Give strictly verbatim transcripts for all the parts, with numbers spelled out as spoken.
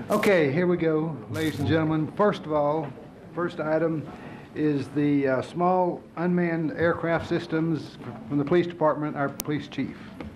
Okay, here we go, ladies and gentlemen. First of all, first item is the uh, small unmanned aircraft systems from the police department, our police chief.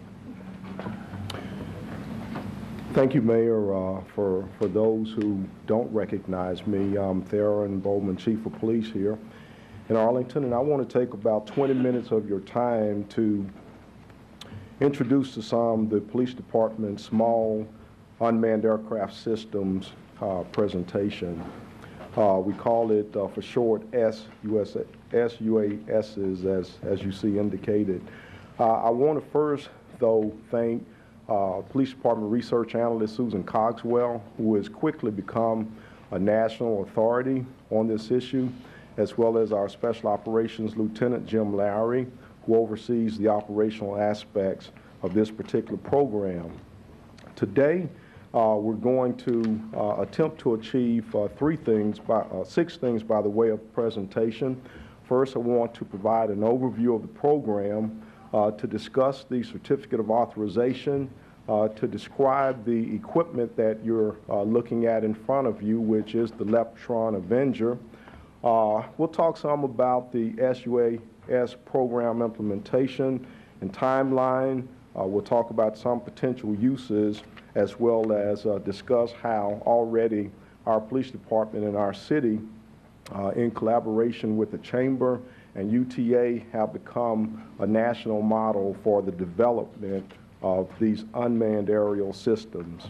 Thank you, Mayor. Uh, for, for those who don't recognize me, I'm Theron Bowman, Chief of Police here in Arlington, and I want to take about twenty minutes of your time to introduce to some the police department's small unmanned aircraft systems uh, presentation. Uh, we call it uh, for short S U A Ss, as, as you see indicated. Uh, I want to first, though, thank uh, Police Department Research Analyst Susan Cogswell, who has quickly become a national authority on this issue, as well as our Special Operations Lieutenant Jim Lowry, who oversees the operational aspects of this particular program. Today, Uh, we're going to uh, attempt to achieve uh, three things, by, uh, six things by the way of presentation. First, I want to provide an overview of the program, uh, to discuss the certificate of authorization, uh, to describe the equipment that you're uh, looking at in front of you, which is the Leptron Avenger. Uh, we'll talk some about the S U A S program implementation and timeline. Uh, we'll talk about some potential uses, as well as uh, discuss how already our police department in our city, uh, in collaboration with the Chamber and U T A, have become a national model for the development of these unmanned aerial systems.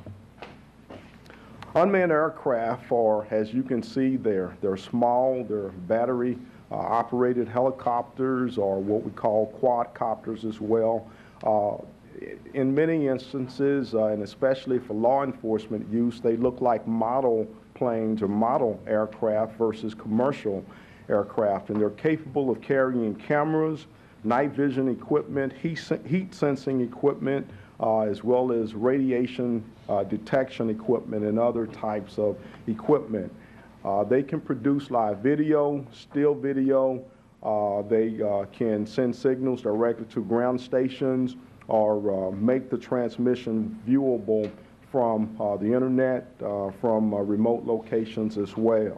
Unmanned aircraft are, as you can see, they're, they're small, they're battery uh, operated helicopters, or what we call quadcopters as well. Uh, In many instances, uh, and especially for law enforcement use, they look like model planes or model aircraft versus commercial aircraft, and they're capable of carrying cameras, night vision equipment, heat, heat sensing equipment, uh, as well as radiation uh, detection equipment and other types of equipment. Uh, they can produce live video, still video. Uh, they uh, can send signals directly to ground stations, or uh, make the transmission viewable from uh, the internet, uh, from uh, remote locations as well.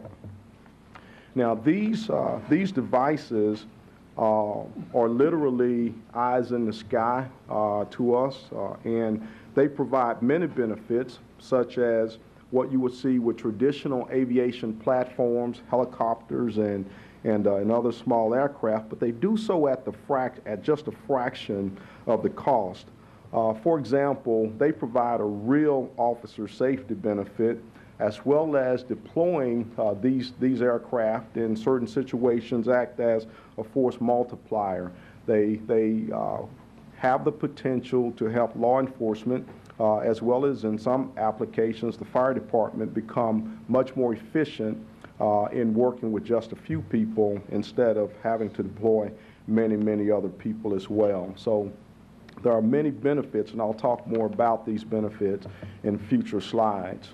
Now, these, uh, these devices uh, are literally eyes in the sky uh, to us, uh, and they provide many benefits, such as what you would see with traditional aviation platforms, helicopters, and and, uh, and other small aircraft, but they do so at, the frac at just a fraction of the cost. Uh, for example, they provide a real officer safety benefit, as well as deploying uh, these, these aircraft in certain situations act as a force multiplier. They, they uh, have the potential to help law enforcement, uh, as well as in some applications, the fire department, become much more efficient Uh, in working with just a few people instead of having to deploy many, many other people as well. So there are many benefits, and I'll talk more about these benefits in future slides.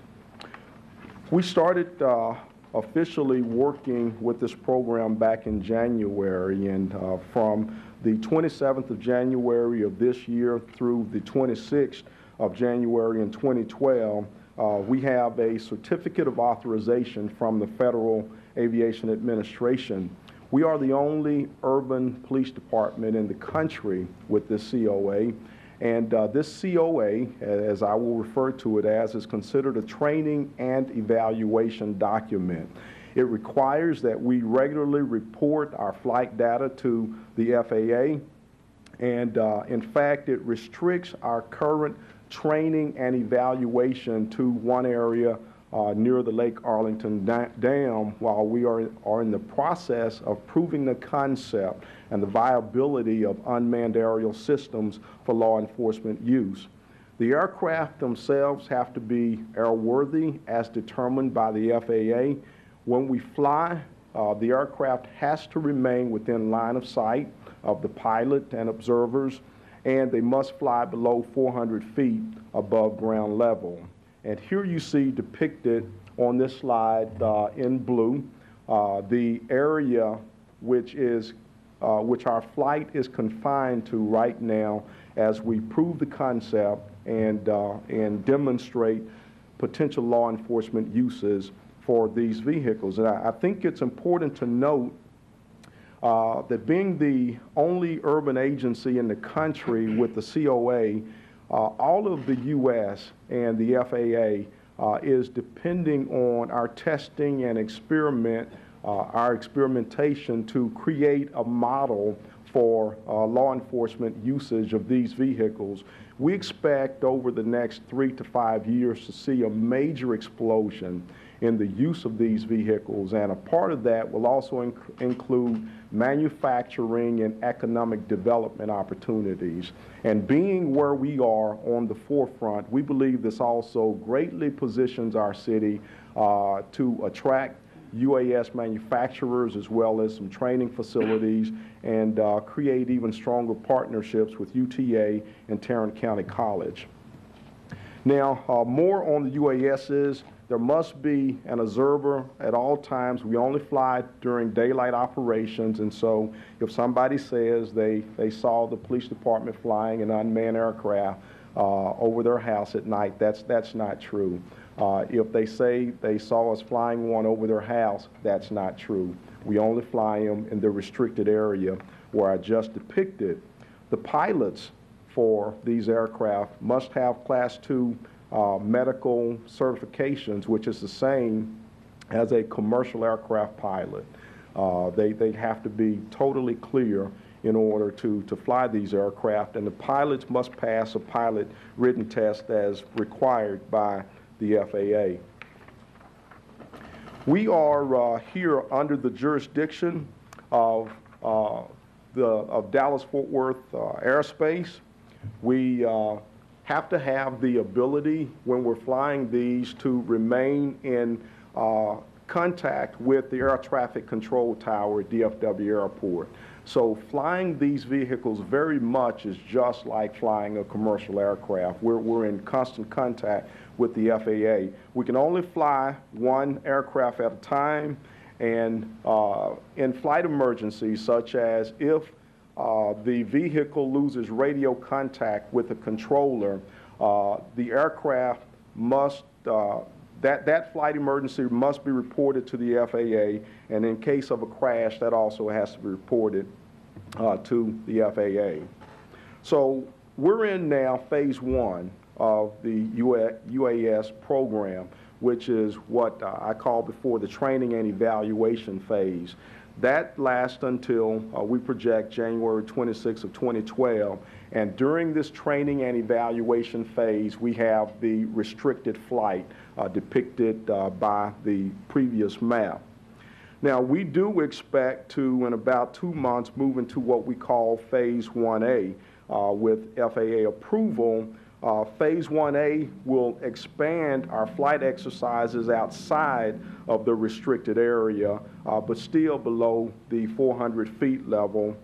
We started uh, officially working with this program back in January, and uh, from the twenty-seventh of January of this year through the twenty-sixth of January in twenty twelve, Uh, we have a certificate of authorization from the Federal Aviation Administration. We are the only urban police department in the country with this C O A, and uh, this C O A, as I will refer to it as, is considered a training and evaluation document. It requires that we regularly report our flight data to the F A A, and uh, in fact, it restricts our current training and evaluation to one area uh, near the Lake Arlington Dam, while we are, are in the process of proving the concept and the viability of unmanned aerial systems for law enforcement use. The aircraft themselves have to be airworthy as determined by the F A A. When we fly, uh, the aircraft has to remain within line of sight of the pilot and observers, and they must fly below four hundred feet above ground level. And here you see depicted on this slide uh, in blue uh, the area which is uh, which our flight is confined to right now as we prove the concept and uh, and demonstrate potential law enforcement uses for these vehicles. And I, I think it's important to note uh, that being the only urban agency in the country with the C O A, uh, all of the U S and the F A A uh, is depending on our testing and experiment, uh, our experimentation to create a model for uh, law enforcement usage of these vehicles. We expect over the next three to five years to see a major explosion in the use of these vehicles, and a part of that will also inc include manufacturing and economic development opportunities. And being where we are on the forefront, we believe this also greatly positions our city uh, to attract U A S manufacturers as well as some training facilities, and uh, create even stronger partnerships with U T A and Tarrant County College. Now, uh, more on the U A Ss. There must be an observer at all times. We only fly during daylight operations, and so if somebody says they, they saw the police department flying an unmanned aircraft uh, over their house at night, that's, that's not true. Uh, if they say they saw us flying one over their house, that's not true. We only fly them in the restricted area where I just depicted. The pilots for these aircraft must have class two uh, medical certifications, which is the same as a commercial aircraft pilot. Uh, they, they have to be totally clear in order to, to fly these aircraft, and the pilots must pass a pilot written test as required by the F A A. We are uh, here under the jurisdiction of, uh, the, of Dallas-Fort Worth uh, airspace. We uh, have to have the ability when we're flying these to remain in uh, contact with the air traffic control tower at D F W Airport. So flying these vehicles very much is just like flying a commercial aircraft. We're, we're in constant contact with the F A A. We can only fly one aircraft at a time, and uh, in flight emergencies, such as if uh, the vehicle loses radio contact with the controller, uh, the aircraft must, uh, that, that flight emergency must be reported to the F A A, and in case of a crash, that also has to be reported uh, to the F A A. So we're in now phase one of the U A S program, which is what uh, I call before the training and evaluation phase. That lasts until uh, we project January twenty-sixth of twenty twelve, and during this training and evaluation phase, we have the restricted flight uh, depicted uh, by the previous map. Now, we do expect to, in about two months, move into what we call phase one A uh, with F A A approval. Uh, phase one A will expand our flight exercises outside of the restricted area, uh, but still below the four hundred feet level.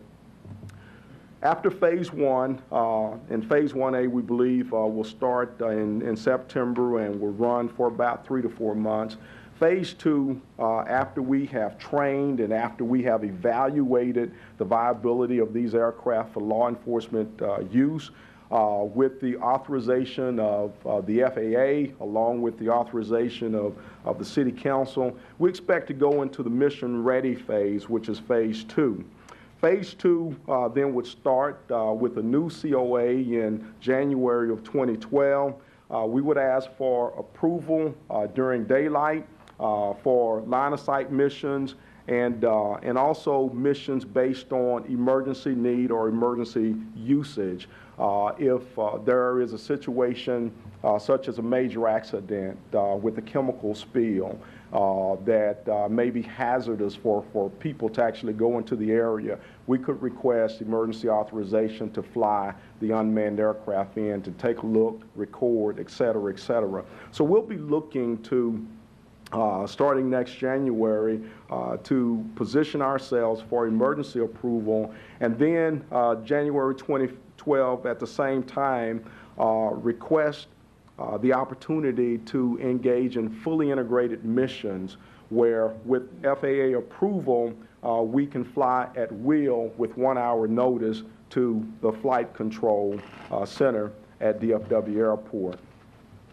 After phase one, uh, in phase one A, we believe uh, will start uh, in, in September and will run for about three to four months. Phase two, uh, after we have trained and after we have evaluated the viability of these aircraft for law enforcement uh, use, Uh, with the authorization of uh, the F A A, along with the authorization of, of the City Council, we expect to go into the mission ready phase, which is phase two. Phase two uh, then would start uh, with a new C O A in January of twenty twelve. Uh, we would ask for approval uh, during daylight uh, for line of sight missions, and, uh, and also missions based on emergency need or emergency usage. Uh, if uh, there is a situation uh, such as a major accident uh, with a chemical spill uh, that uh, may be hazardous for, for people to actually go into the area, we could request emergency authorization to fly the unmanned aircraft in to take a look, record, et cetera, et cetera. So we'll be looking to Uh, starting next January, uh, to position ourselves for emergency approval, and then uh, January twenty twelve at the same time uh, request uh, the opportunity to engage in fully integrated missions where with F A A approval uh, we can fly at will with one hour notice to the flight control uh, center at D F W Airport.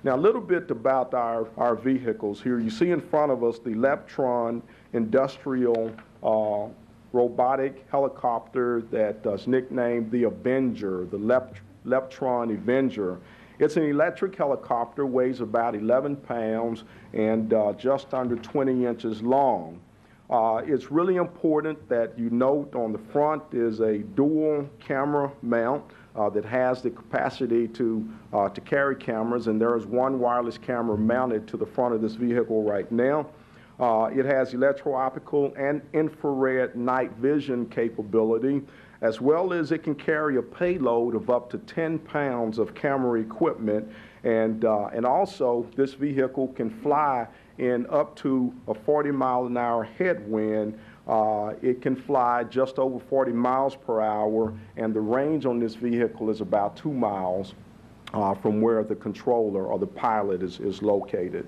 Now, a little bit about our, our vehicles here. You see in front of us the Leptron industrial uh, robotic helicopter that is nicknamed the Avenger, the Lep Leptron Avenger. It's an electric helicopter, weighs about eleven pounds and uh, just under twenty inches long. Uh, it's really important that you note on the front is a dual camera mount uh, that has the capacity to, uh, to carry cameras, and there is one wireless camera mounted to the front of this vehicle right now. Uh, it has electro-optical and infrared night vision capability, as well as it can carry a payload of up to ten pounds of camera equipment, and, uh, and also this vehicle can fly in up to a forty mile an hour headwind. Uh, it can fly just over forty miles per hour, and the range on this vehicle is about two miles uh, from where the controller or the pilot is, is located.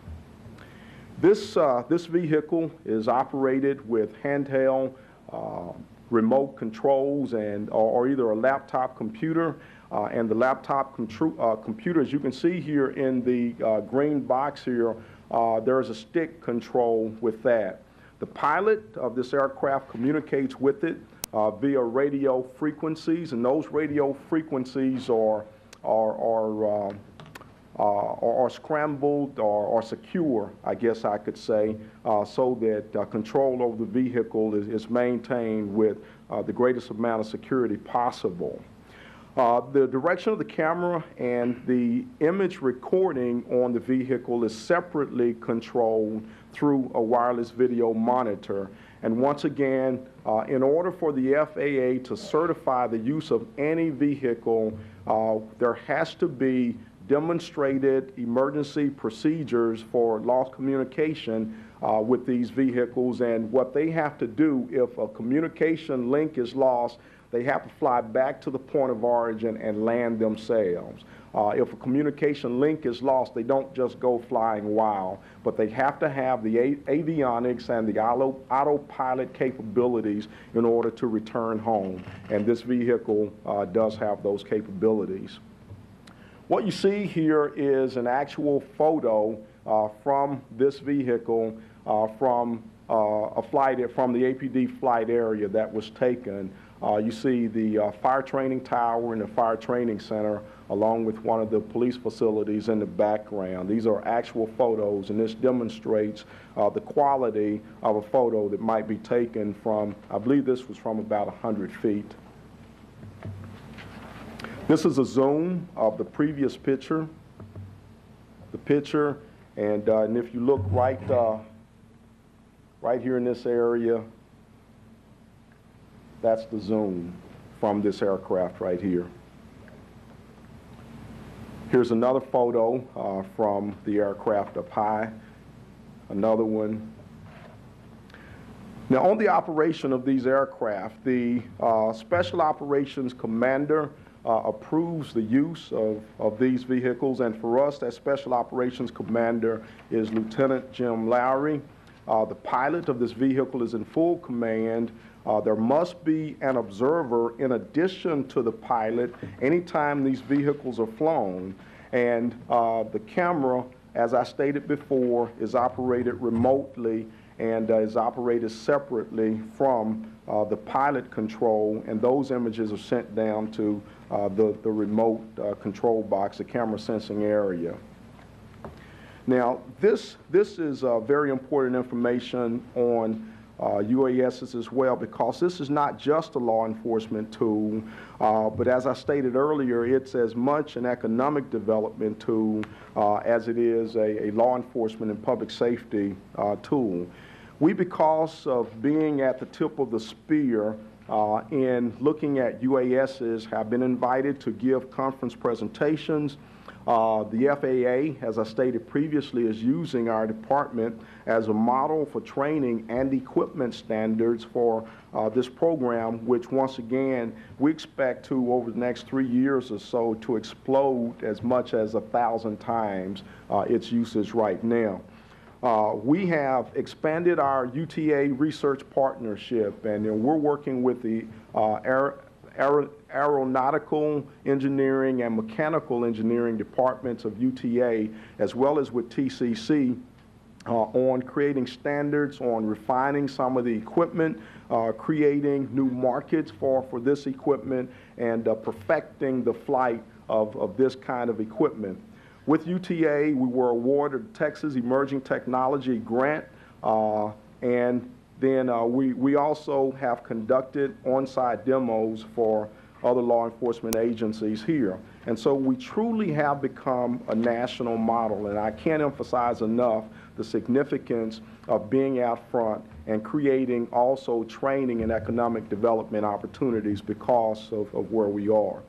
This, uh, this vehicle is operated with handheld uh, remote controls and or, or either a laptop computer, uh, and the laptop uh, computer, as you can see here in the uh, green box here, uh, there's a stick control with that. The pilot of this aircraft communicates with it uh, via radio frequencies, and those radio frequencies are, are, are uh, Uh, or, or scrambled or, or secure, I guess I could say, uh, so that uh, control over the vehicle is, is maintained with uh, the greatest amount of security possible. Uh, the direction of the camera and the image recording on the vehicle is separately controlled through a wireless video monitor. And once again, uh, in order for the F A A to certify the use of any vehicle, uh, there has to be demonstrated emergency procedures for lost communication uh, with these vehicles, and what they have to do if a communication link is lost, they have to fly back to the point of origin and land themselves. Uh, if a communication link is lost, they don't just go flying wild, but they have to have the avionics and the auto autopilot capabilities in order to return home, and this vehicle uh, does have those capabilities. What you see here is an actual photo uh, from this vehicle uh, from uh, a flight from the A P D flight area that was taken. Uh, you see the uh, fire training tower and the fire training center along with one of the police facilities in the background. These are actual photos, and this demonstrates uh, the quality of a photo that might be taken from, I believe this was from about one hundred feet. This is a zoom of the previous picture, the picture, and, uh, and if you look right, uh, right here in this area, that's the zoom from this aircraft right here. Here's another photo uh, from the aircraft up high, another one. Now, on the operation of these aircraft, the uh, Special Operations Commander Uh, approves the use of, of these vehicles, and for us, that Special Operations Commander is Lieutenant Jim Lowry. Uh, the pilot of this vehicle is in full command. Uh, there must be an observer in addition to the pilot anytime these vehicles are flown, and uh, the camera, as I stated before, is operated remotely and uh, is operated separately from uh, the pilot control, and those images are sent down to uh, the, the remote uh, control box, the camera sensing area. Now, this, this is uh, very important information on uh, U A Ss as well, because this is not just a law enforcement tool, uh, but as I stated earlier, it's as much an economic development tool uh, as it is a, a law enforcement and public safety uh, tool. We, because of being at the tip of the spear uh, in looking at U A Ss, have been invited to give conference presentations. Uh, the F A A, as I stated previously, is using our department as a model for training and equipment standards for uh, this program, which once again, we expect to, over the next three years or so, to explode as much as a thousand times uh, its usage right now. Uh, we have expanded our U T A research partnership, and you know, we're working with the uh, Air, aer aeronautical engineering and mechanical engineering departments of U T A, as well as with T C C, uh, on creating standards, on refining some of the equipment, uh, creating new markets for, for this equipment, and uh, perfecting the flight of, of this kind of equipment. With U T A, we were awarded the Texas Emerging Technology Grant, uh, and then uh, we, we also have conducted on-site demos for other law enforcement agencies here. And so we truly have become a national model, and I can't emphasize enough the significance of being out front and creating also training and economic development opportunities because of, of where we are.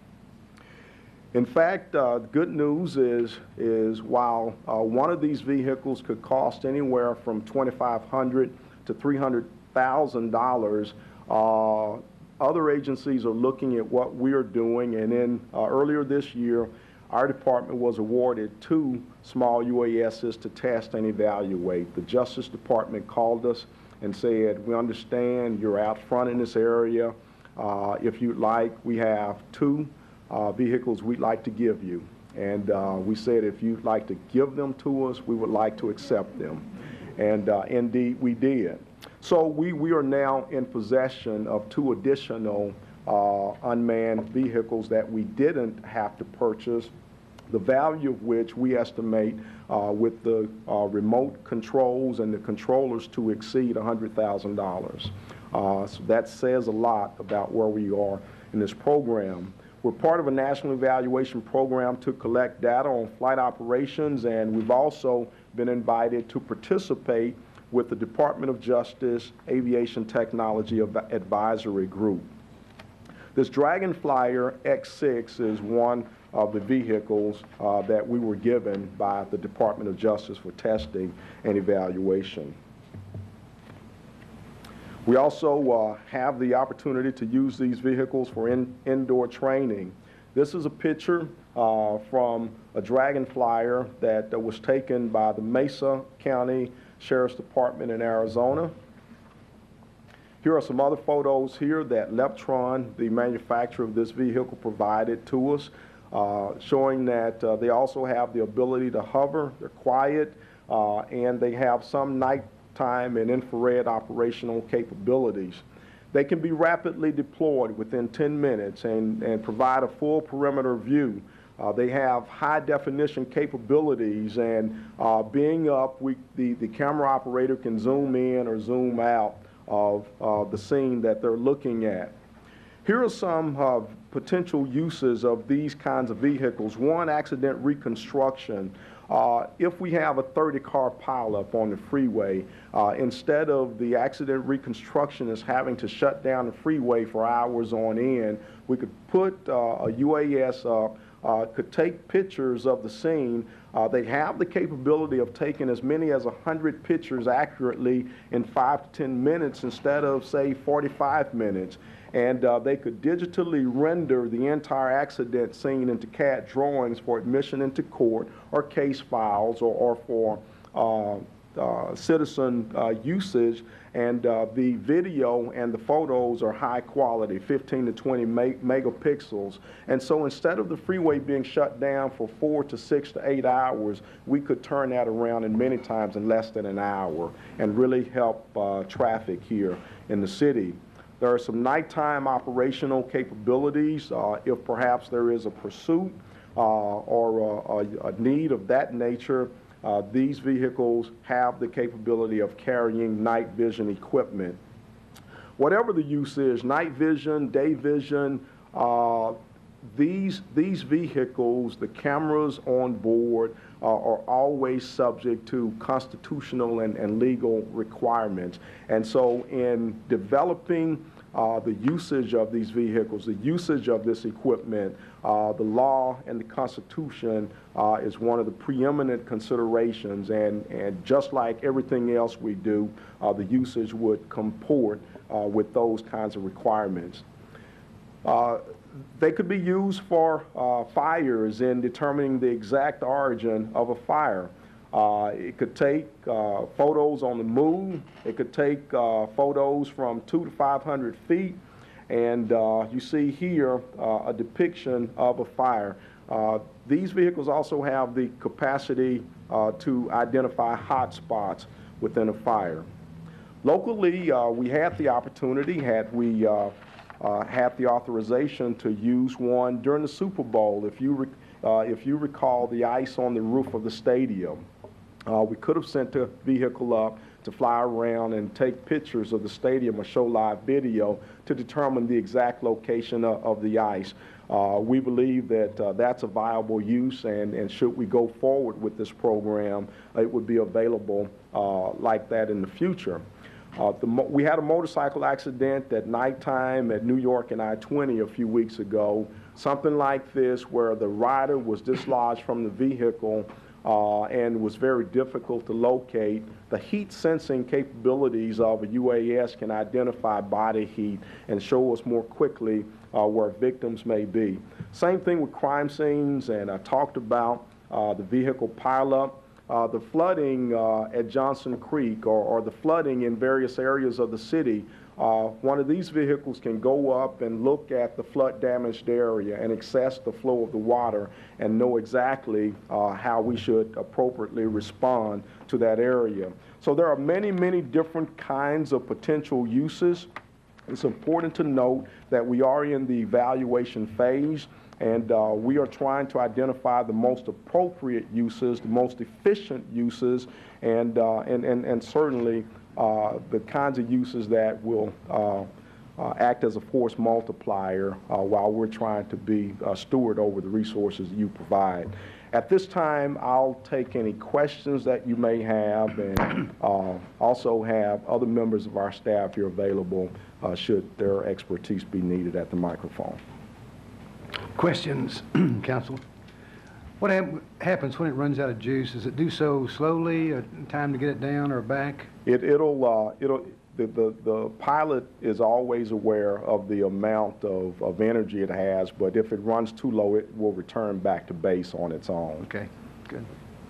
In fact, uh, good news is, is while uh, one of these vehicles could cost anywhere from twenty-five hundred dollars to three hundred thousand dollars, uh, other agencies are looking at what we are doing, and then uh, earlier this year, our department was awarded two small U A Ss to test and evaluate. The Justice Department called us and said, we understand you're out front in this area. Uh, if you'd like, we have two Uh, vehicles we'd like to give you. And uh, we said if you'd like to give them to us, we would like to accept them. And uh, indeed, we did. So we, we are now in possession of two additional uh, unmanned vehicles that we didn't have to purchase, the value of which we estimate uh, with the uh, remote controls and the controllers to exceed one hundred thousand dollars. Uh, so that says a lot about where we are in this program. We're part of a national evaluation program to collect data on flight operations, and we've also been invited to participate with the Department of Justice Aviation Technology Advisory Group. This Dragonflyer X six is one of the vehicles uh, that we were given by the Department of Justice for testing and evaluation. We also uh, have the opportunity to use these vehicles for in, indoor training. This is a picture uh, from a Dragonflyer that uh, was taken by the Mesa County Sheriff's Department in Arizona. Here are some other photos here that Leptron, the manufacturer of this vehicle, provided to us, uh, showing that uh, they also have the ability to hover, they're quiet, uh, and they have some night time and infrared operational capabilities. They can be rapidly deployed within ten minutes and, and provide a full perimeter view. Uh, they have high definition capabilities, and uh, being up, we, the, the camera operator can zoom in or zoom out of uh, the scene that they're looking at. Here are some uh, potential uses of these kinds of vehicles. One, accident reconstruction. Uh, if we have a thirty car pileup on the freeway, uh, instead of the accident reconstructionist having to shut down the freeway for hours on end, we could put uh, a U A S up, uh, could take pictures of the scene. Uh, they have the capability of taking as many as one hundred pictures accurately in five to ten minutes instead of, say, forty-five minutes. And uh, they could digitally render the entire accident scene into C A D drawings for admission into court or case files or, or for uh, uh, citizen uh, usage. And uh, the video and the photos are high quality, fifteen to twenty meg megapixels. And so instead of the freeway being shut down for four to six to eight hours, we could turn that around in many times in less than an hour and really help uh, traffic here in the city. There are some nighttime operational capabilities uh, if perhaps there is a pursuit uh, or a, a, a need of that nature. Uh, these vehicles have the capability of carrying night vision equipment. Whatever the use is, night vision, day vision, uh, these, these vehicles, the cameras on board, uh, are always subject to constitutional and, and legal requirements. And so in developing uh, the usage of these vehicles, the usage of this equipment, uh, the law and the Constitution uh, is one of the preeminent considerations. And, and just like everything else we do, uh, the usage would comport uh, with those kinds of requirements. Uh, They could be used for uh, fires in determining the exact origin of a fire. Uh, it could take uh, photos on the moon. It could take uh, photos from two to five hundred feet. And uh, you see here uh, a depiction of a fire. Uh, these vehicles also have the capacity uh, to identify hot spots within a fire. Locally, uh, we had the opportunity, had we uh, uh, had the authorization to use one during the Super Bowl. If you, uh, if you recall the ice on the roof of the stadium, uh, we could have sent a vehicle up to fly around and take pictures of the stadium or show live video to determine the exact location of, of the ice. Uh, we believe that uh, that's a viable use, and, and should we go forward with this program, it would be available uh, like that in the future. Uh, the mo we had a motorcycle accident at nighttime at New York and I twenty a few weeks ago, something like this, where the rider was dislodged from the vehicle uh, and was very difficult to locate. The heat sensing capabilities of a U A S can identify body heat and show us more quickly uh, where victims may be. Same thing with crime scenes, and I talked about uh, the vehicle pileup. Uh, the flooding uh, at Johnson Creek, or, or the flooding in various areas of the city, uh, one of these vehicles can go up and look at the flood damaged area and assess the flow of the water and know exactly uh, how we should appropriately respond to that area. So there are many, many different kinds of potential uses. It's important to note that we are in the evaluation phase, and uh, we are trying to identify the most appropriate uses, the most efficient uses, and, uh, and, and, and certainly uh, the kinds of uses that will uh, uh, act as a force multiplier uh, while we're trying to be a steward over the resources that you provide. At this time, I'll take any questions that you may have, and uh, also have other members of our staff here available uh, should their expertise be needed at the microphone. Questions, Council? What hap happens when it runs out of juice? Does it do so slowly, or time to get it down or back? It, it'll, uh, it'll, the, the, the pilot is always aware of the amount of, of energy it has, but if it runs too low, it will return back to base on its own. Okay, good.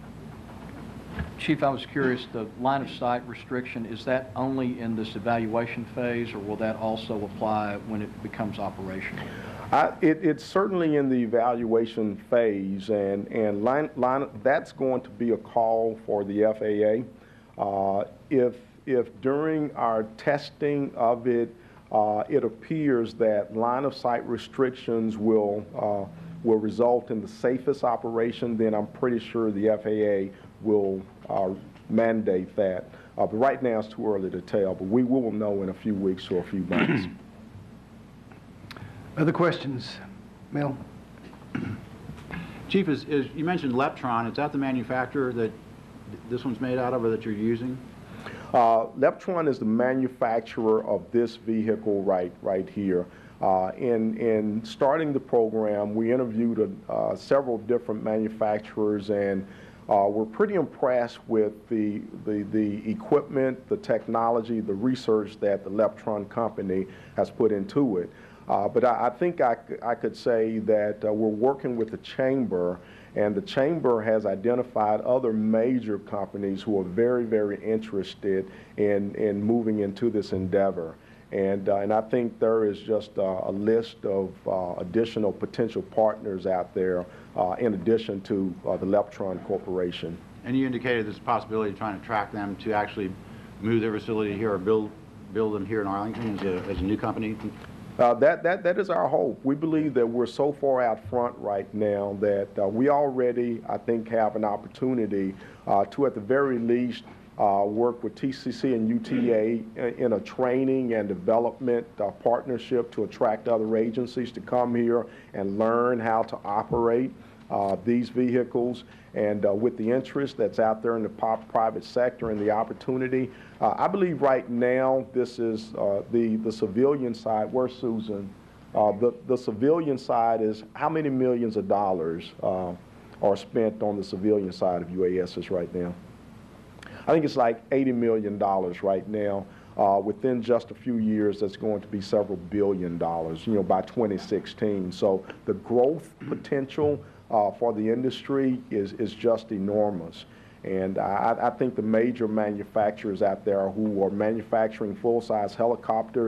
Chief, I was curious, the line of sight restriction, is that only in this evaluation phase, or will that also apply when it becomes operational? I, it, it's certainly in the evaluation phase, and, and line, line, that's going to be a call for the F A A. Uh, if, if during our testing of it, uh, it appears that line of sight restrictions will, uh, will result in the safest operation, then I'm pretty sure the F A A will uh, mandate that. Uh, but right now it's too early to tell, but we will know in a few weeks or a few months. Other questions? Mel? Chief, is, is, you mentioned Leptron. Is that the manufacturer that this one's made out of, or that you're using? Uh, Leptron is the manufacturer of this vehicle right, right here. Uh, in, in starting the program, we interviewed uh, several different manufacturers, and uh, we're pretty impressed with the, the, the equipment, the technology, the research that the Leptron company has put into it. Uh, but I, I think I, I could say that uh, we're working with the Chamber, and the Chamber has identified other major companies who are very, very interested in, in moving into this endeavor. And, uh, and I think there is just uh, a list of uh, additional potential partners out there uh, in addition to uh, the Leptron Corporation. And you indicated there's a possibility of trying to track them to actually move their facility here or build, build them here in Arlington as a, as a new company? Uh, that, that, that is our hope. We believe that we're so far out front right now that uh, we already, I think, have an opportunity uh, to, at the very least, uh, work with T C C and U T A in a training and development uh, partnership to attract other agencies to come here and learn how to operate uh, these vehicles. And uh, with the interest that's out there in the pop private sector and the opportunity, uh, I believe right now this is uh, the, the civilian side. Where's Susan? Uh, the, the civilian side is how many millions of dollars uh, are spent on the civilian side of U A Ss right now? I think it's like eighty million dollars right now. Uh, within just a few years, that's going to be several billion dollars, you know, by twenty sixteen. So the growth potential Uh, for the industry is, is just enormous. And I, I think the major manufacturers out there who are manufacturing full-size helicopters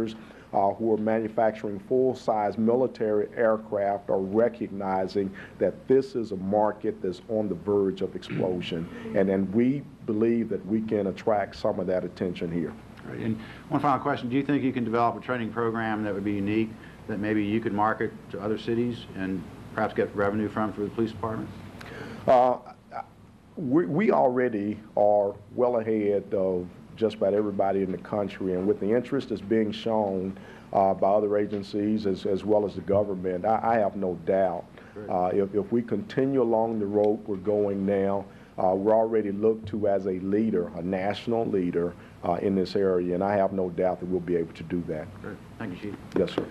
uh, who are manufacturing full-size military aircraft are recognizing that this is a market that's on the verge of explosion. And then we believe that we can attract some of that attention here. Great. And one final question, do you think you can develop a training program that would be unique, that maybe you could market to other cities and perhaps get revenue from for the police department? Uh, we, we already are well ahead of just about everybody in the country, and with the interest that's being shown uh, by other agencies as, as well as the government, I, I have no doubt uh, if, if we continue along the road we're going now, uh, we're already looked to as a leader, a national leader uh, in this area, and I have no doubt that we'll be able to do that. Great. Thank you, Chief. Yes, sir.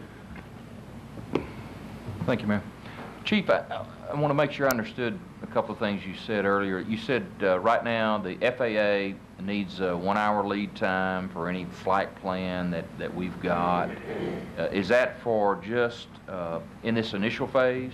Thank you, Mayor. Chief, I, I want to make sure I understood a couple of things you said earlier. You said uh, right now the F A A needs a one-hour lead time for any flight plan that, that we've got. Uh, is that for just uh, in this initial phase?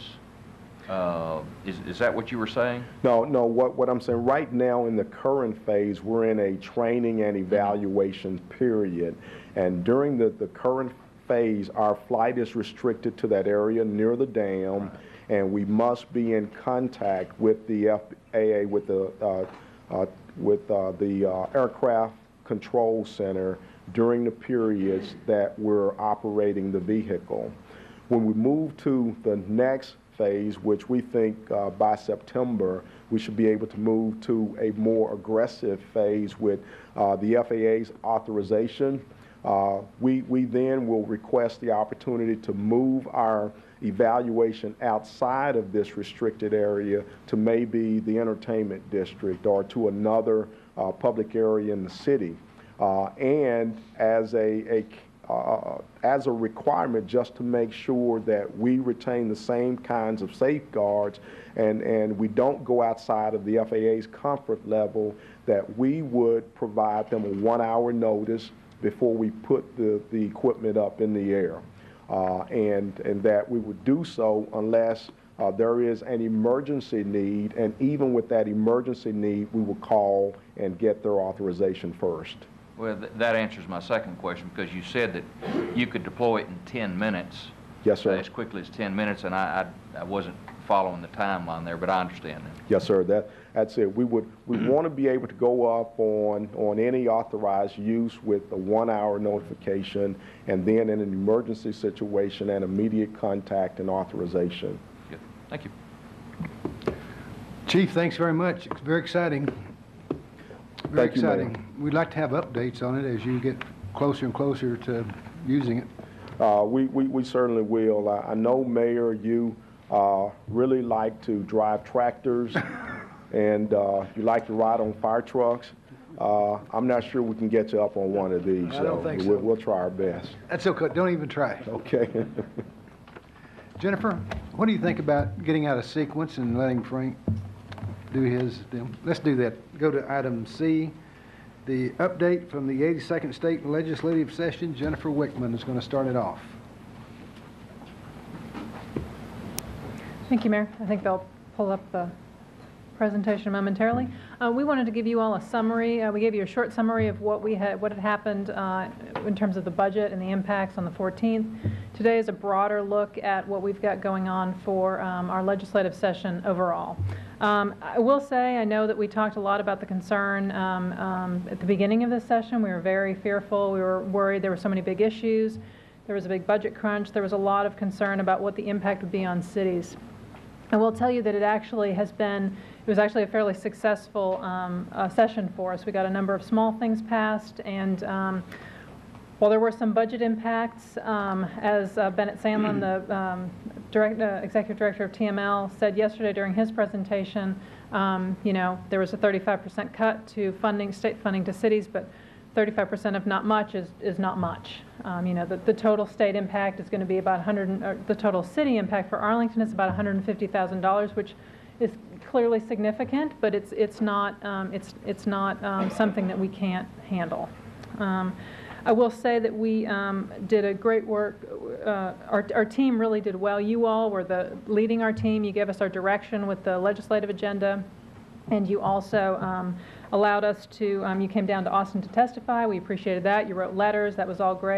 Uh, is, is that what you were saying? No, no, what, what I'm saying, right now in the current phase, we're in a training and evaluation period. And during the, the current phase, our flight is restricted to that area near the dam, and we must be in contact with the F A A, with the, uh, uh, with, uh, the uh, Aircraft Control Center during the periods that we're operating the vehicle. When we move to the next phase, which we think uh, by September, we should be able to move to a more aggressive phase with uh, the F A A's authorization. Uh, we, we then will request the opportunity to move our evaluation outside of this restricted area to maybe the entertainment district or to another uh, public area in the city. Uh, and as a, a Uh, as a requirement, just to make sure that we retain the same kinds of safeguards and, and we don't go outside of the F A A's comfort level, that we would provide them a one-hour notice before we put the, the equipment up in the air. Uh, and, and that we would do so unless uh, there is an emergency need, and even with that emergency need, we will call and get their authorization first. Well, th that answers my second question, because you said that you could deploy it in ten minutes. Yes, sir. Uh, as quickly as ten minutes, and I, I, I wasn't following the timeline there, but I understand that. Yes, sir. That, that's it. We would we want to be able to go up on, on any authorized use with a one-hour notification, and then in an emergency situation, and immediate contact and authorization. Good. Thank you. Chief, thanks very much. It's very exciting. Very Thank you, Mayor. exciting. We'd like to have updates on it as you get closer and closer to using it. Uh, we, we, we certainly will. I, I know, Mayor, you uh, really like to drive tractors and uh, you like to ride on fire trucks. Uh, I'm not sure we can get you up on one of these. I don't think so. We'll, we'll try our best. That's okay. Don't even try. Okay. Jennifer, what do you think about getting out of sequence and letting Frank do his deal? Let's do that. Go to item C, the update from the eighty-second State Legislative Session. Jennifer Wickman is going to start it off. Thank you, Mayor. I think they'll pull up the presentation momentarily. Uh, we wanted to give you all a summary. Uh, we gave you a short summary of what we had, what had happened uh, in terms of the budget and the impacts on the fourteenth. Today is a broader look at what we've got going on for um, our legislative session overall. Um, I will say, I know that we talked a lot about the concern um, um, at the beginning of this session. We were very fearful. We were worried there were so many big issues. There was a big budget crunch. There was a lot of concern about what the impact would be on cities. I will tell you that it actually has been, it was actually a fairly successful um, uh, session for us. We got a number of small things passed, and um, while there were some budget impacts, um, as uh, Bennett Sandlin, the um, direct, uh, executive director of T M L, said yesterday during his presentation, um, you know, there was a thirty-five percent cut to funding, state funding to cities, but thirty-five percent of not much is, is not much. Um, you know, the, the total state impact is going to be about one hundred, or the total city impact for Arlington is about one hundred fifty thousand dollars, which is clearly significant, but it's, it's not, um, it's, it's not um, something that we can't handle. Um, I will say that we um, did a great work. Uh, our, our team really did well. You all were the leading our team. You gave us our direction with the legislative agenda, and you also um, allowed us to, um, you came down to Austin to testify. We appreciated that. You wrote letters. That was all great.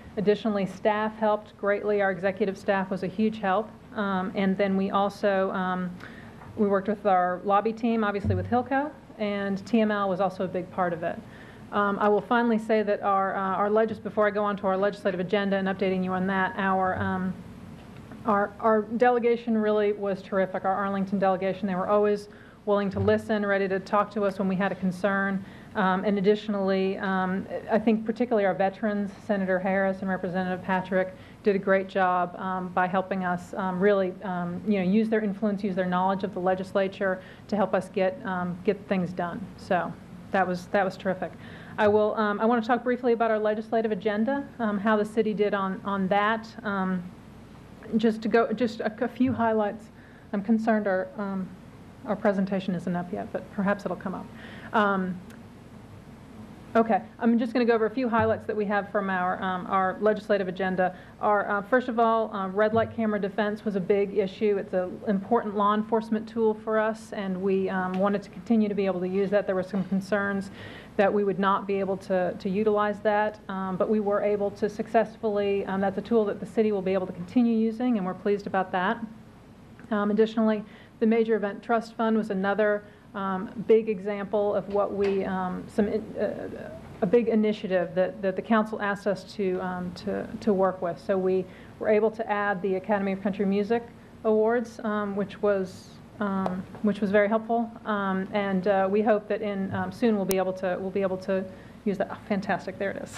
Additionally, staff helped greatly. Our executive staff was a huge help. Um, and then we also, um, we worked with our lobby team, obviously with Hilco, and T M L was also a big part of it. Um, I will finally say that our, uh, our legis before I go on to our legislative agenda and updating you on that, our, um, our, our delegation really was terrific, our Arlington delegation. They were always willing to listen, ready to talk to us when we had a concern. Um, and additionally, um, I think particularly our veterans, Senator Harris and Representative Patrick, did a great job um, by helping us um, really, um, you know, use their influence, use their knowledge of the legislature to help us get um, get things done. So that was that was terrific. I will. Um, I want to talk briefly about our legislative agenda, um, how the city did on on that. Um, just to go, just a, a few highlights. I'm concerned our um, our presentation isn't up yet, but perhaps it'll come up. Um, Okay, I'm just going to go over a few highlights that we have from our um, our legislative agenda. Our uh, first of all, uh, red light camera defense was a big issue. It's an important law enforcement tool for us, and we um, wanted to continue to be able to use that. There were some concerns that we would not be able to to utilize that, um, but we were able to successfully. Um, that's a tool that the city will be able to continue using, and we're pleased about that. Um, additionally, the Major Event Trust Fund was another Um, big example of what we, um, some, uh, a big initiative that, that the council asked us to, um, to, to work with. So we were able to add the Academy of Country Music Awards, um, which was, um, which was very helpful. Um, and uh, we hope that in, um, soon we'll be able to, we'll be able to use that. Oh, fantastic, there it is.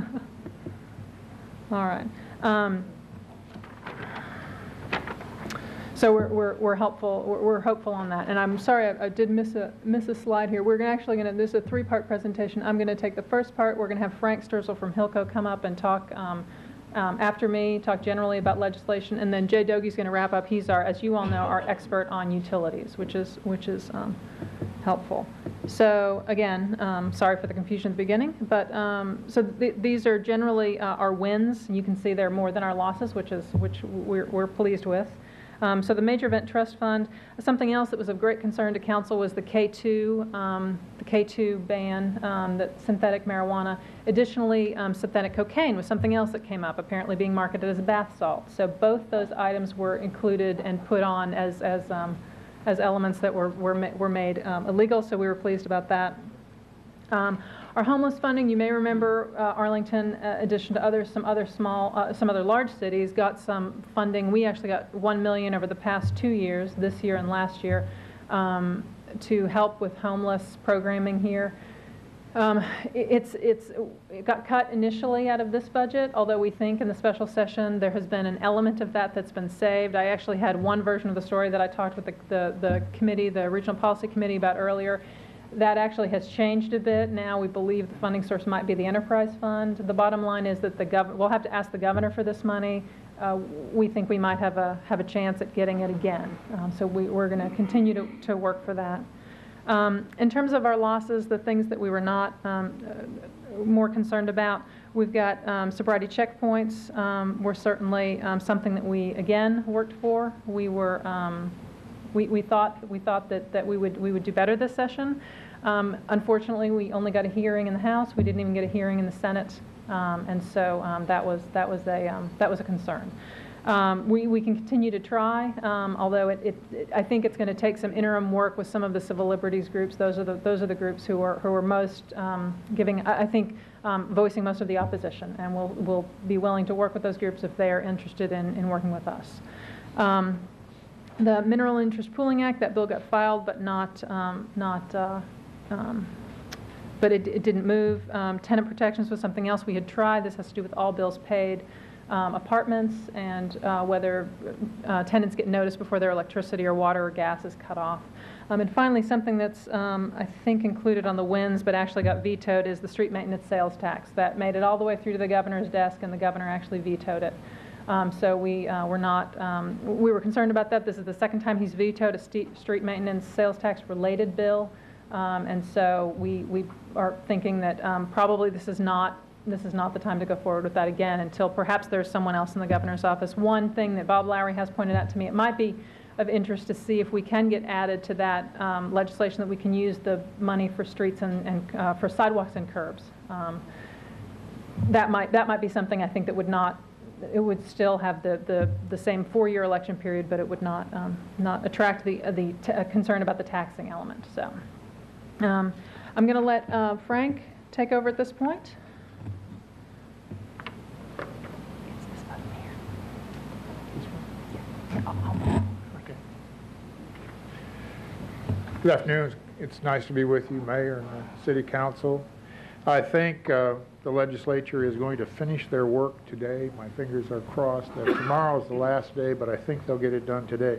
All right. Um, So we're, we're, we're helpful, we're, we're hopeful on that. And I'm sorry, I, I did miss a, miss a slide here. We're gonna actually going to, this is a three-part presentation. I'm going to take the first part. We're going to have Frank Sturzel from Hilco come up and talk um, um, after me, talk generally about legislation. And then Jay Dougie's going to wrap up. He's our, as you all know, our expert on utilities, which is, which is um, helpful. So again, um, sorry for the confusion at the beginning, but um, so th these are generally uh, our wins. You can see they're more than our losses, which is, which we're, we're pleased with. Um, so the Major Event Trust Fund, something else that was of great concern to council was the K two, um, the K two ban, um, that synthetic marijuana. Additionally, um, synthetic cocaine was something else that came up, apparently being marketed as a bath salt. So both those items were included and put on as, as, um, as elements that were, were, ma were made um, illegal, so we were pleased about that. Um, Our homeless funding, you may remember uh, Arlington, uh, addition to others, some other small, uh, some other large cities got some funding. We actually got one million dollars over the past two years, this year and last year, um, to help with homeless programming here. Um, it, it's, it's, it got cut initially out of this budget, although we think in the special session there has been an element of that that's been saved. I actually had one version of the story that I talked with the, the, the committee, the Regional Policy Committee about earlier. That actually has changed a bit. Now we believe the funding source might be the enterprise fund. The bottom line is that the gov we'll have to ask the governor for this money. Uh, we think we might have a have a chance at getting it again. Um, so we, we're going to continue to, to work for that. Um, in terms of our losses, the things that we were not um, uh, more concerned about, we've got um, sobriety checkpoints. Um, were certainly um, something that we again worked for. We were. Um, We, we thought we thought that, that we would we would do better this session. Um, unfortunately, we only got a hearing in the House. We didn't even get a hearing in the Senate, um, and so um, that was that was a um, that was a concern. Um, we we can continue to try, um, although it, it, it I think it's going to take some interim work with some of the civil liberties groups. Those are the those are the groups who are who are most um, giving. I, I think um, voicing most of the opposition, and we'll we'll be willing to work with those groups if they are interested in in working with us. Um, The Mineral Interest Pooling Act, that bill got filed, but not, um, not, uh, um, but it, it didn't move. Um, tenant protections was something else we had tried. This has to do with all bills paid, um, apartments, and uh, whether uh, tenants get notice before their electricity or water or gas is cut off. Um, and finally, something that's, um, I think, included on the wins, but actually got vetoed, is the street maintenance sales tax. That made it all the way through to the governor's desk, and the governor actually vetoed it. Um, so we uh, were not, um, we were concerned about that. This is the second time he's vetoed a st street maintenance sales tax related bill. Um, and so we, we are thinking that um, probably this is not, this is not the time to go forward with that again until perhaps there's someone else in the governor's office. One thing that Bob Lowry has pointed out to me, it might be of interest to see if we can get added to that um, legislation that we can use the money for streets and, and uh, for sidewalks and curbs. Um, that might, that might be something I think that would not, it would still have the, the, the same four-year election period, but it would not, um, not attract the, uh, the t- uh, concern about the taxing element. So um, I'm going to let uh, Frank take over at this point. Good afternoon. It's nice to be with you, Mayor and the City Council. I think uh, the legislature is going to finish their work today. My fingers are crossed that tomorrow is the last day, but I think they'll get it done today.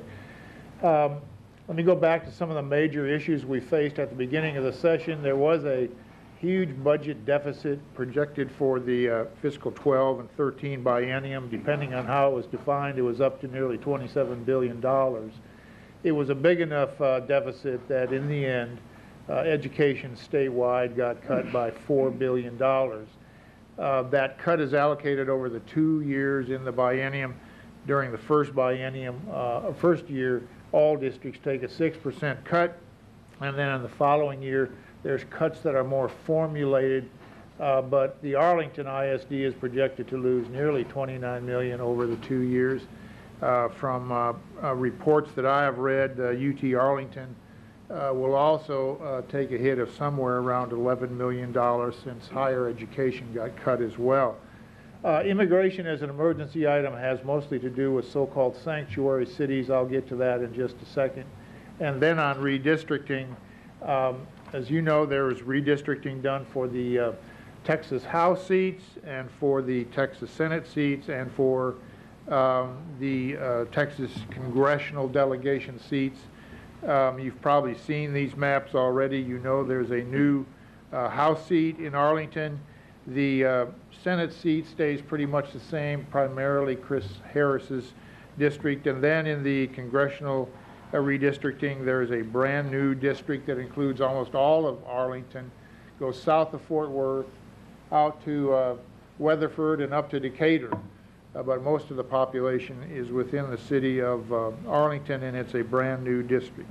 Um, let me go back to some of the major issues we faced at the beginning of the session. There was a huge budget deficit projected for the uh, fiscal twelve and thirteen biennium. Depending on how it was defined, it was up to nearly twenty-seven billion dollars. It was a big enough uh, deficit that in the end, uh, education statewide got cut by four billion dollars. Uh, that cut is allocated over the two years in the biennium. During the first biennium, uh, first year, all districts take a six percent cut, and then in the following year, there's cuts that are more formulated, uh, but the Arlington I S D is projected to lose nearly twenty-nine million dollars over the two years. Uh, from uh, uh, reports that I have read, uh, U T Arlington uh, will also uh, take a hit of somewhere around eleven million dollars since higher education got cut as well. Uh, immigration as an emergency item has mostly to do with so-called sanctuary cities. I'll get to that in just a second. And then on redistricting, um, as you know, there is redistricting done for the uh, Texas House seats and for the Texas Senate seats and for Um, the uh, Texas congressional delegation seats. Um, you've probably seen these maps already. You know there's a new uh, House seat in Arlington. The uh, Senate seat stays pretty much the same, primarily Chris Harris's district. And then in the congressional uh, redistricting, there's a brand new district that includes almost all of Arlington, goes south of Fort Worth, out to uh, Weatherford and up to Decatur. Uh, but most of the population is within the city of uh, Arlington, and it's a brand new district.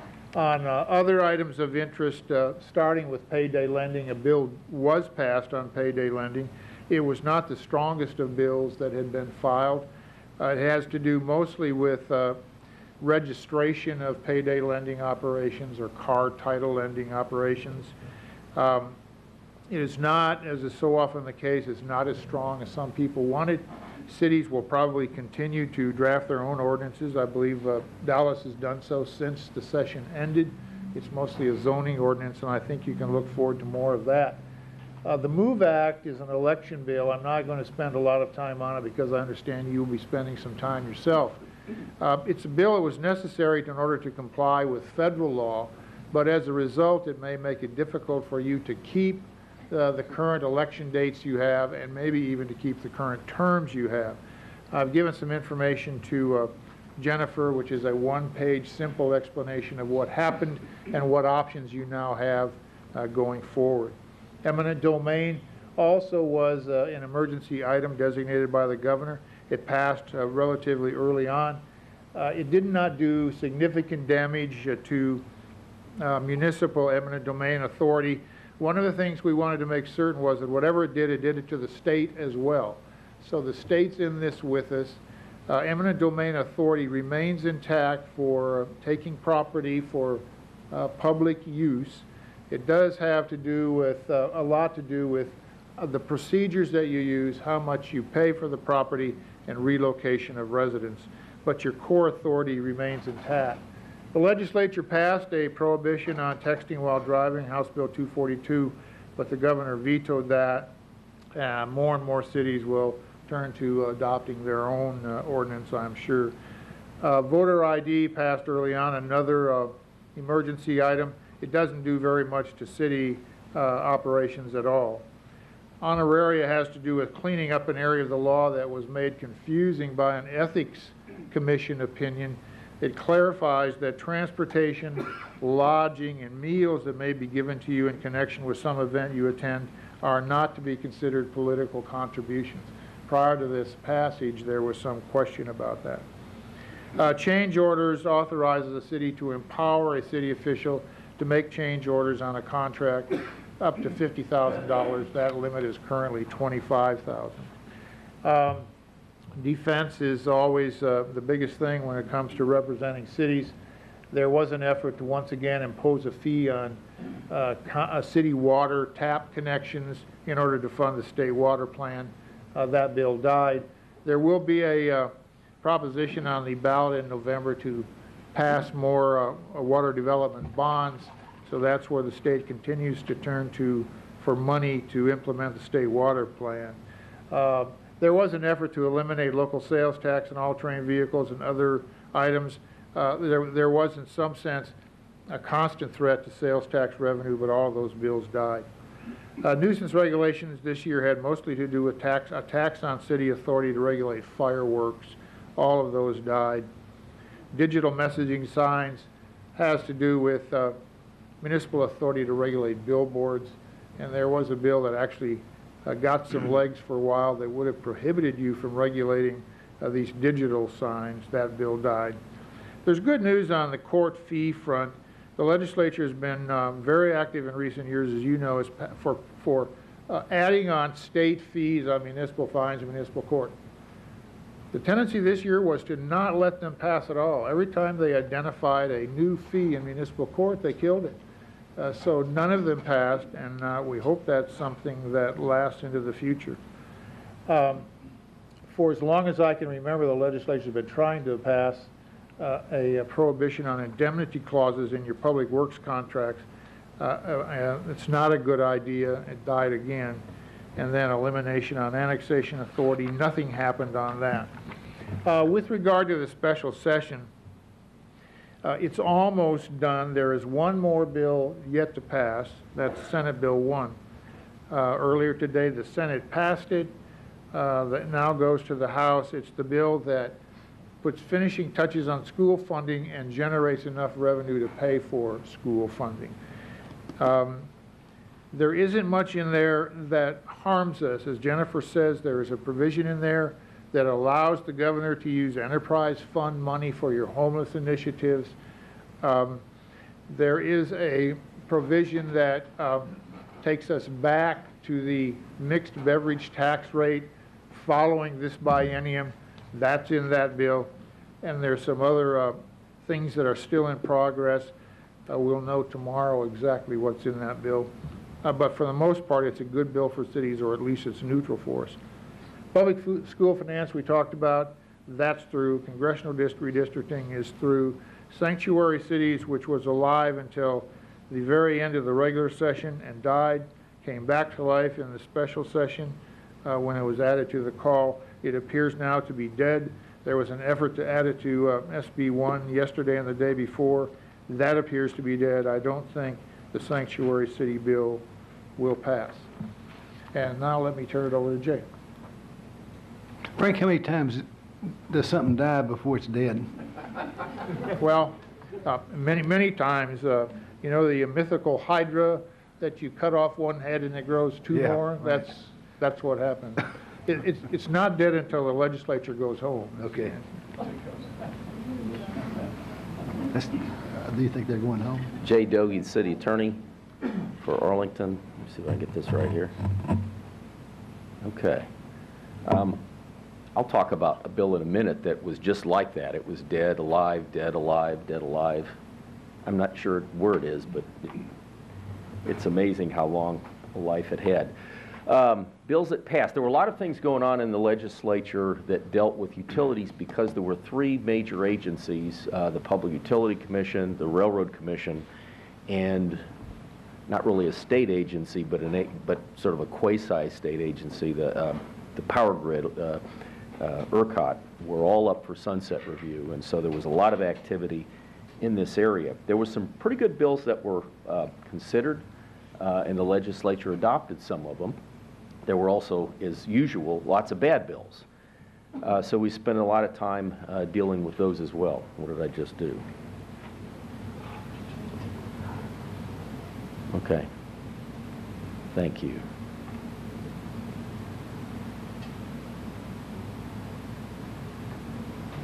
On uh, other items of interest, uh, starting with payday lending, a bill was passed on payday lending. It was not the strongest of bills that had been filed. Uh, it has to do mostly with uh, registration of payday lending operations or car title lending operations. Um, it is not, as is so often the case, it's not as strong as some people wanted. Cities will probably continue to draft their own ordinances. I believe uh, Dallas has done so since the session ended. It's mostly a zoning ordinance, and I think you can look forward to more of that. Uh, the MOVE Act is an election bill. I'm not going to spend a lot of time on it because I understand you'll be spending some time yourself. Uh, it's a bill that was necessary in order to comply with federal law, but as a result, it may make it difficult for you to keep Uh, the current election dates you have, and maybe even to keep the current terms you have. I've given some information to uh, Jennifer, which is a one-page simple explanation of what happened and what options you now have uh, going forward. Eminent domain also was uh, an emergency item designated by the governor. It passed uh, relatively early on. Uh, it did not do significant damage uh, to uh, municipal eminent domain authority. One of the things we wanted to make certain was that whatever it did, it did it to the state as well. So the state's in this with us. Uh, eminent domain authority remains intact for uh, taking property for uh, public use. It does have to do with, uh, a lot to do with uh, the procedures that you use, how much you pay for the property, and relocation of residents. But your core authority remains intact. The legislature passed a prohibition on texting while driving, House Bill two forty-two, but the governor vetoed that. Uh, more and more cities will turn to adopting their own uh, ordinance, I'm sure. Uh, voter I D passed early on, another uh, emergency item. It doesn't do very much to city uh, operations at all. Honoraria has to do with cleaning up an area of the law that was made confusing by an ethics commission opinion. It clarifies that transportation, lodging, and meals that may be given to you in connection with some event you attend are not to be considered political contributions. Prior to this passage, there was some question about that. Uh, change orders authorizes a city to empower a city official to make change orders on a contract. up to fifty thousand dollars. That limit is currently twenty-five thousand dollars. Um, defense is always uh, the biggest thing when it comes to representing cities. There was an effort to once again impose a fee on uh, uh, city water tap connections in order to fund the state water plan. Uh, that bill died. There will be a uh, proposition on the ballot in November to pass more uh, water development bonds. So that's where the state continues to turn to for money to implement the state water plan. Uh, there was an effort to eliminate local sales tax on all-terrain vehicles and other items. Uh, there, there was, in some sense, a constant threat to sales tax revenue, but all of those bills died. Uh, nuisance regulations this year had mostly to do with tax, a tax on city authority to regulate fireworks. All of those died. Digital messaging signs has to do with uh, municipal authority to regulate billboards, and there was a bill that actually uh, got some legs for a while that would have prohibited you from regulating uh, these digital signs. That bill died. There's good news on the court fee front. The legislature has been um, very active in recent years, as you know, as for, for uh, adding on state fees on municipal fines and municipal court. The tendency this year was to not let them pass at all. Every time they identified a new fee in municipal court, they killed it. Uh, so none of them passed, and uh, we hope that's something that lasts into the future. Um, for as long as I can remember, the legislature has been trying to pass Uh, a, a prohibition on indemnity clauses in your public works contracts. Uh, uh, it's not a good idea. It died again. And then elimination on annexation authority. Nothing happened on that. Uh, with regard to the special session, uh, it's almost done. There is one more bill yet to pass. That's Senate Bill one. Uh, earlier today, the Senate passed it. Uh, that now goes to the House. It's the bill that puts finishing touches on school funding and generates enough revenue to pay for school funding. Um, there isn't much in there that harms us. As Jennifer says, there is a provision in there that allows the governor to use enterprise fund money for your homeless initiatives. Um, there is a provision that um, takes us back to the mixed beverage tax rate following this biennium. That's in that bill. And there's some other uh, things that are still in progress. Uh, we'll know tomorrow exactly what's in that bill. Uh, but for the most part, it's a good bill for cities, or at least it's neutral for us. Public school finance we talked about, that's through. Congressional district redistricting is through. Sanctuary cities, which was alive until the very end of the regular session and died, came back to life in the special session uh, when it was added to the call. It appears now to be dead. There was an effort to add it to uh, S B one yesterday and the day before. That appears to be dead. I don't think the sanctuary city bill will pass. And now let me turn it over to Jay. Frank, how many times does something die before it's dead? Well, uh, many, many times, uh, you know, the mythical hydra that you cut off one head and it grows two Yeah, more, right. that's, that's what happens. It, it's, it's not dead until the legislature goes home. Okay. That's, uh, do you think they're going home? Jay Dogie, the city attorney for Arlington. Let me see if I can get this right here. Okay. Um, I'll talk about a bill in a minute that was just like that. It was dead, alive, dead, alive, dead, alive. I'm not sure where it is, but it's amazing how long a life it had. Um, bills that passed. There were a lot of things going on in the legislature that dealt with utilities because there were three major agencies, uh, the Public Utility Commission, the Railroad Commission, and not really a state agency, but, an, but sort of a quasi-state agency, the, uh, the Power Grid, uh, uh, ERCOT, were all up for sunset review, and so there was a lot of activity in this area. There were some pretty good bills that were uh, considered, uh, and the legislature adopted some of them. There were also, as usual, lots of bad bills. Uh, so we spent a lot of time uh, dealing with those as well. What did I just do? Okay. Thank you.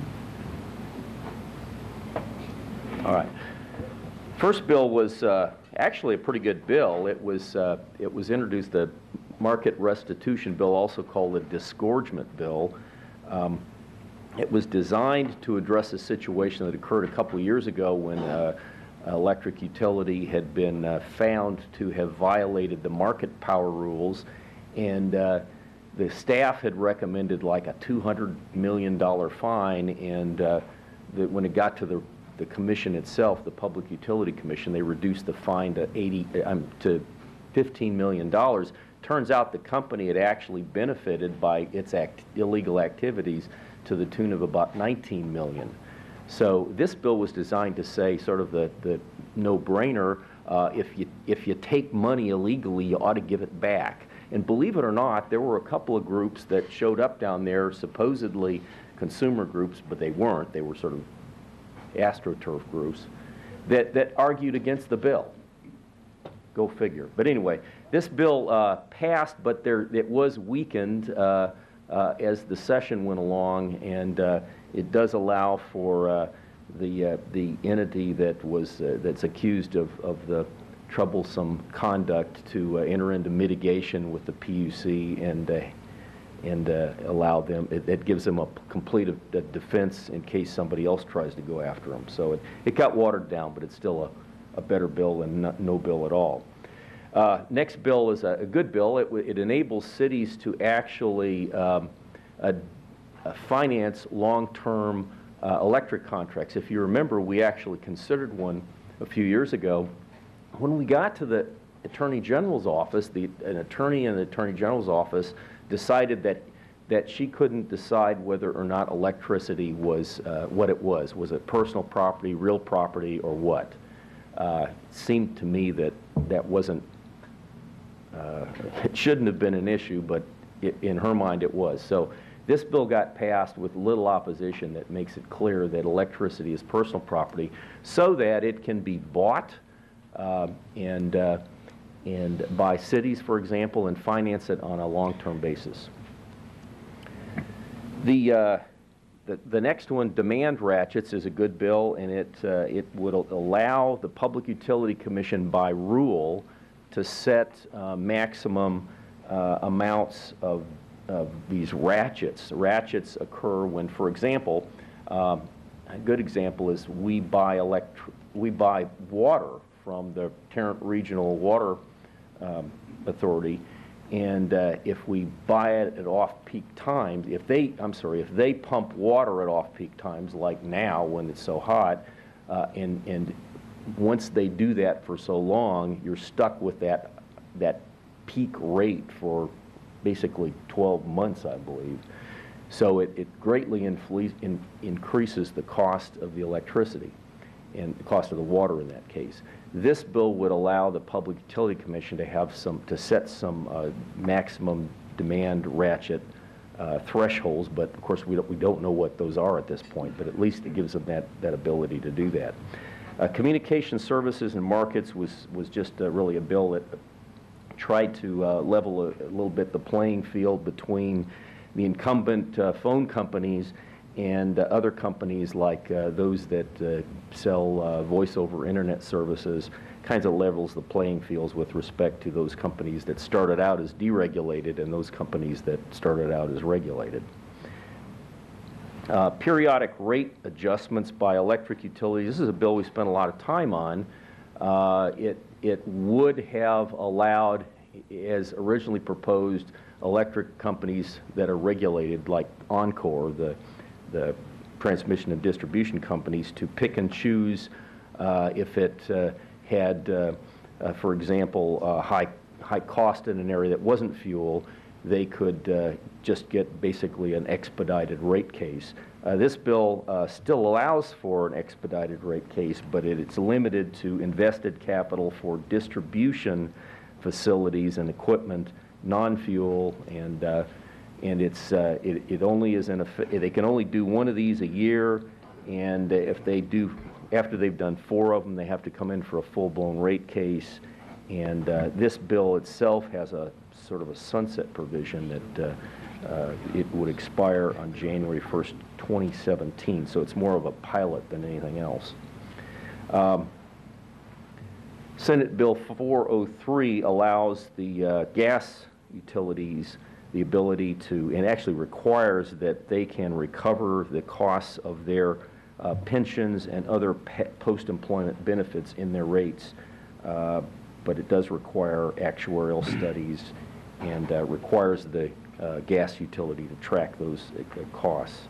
All right. First bill was uh, actually a pretty good bill. It was, uh, it was introduced, the market restitution bill, also called the disgorgement bill. Um, it was designed to address a situation that occurred a couple of years ago when uh, electric utility had been uh, found to have violated the market power rules, and uh, the staff had recommended like a two hundred million dollar fine, and uh, the, when it got to the, the commission itself, the Public Utility Commission, they reduced the fine to eighty um, to fifteen million dollars. Turns out the company had actually benefited by its act, illegal activities to the tune of about nineteen million dollars. So this bill was designed to say sort of the, the no-brainer, uh, if you, if you take money illegally, you ought to give it back. And believe it or not, there were a couple of groups that showed up down there, supposedly consumer groups, but they weren't. They were sort of AstroTurf groups that, that argued against the bill. Go figure. But anyway, this bill uh, passed, but there, it was weakened uh, uh, as the session went along, and uh, it does allow for uh, the, uh, the entity that was, uh, that's accused of, of the troublesome conduct to uh, enter into mitigation with the P U C and, uh, and uh, allow them, it, it gives them a complete a defense in case somebody else tries to go after them. So it, it got watered down, but it's still a, a better bill than no, no bill at all. Uh, next bill is a, a good bill. It, it enables cities to actually um, uh, uh, finance long-term uh, electric contracts. If you remember, we actually considered one a few years ago. When we got to the Attorney General's office, the, an attorney in the Attorney General's office decided that, that she couldn't decide whether or not electricity was uh, what it was. Was it personal property, real property, or what? Uh, it seemed to me that that wasn't, uh, it shouldn't have been an issue, but it, in her mind it was. So this bill got passed with little opposition that makes it clear that electricity is personal property so that it can be bought uh, and, uh, and by cities, for example, and finance it on a long-term basis. The, uh, the, the next one, demand ratchets, is a good bill, and it, uh, it would allow the Public Utility Commission by rule to set uh, maximum uh, amounts of, of these ratchets. Ratchets occur when, for example, um, a good example is we buy, elect we buy water from the Tarrant Regional Water um, Authority, and uh, if we buy it at off-peak times, if they, I'm sorry, if they pump water at off-peak times, like now when it's so hot, uh, and, and once they do that for so long, you're stuck with that, that peak rate for basically twelve months, I believe. So it, it greatly infle in, increases the cost of the electricity and the cost of the water in that case. This bill would allow the Public Utility Commission to have some, to set some uh, maximum demand ratchet uh, thresholds, but of course we don't, we don't know what those are at this point, but at least it gives them that, that ability to do that. Uh, communication services and markets was, was just uh, really a bill that tried to uh, level a, a little bit the playing field between the incumbent uh, phone companies and uh, other companies like uh, those that uh, sell uh, voice over internet services, kinds of levels the playing fields with respect to those companies that started out as deregulated and those companies that started out as regulated. Uh, periodic rate adjustments by electric utilities. This is a bill we spent a lot of time on. Uh, it, it would have allowed, as originally proposed, electric companies that are regulated, like Encore, the, the transmission and distribution companies, to pick and choose uh, if it uh, had, uh, uh, for example, uh, high, high cost in an area that wasn't fuel. They could uh, just get basically an expedited rate case. Uh, this bill uh, still allows for an expedited rate case, but it, it's limited to invested capital for distribution facilities and equipment, non-fuel, and uh, and it's uh, it, it only is in a, they can only do one of these a year, and if they do, after they've done four of them, they have to come in for a full-blown rate case. And uh, this bill itself has a sort of a sunset provision that uh, uh, it would expire on January first, twenty seventeen. So it's more of a pilot than anything else. Um, Senate Bill four oh three allows the uh, gas utilities the ability to, and actually requires that they can recover the costs of their uh, pensions and other post-employment benefits in their rates. Uh, but it does require actuarial studies and uh, requires the uh, gas utility to track those uh, costs.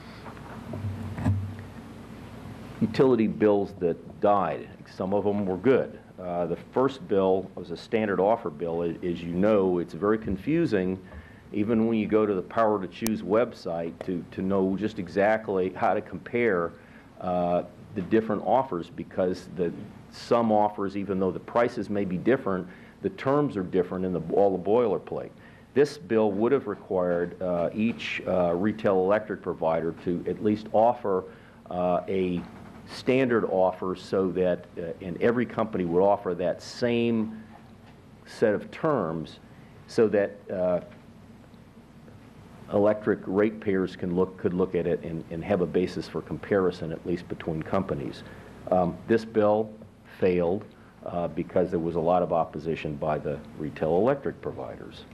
Utility bills that died, some of them were good. Uh, the first bill was a standard offer bill. As, as you know, it's very confusing, even when you go to the Power to Choose website, to, to know just exactly how to compare uh, the different offers, because the, some offers, even though the prices may be different, the terms are different in the, all the boilerplate. This bill would have required uh, each uh, retail electric provider to at least offer uh, a standard offer, so that uh, and every company would offer that same set of terms, so that uh, electric ratepayers can look could look at it and, and have a basis for comparison, at least between companies. Um, this bill failed uh, because there was a lot of opposition by the retail electric providers.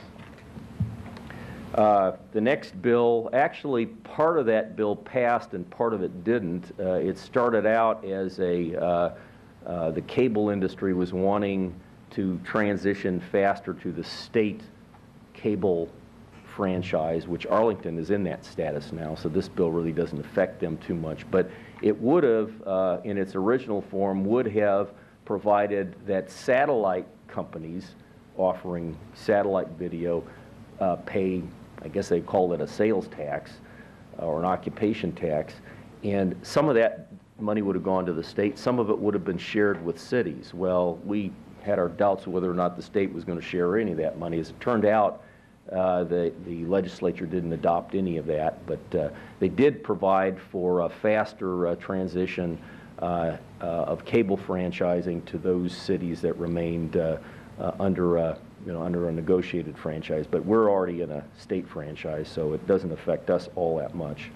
Uh, the next bill, actually part of that bill passed and part of it didn't. Uh, it started out as a, uh, uh, the cable industry was wanting to transition faster to the state cable franchise, which Arlington is in that status now, so this bill really doesn't affect them too much. But it would have, uh, in its original form, would have provided that satellite companies offering satellite video uh, pay, I guess they call it a sales tax uh, or an occupation tax, and some of that money would have gone to the state. Some of it would have been shared with cities. Well, we had our doubts whether or not the state was going to share any of that money. As it turned out, uh, the, the legislature didn't adopt any of that, but uh, they did provide for a faster uh, transition uh, uh, of cable franchising to those cities that remained uh, uh, under a you know, under a negotiated franchise, but we're already in a state franchise, so it doesn't affect us all that much.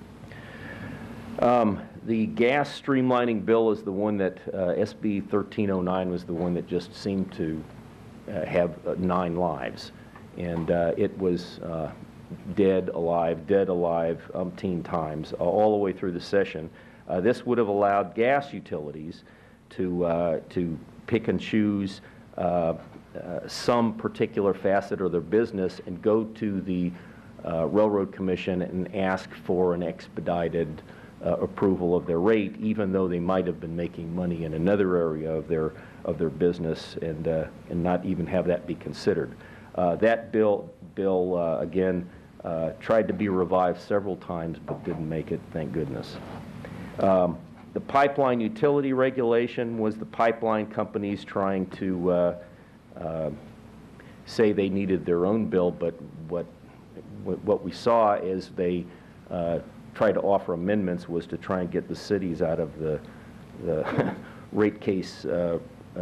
Um, the gas streamlining bill is the one that, uh, S B thirteen oh nine was the one that just seemed to uh, have uh, nine lives. And uh, it was uh, dead, alive, dead, alive umpteen times, uh, all the way through the session. Uh, this would have allowed gas utilities to, uh, to pick and choose uh, Uh, some particular facet of their business and go to the uh, Railroad Commission and ask for an expedited uh, approval of their rate, even though they might have been making money in another area of their of their business, and uh, and not even have that be considered. Uh, that bill bill uh, again uh, tried to be revived several times, but didn't make it. Thank goodness. Um, the pipeline utility regulation was the pipeline companies trying to Uh, Uh, say they needed their own bill, but what what we saw is they uh, tried to offer amendments was to try and get the cities out of the the rate case uh, uh,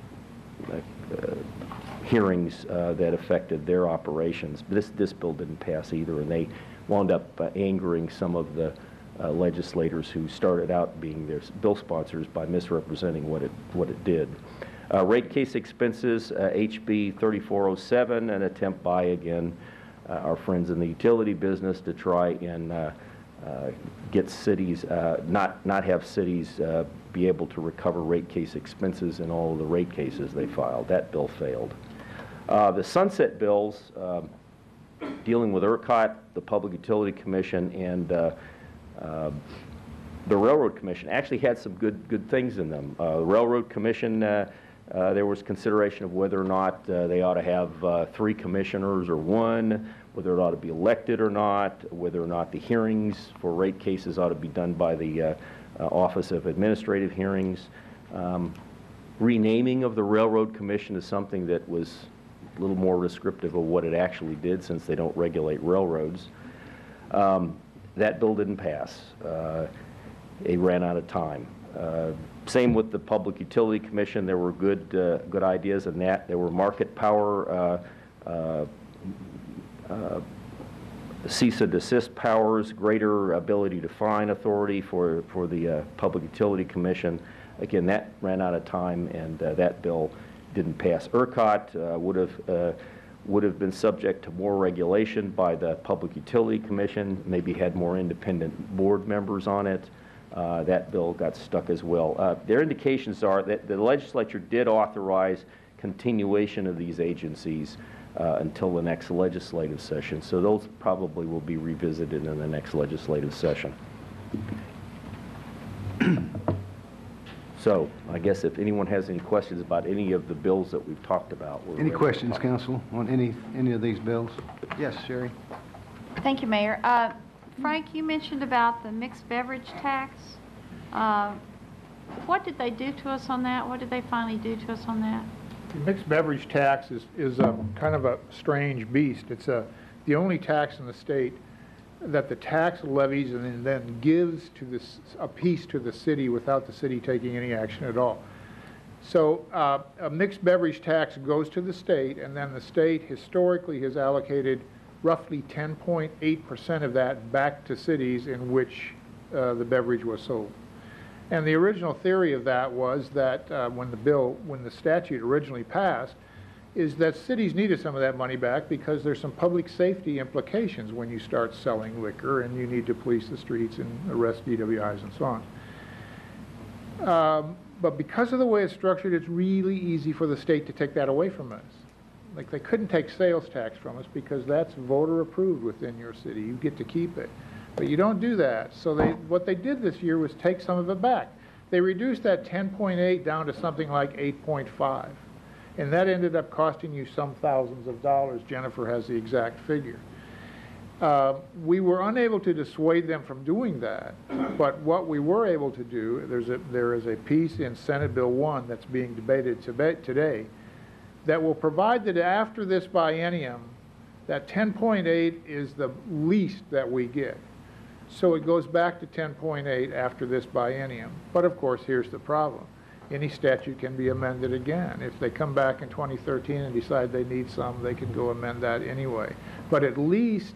uh, hearings uh, that affected their operations. This this bill didn't pass either, and they wound up uh, angering some of the uh, legislators who started out being their bill sponsors by misrepresenting what it what it did. Uh, rate case expenses, uh, H B thirty-four oh seven, an attempt by, again, uh, our friends in the utility business to try and uh, uh, get cities, uh, not, not have cities uh, be able to recover rate case expenses in all of the rate cases they filed. That bill failed. Uh, the sunset bills, uh, dealing with ERCOT, the Public Utility Commission, and uh, uh, the Railroad Commission, actually had some good, good things in them. Uh, the Railroad Commission, uh, Uh, there was consideration of whether or not uh, they ought to have uh, three commissioners or one, whether it ought to be elected or not, whether or not the hearings for rate cases ought to be done by the uh, uh, Office of Administrative Hearings. Um, renaming of the Railroad Commission is something that was a little more descriptive of what it actually did, since they don't regulate railroads. Um, that bill didn't pass. Uh, it ran out of time. Uh, same with the Public Utility Commission. There were good uh, good ideas in that. There were market power, uh, uh, uh, cease and desist powers, greater ability to fine authority for for the uh, Public Utility Commission. again, that ran out of time, and uh, that bill didn't pass. ERCOT uh, would have uh, would have been subject to more regulation by the Public Utility Commission, maybe had more independent board members on it. Uh, that bill got stuck as well. Uh, their indications are that the legislature did authorize continuation of these agencies uh, until the next legislative session. So those probably will be revisited in the next legislative session. So I guess if anyone has any questions about any of the bills that we've talked about. we're Any ready to questions, talk. Council, on any, any of these bills? Yes, Sherry? Thank you, Mayor. Uh, Frank, you mentioned about the mixed beverage tax. Uh, What did they do to us on that? What did they finally do to us on that? The mixed beverage tax is, is a kind of a strange beast. It's a, the only tax in the state that the tax levies and then gives to this, a piece to the city without the city taking any action at all. So uh, a mixed beverage tax goes to the state, and then the state historically has allocated roughly ten point eight percent of that back to cities in which uh, the beverage was sold. And the original theory of that was that uh, when the bill, when the statute originally passed, is that cities needed some of that money back because there's some public safety implications when you start selling liquor and you need to police the streets and arrest D W Is and so on. Um, but because of the way it's structured, it's really easy for the state to take that away from us. Like, they couldn't take sales tax from us because that's voter approved within your city. You get to keep it. But you don't do that. So they, what they did this year was take some of it back. They reduced that ten point eight down to something like eight point five. And that ended up costing you some thousands of dollars. Jennifer has the exact figure. Uh, we were unable to dissuade them from doing that, but what we were able to do, there's a, there is a piece in Senate Bill one that's being debated today that will provide that after this biennium, that ten point eight is the least that we get. So it goes back to ten point eight after this biennium. But of course, here's the problem. Any statute can be amended again. If they come back in twenty thirteen and decide they need some, they can go amend that anyway. But at least,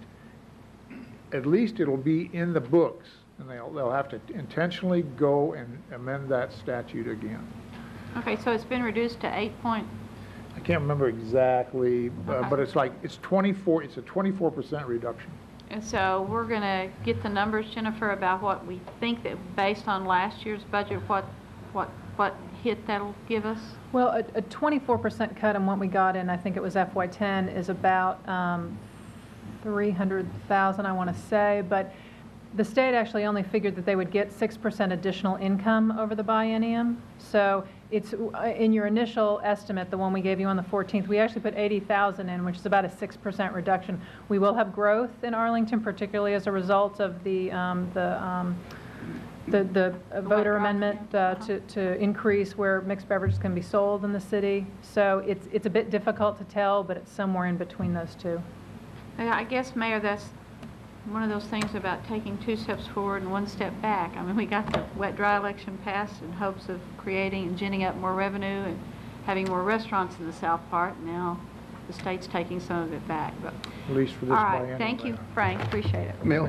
at least it'll be in the books, and they'll, they'll have to intentionally go and amend that statute again. Okay, so it's been reduced to eight point. I can't remember exactly, uh, Okay. but it's like, it's twenty-four, it's a twenty-four percent reduction. And so we're going to get the numbers, Jennifer, about what we think that based on last year's budget, what, what, what hit that'll give us? Well, a a twenty-four percent cut in what we got in, I think it was F Y ten, is about um, three hundred thousand, I want to say, but the state actually only figured that they would get six percent additional income over the biennium. So it's, in your initial estimate, the one we gave you on the fourteenth, we actually put eighty thousand in, which is about a six percent reduction. We will have growth in Arlington, particularly as a result of the, um, the, um, the, the voter amendment uh, to, to increase where mixed beverages can be sold in the city. So it's, it's a bit difficult to tell, but it's somewhere in between those two. I guess, Mayor, that's one of those things about taking two steps forward and one step back. I mean, we got the wet dry election passed in hopes of creating and ginning up more revenue and having more restaurants in the south part. Now the state's taking some of it back. But At least for this all right, biennium. thank you, Frank. Appreciate it. Mill?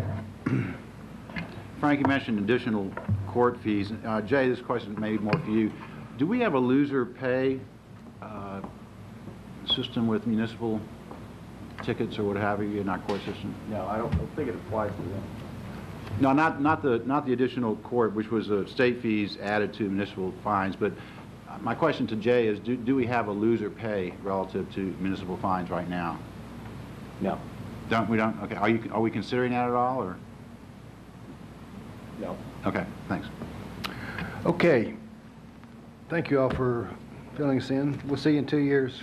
Frank, you mentioned additional court fees. Uh, Jay, this question may be more for you. Do we have a loser pay uh, system with municipal tickets or what have you in our court system? No, I don't, I don't think it applies to them. No, not, not the, not the additional court, which was the state fees added to municipal fines, but uh, my question to Jay is, do, do we have a loser pay relative to municipal fines right now? No. Don't, we don't, okay, are you, are we considering that at all, or? No. Okay, thanks. Okay. Thank you all for filling us in. We'll see you in two years.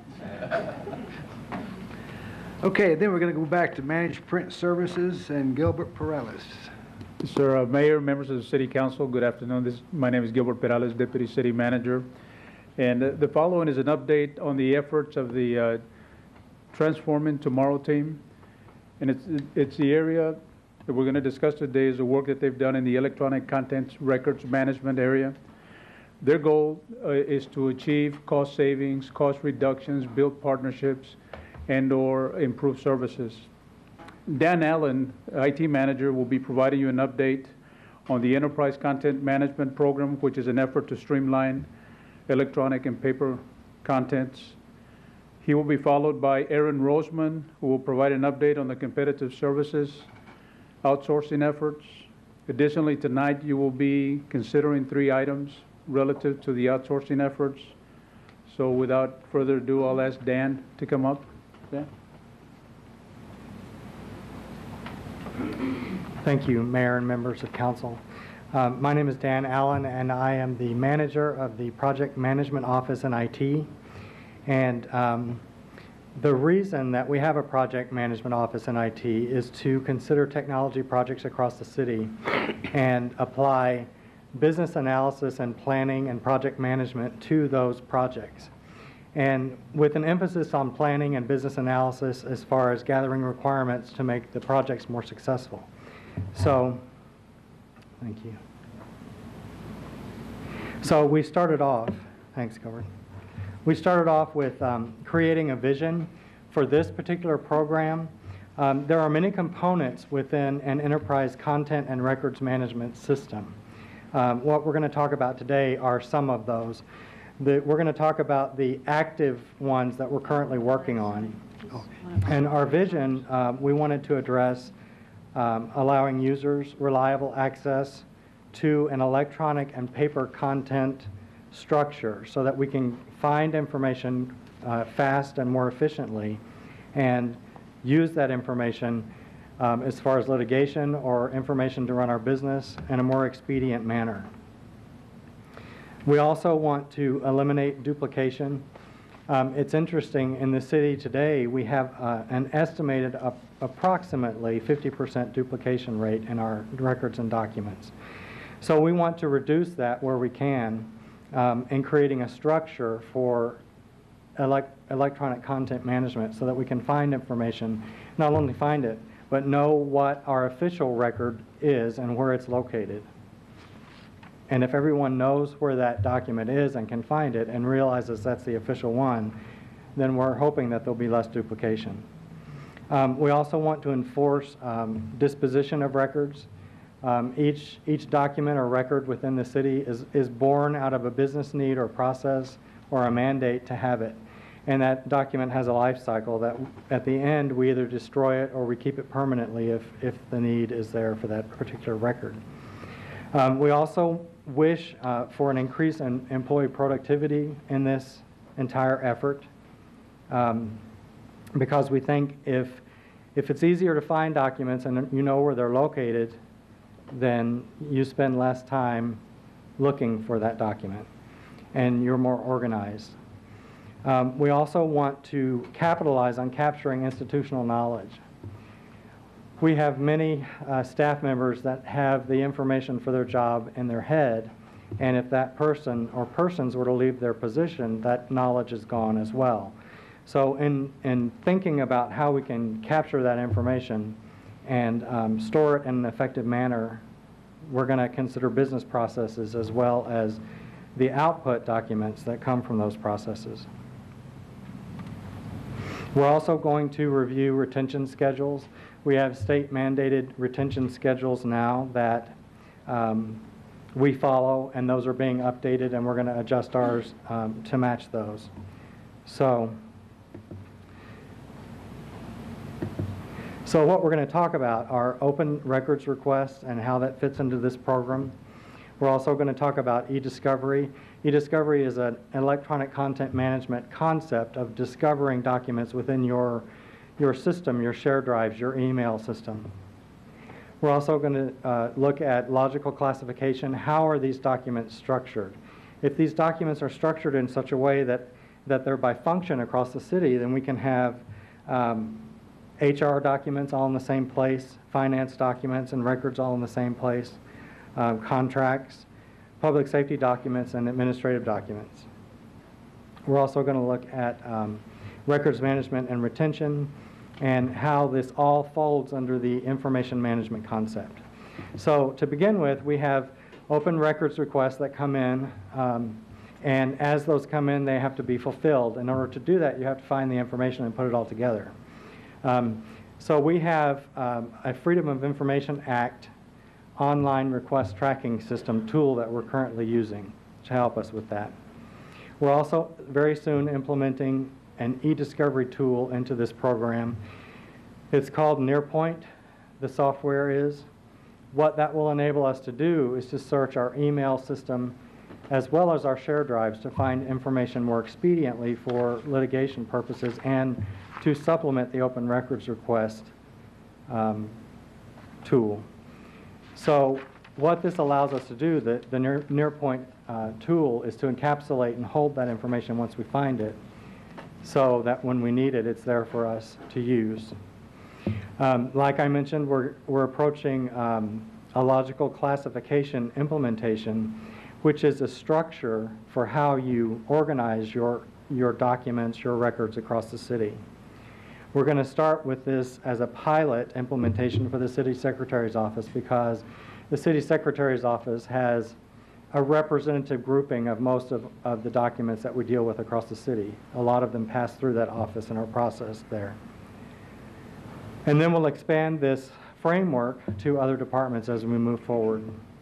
Okay, then we're going to go back to Managed Print Services and Gilbert Perales. Sir, uh, Mayor, members of the City Council, good afternoon. This, my name is Gilbert Perales, Deputy City Manager. And uh, the following is an update on the efforts of the uh, Transforming Tomorrow team. And it's, it's the area that we're going to discuss today is the work that they've done in the electronic content records management area. Their goal uh, is to achieve cost savings, cost reductions, build partnerships, and or improve services. Dan Allen, I T manager, will be providing you an update on the Enterprise Content Management Program, which is an effort to streamline electronic and paper contents. He will be followed by Aaron Roseman, who will provide an update on the competitive services outsourcing efforts. Additionally, tonight you will be considering three items relative to the outsourcing efforts. So without further ado, I'll ask Dan to come up. Dan? Thank you, Mayor and members of council. Um, my name is Dan Allen, and I am the manager of the Project Management Office in I T. And um, the reason that we have a Project Management Office in I T is to consider technology projects across the city and apply business analysis and planning and project management to those projects. And with an emphasis on planning and business analysis as far as gathering requirements to make the projects more successful. So, thank you. So we started off, thanks, Gilbert. We started off with um, creating a vision for this particular program. Um, there are many components within an enterprise content and records management system. Um, what we're going to talk about today are some of those. The, we're going to talk about the active ones that we're currently working on. And our vision, uh, we wanted to address um, allowing users reliable access to an electronic and paper content structure so that we can find information uh, fast and more efficiently and use that information um, as far as litigation or information to run our business in a more expedient manner. We also want to eliminate duplication. Um, it's interesting, in the city today, we have uh, an estimated uh, approximately fifty percent duplication rate in our records and documents. So we want to reduce that where we can um, in creating a structure for elect electronic content management so that we can find information, not only find it, but know what our official record is and where it's located. And if everyone knows where that document is and can find it and realizes that's the official one, then we're hoping that there'll be less duplication. Um, we also want to enforce um, disposition of records. Um, each, each document or record within the city is, is born out of a business need or process or a mandate to have it. And that document has a life cycle that at the end we either destroy it or we keep it permanently if, if the need is there for that particular record. Um, we also wish uh, for an increase in employee productivity in this entire effort um, because we think if, if it's easier to find documents and you know where they're located, then you spend less time looking for that document and you're more organized. Um, we also want to capitalize on capturing institutional knowledge. We have many uh, staff members that have the information for their job in their head, and if that person or persons were to leave their position, that knowledge is gone as well. So in, in thinking about how we can capture that information and um, store it in an effective manner, we're going to consider business processes as well as the output documents that come from those processes. We're also going to review retention schedules. We have state mandated retention schedules now that um, we follow, and those are being updated, and we're going to adjust ours um, to match those. So, so what we're going to talk about are open records requests and how that fits into this program. We're also going to talk about e-discovery. E-discovery is an electronic content management concept of discovering documents within your, your system, your shared drives, your email system. We're also going to uh, look at logical classification. How are these documents structured? If these documents are structured in such a way that, that they're by function across the city, then we can have um, H R documents all in the same place, finance documents and records all in the same place, um, contracts, public safety documents, and administrative documents. We're also going to look at um, records management and retention and how this all folds under the information management concept. So to begin with, we have open records requests that come in, um, and as those come in, they have to be fulfilled. In order to do that, you have to find the information and put it all together. Um, so we have um, a Freedom of Information Act online request tracking system tool that we're currently using to help us with that. We're also very soon implementing an e-discovery tool into this program. It's called Nearpoint, the software is. What that will enable us to do is to search our email system as well as our share drives to find information more expediently for litigation purposes and to supplement the open records request um, tool. So what this allows us to do, the, the near, Nearpoint uh, tool, is to encapsulate and hold that information once we find it so that when we need it, it's there for us to use. Um, like I mentioned, we're, we're approaching um, a logical classification implementation, which is a structure for how you organize your, your documents, your records across the city. We're going to start with this as a pilot implementation for the City Secretary's Office because the City Secretary's Office has a representative grouping of most of, of the documents that we deal with across the city. A lot of them pass through that office and are processed there. And then we'll expand this framework to other departments as we move forward.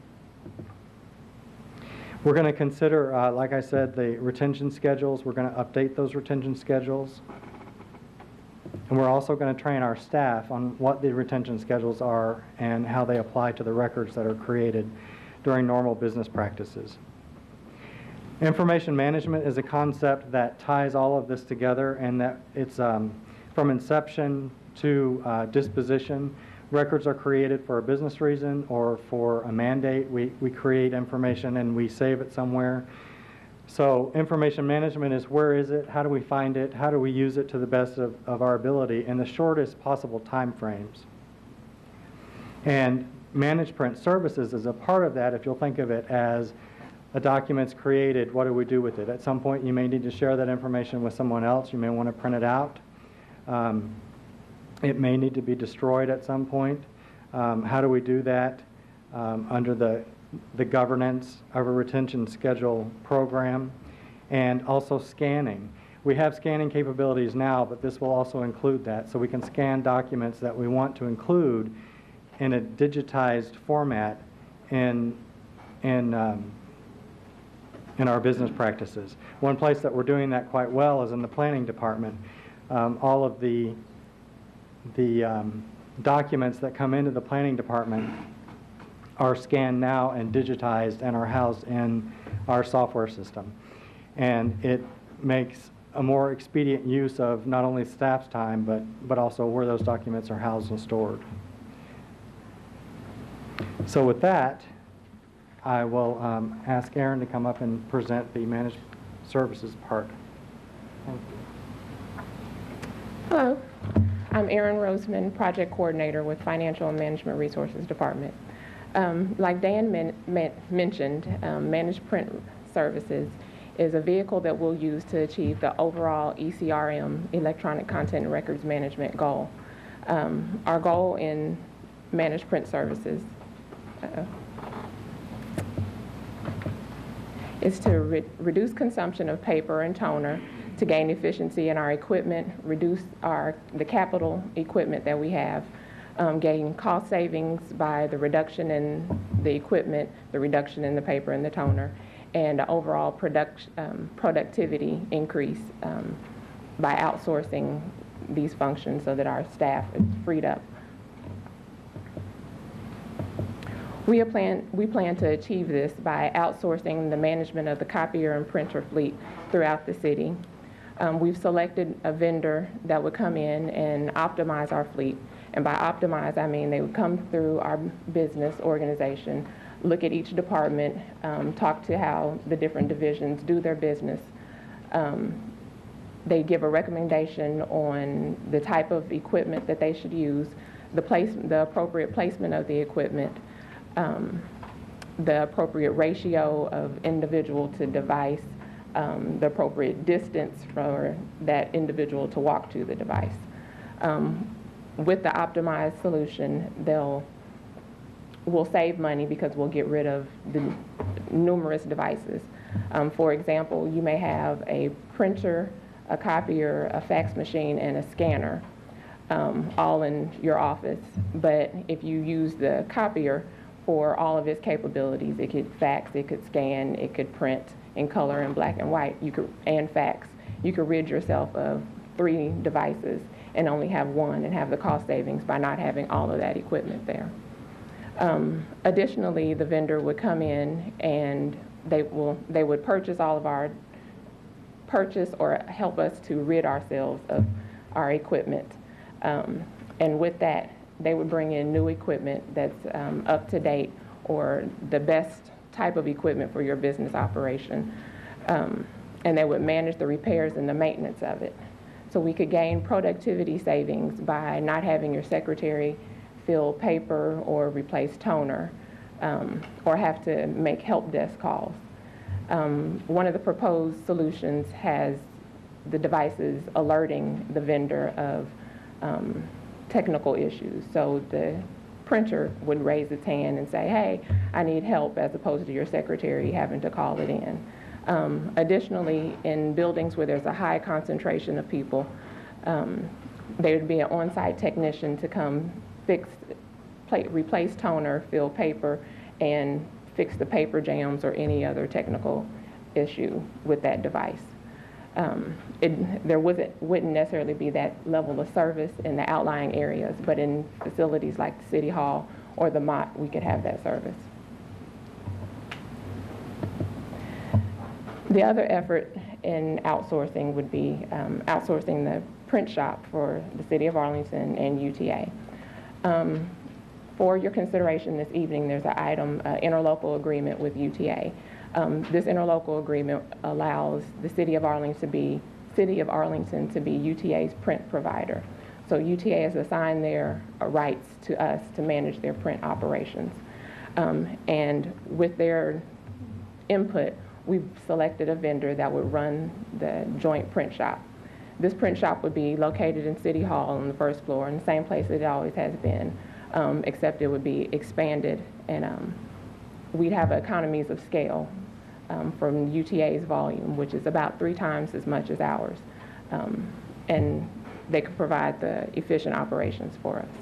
We're going to consider, uh, like I said, the retention schedules. We're going to update those retention schedules. And we're also going to train our staff on what the retention schedules are and how they apply to the records that are created during normal business practices. Information management is a concept that ties all of this together, and that it's um, from inception to uh, disposition. Records are created for a business reason or for a mandate. We, we create information and we save it somewhere. So information management is where is it, how do we find it, how do we use it to the best of, of our ability in the shortest possible time frames. And managed print services is a part of that. If you'll think of it as a document's created, what do we do with it? At some point you may need to share that information with someone else. You may want to print it out. Um, it may need to be destroyed at some point. Um, how do we do that um, under the the governance of a retention schedule program, and also scanning. We have scanning capabilities now, but this will also include that, so we can scan documents that we want to include in a digitized format in, in, um, in our business practices. One place that we're doing that quite well is in the planning department. Um, all of the, the um, documents that come into the planning department are scanned now and digitized and are housed in our software system. And it makes a more expedient use of not only staff's time, but, but also where those documents are housed and stored. So with that, I will um, ask Aaron to come up and present the managed services part. Thank you. Hello, I'm Erin Roseman, Project Coordinator with Financial and Management Resources Department. Um, like Dan men men mentioned, um, Managed Print Services is a vehicle that we'll use to achieve the overall E C R M, Electronic Content and Records Management goal. Um, our goal in Managed Print Services uh-oh, is to re reduce consumption of paper and toner, to gain efficiency in our equipment, reduce our the capital equipment that we have, Um, gain cost savings by the reduction in the equipment, the reduction in the paper and the toner, and overall product, um, productivity increase um, by outsourcing these functions so that our staff is freed up. We plan, we plan to achieve this by outsourcing the management of the copier and printer fleet throughout the city. Um, we've selected a vendor that would come in and optimize our fleet. And by optimize, I mean they would come through our business organization, look at each department, um, talk to how the different divisions do their business. Um, they give a recommendation on the type of equipment that they should use, the, place, the appropriate placement of the equipment, um, the appropriate ratio of individual to device, um, the appropriate distance for that individual to walk to the device. Um, With the optimized solution, they'll we'll save money because we'll get rid of the numerous devices. Um, for example, you may have a printer, a copier, a fax machine, and a scanner um, all in your office. But if you use the copier, for all of its capabilities. It could fax, it could scan, it could print in color and black and white, you could, and fax. You could rid yourself of three devices and only have one and have the cost savings by not having all of that equipment there. Um, additionally, the vendor would come in and they will they would purchase all of our purchase or help us to rid ourselves of our equipment. Um, and with that, they would bring in new equipment that's um, up to date or the best type of equipment for your business operation. Um, and they would manage the repairs and the maintenance of it. So we could gain productivity savings by not having your secretary fill paper or replace toner um, or have to make help desk calls. Um, one of the proposed solutions has the devices alerting the vendor of um, technical issues. So the printer would raise its hand and say, hey, I need help, as opposed to your secretary having to call it in. Um, additionally, in buildings where there's a high concentration of people, um, there would be an on-site technician to come fix, play, replace toner, fill paper, and fix the paper jams or any other technical issue with that device. Um, it, there wasn't, wouldn't necessarily be that level of service in the outlying areas, but in facilities like the City Hall or the Mott, we could have that service. The other effort in outsourcing would be um, outsourcing the print shop for the City of Arlington and U T A. Um, for your consideration this evening, there's an item, uh, interlocal agreement with U T A. Um, this interlocal agreement allows the City of Arlington to be City of Arlington to be U T A's print provider. So U T A has assigned their uh, rights to us to manage their print operations. Um, and with their input, we've selected a vendor that would run the joint print shop. This print shop would be located in City Hall on the first floor, in the same place that it always has been, um, except it would be expanded, and um, we'd have economies of scale um, from U T A's volume, which is about three times as much as ours. Um, and they could provide the efficient operations for us.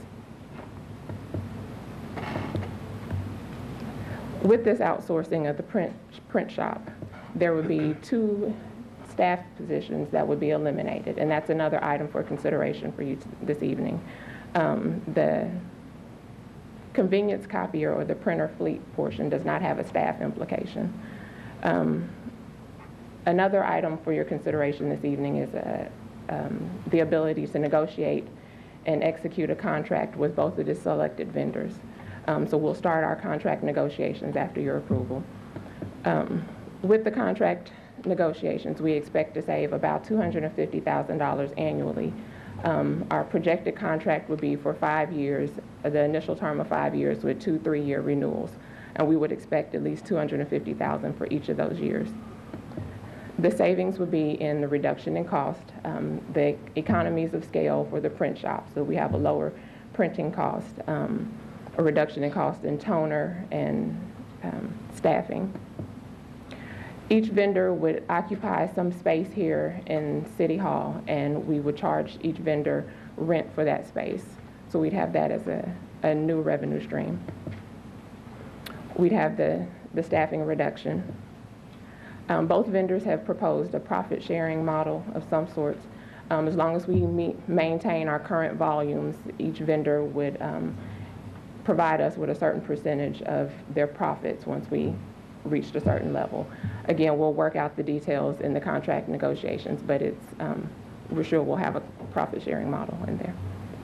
With this outsourcing of the print, print shop, there would be two staff positions that would be eliminated, and that's another item for consideration for you this evening. Um, the convenience copier or the printer fleet portion does not have a staff implication. Um, another item for your consideration this evening is a, um, the ability to negotiate and execute a contract with both of the selected vendors. Um, so we'll start our contract negotiations after your approval. Um, with the contract negotiations, we expect to save about two hundred fifty thousand dollars annually. Um, our projected contract would be for five years, the initial term of five years with two three-year renewals. And we would expect at least two hundred fifty thousand dollars for each of those years. The savings would be in the reduction in cost, um, the economies of scale for the print shop. So we have a lower printing cost, um, a reduction in cost in toner and um, staffing. Each vendor would occupy some space here in City Hall, and we would charge each vendor rent for that space. So we'd have that as a, a new revenue stream. We'd have the, the staffing reduction. Um, both vendors have proposed a profit sharing model of some sorts. Um, as long as we meet, maintain our current volumes, each vendor would um, provide us with a certain percentage of their profits once we reached a certain level. Again, we'll work out the details in the contract negotiations, but it's, um, we're sure we'll have a profit sharing model in there.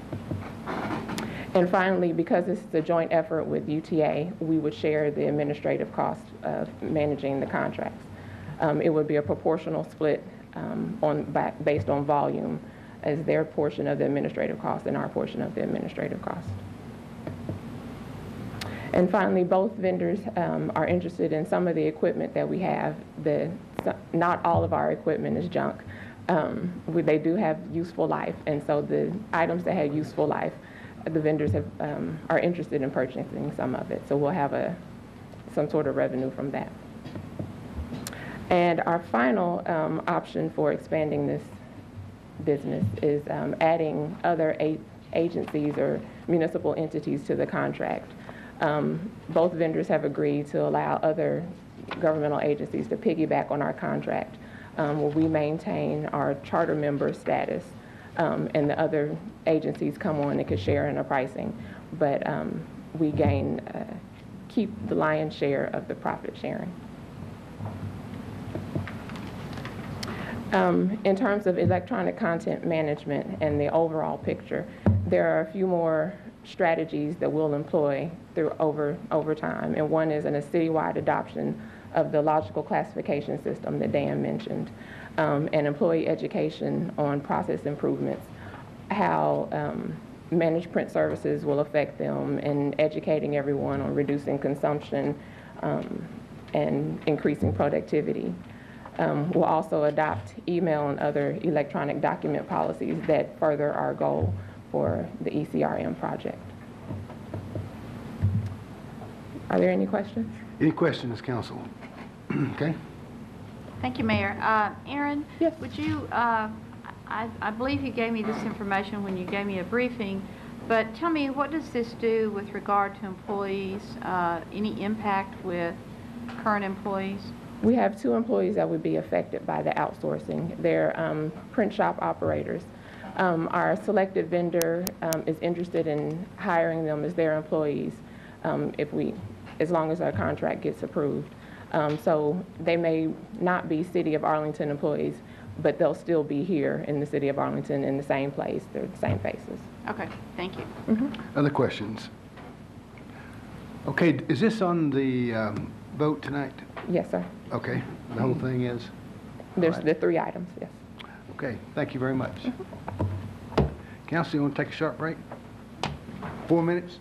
And finally, because this is a joint effort with U T A, we would share the administrative cost of managing the contracts. Um, it would be a proportional split um, on, based on volume as their portion of the administrative cost and our portion of the administrative cost. And finally, both vendors um, are interested in some of the equipment that we have. The, not all of our equipment is junk. Um, we, they do have useful life, and so the items that have useful life, the vendors have, um, are interested in purchasing some of it. So we'll have a, some sort of revenue from that. And our final um, option for expanding this business is um, adding other a agencies or municipal entities to the contract. Um, both vendors have agreed to allow other governmental agencies to piggyback on our contract, um, where we maintain our charter member status, um, and the other agencies come on and can share in the pricing. But um, we gain, uh, keep the lion's share of the profit sharing. Um, in terms of electronic content management and the overall picture, there are a few more strategies that we'll employ through over, over time. And one is in a citywide adoption of the logical classification system that Dan mentioned, um, and employee education on process improvements, how um, managed print services will affect them, and educating everyone on reducing consumption um, and increasing productivity. Um, we'll also adopt email and other electronic document policies that further our goal for the E C R M project. Are there any questions? Any questions, council? Okay. Thank you, Mayor. Uh, Aaron, Yes. would you, uh, I, I believe you gave me this information when you gave me a briefing, but tell me, what does this do with regard to employees? Uh, any impact with current employees? We have two employees that would be affected by the outsourcing. They're um, print shop operators. Um, our selected vendor um, is interested in hiring them as their employees um, if we, as long as our contract gets approved. Um, so they may not be City of Arlington employees, but they'll still be here in the City of Arlington in the same place. They're the same faces. Okay, thank you. Mm-hmm. Other questions? Okay, is this on the um, vote tonight? Yes, sir. Okay, the whole thing is? There's All right. the three items, yes. Okay, thank you very much. Mm-hmm. Council, you want to take a short break? Four minutes?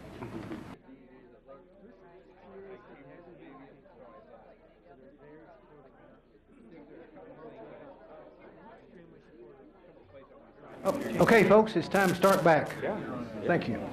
Okay, folks, it's time to start back. Thank you.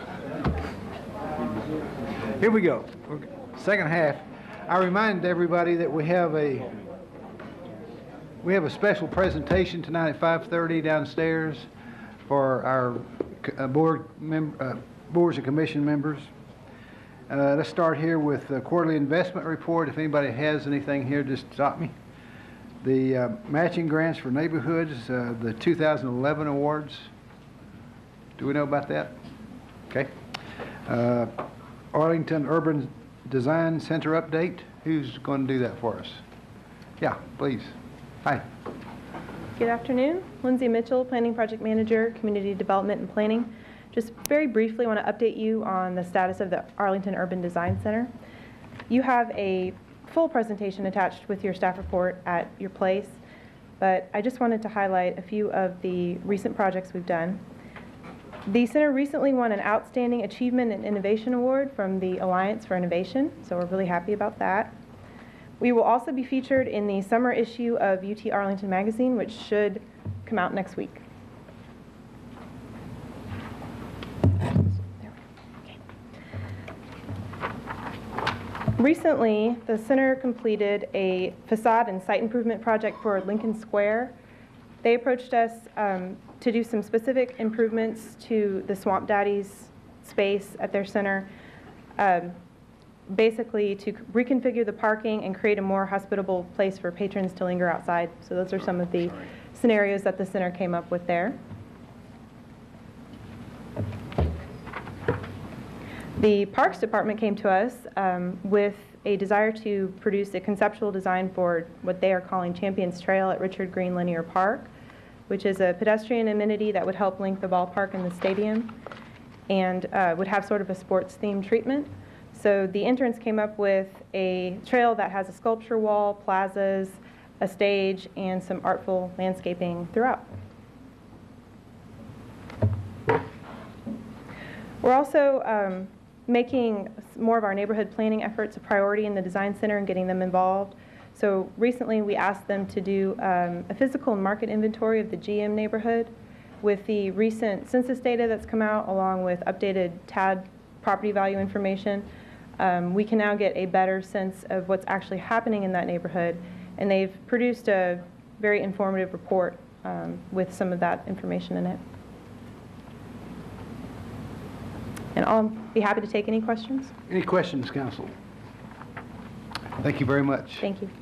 Here we go. Second half. I remind everybody that we have a we have a special presentation tonight at five thirty downstairs for our uh, board mem uh, boards and commission members. Uh, let's start here with the quarterly investment report. If anybody has anything here, just stop me. The uh, matching grants for neighborhoods, uh, the two thousand eleven awards. Do we know about that? Okay. Uh, Arlington Urban Design Center update. Who's going to do that for us? Yeah, please. Hi. Good afternoon. Lindsay Mitchell, Planning Project Manager, Community Development and Planning. Just very briefly want to update you on the status of the Arlington Urban Design Center. You have a full presentation attached with your staff report at your place, but I just wanted to highlight a few of the recent projects we've done. The center recently won an Outstanding Achievement and Innovation Award from the Alliance for Innovation, so we're really happy about that. We will also be featured in the summer issue of U T Arlington Magazine, which should come out next week. Recently, the center completed a facade and site improvement project for Lincoln Square. They approached us um, to do some specific improvements to the Swamp Daddies space at their center, um, basically to reconfigure the parking and create a more hospitable place for patrons to linger outside. So those are some of the scenarios that the center came up with there. The Parks Department came to us um, with a desire to produce a conceptual design for what they are calling Champions Trail at Richard Green Linear Park, which is a pedestrian amenity that would help link the ballpark and the stadium and uh, would have sort of a sports-themed treatment. So the interns came up with a trail that has a sculpture wall, plazas, a stage, and some artful landscaping throughout. We're also um, making more of our neighborhood planning efforts a priority in the design center and getting them involved. So recently we asked them to do um, a physical and market inventory of the G M neighborhood. With the recent census data that's come out, along with updated T A D property value information, um, we can now get a better sense of what's actually happening in that neighborhood. And they've produced a very informative report um, with some of that information in it. And I'll be happy to take any questions. Any questions, council? Thank you very much. Thank you.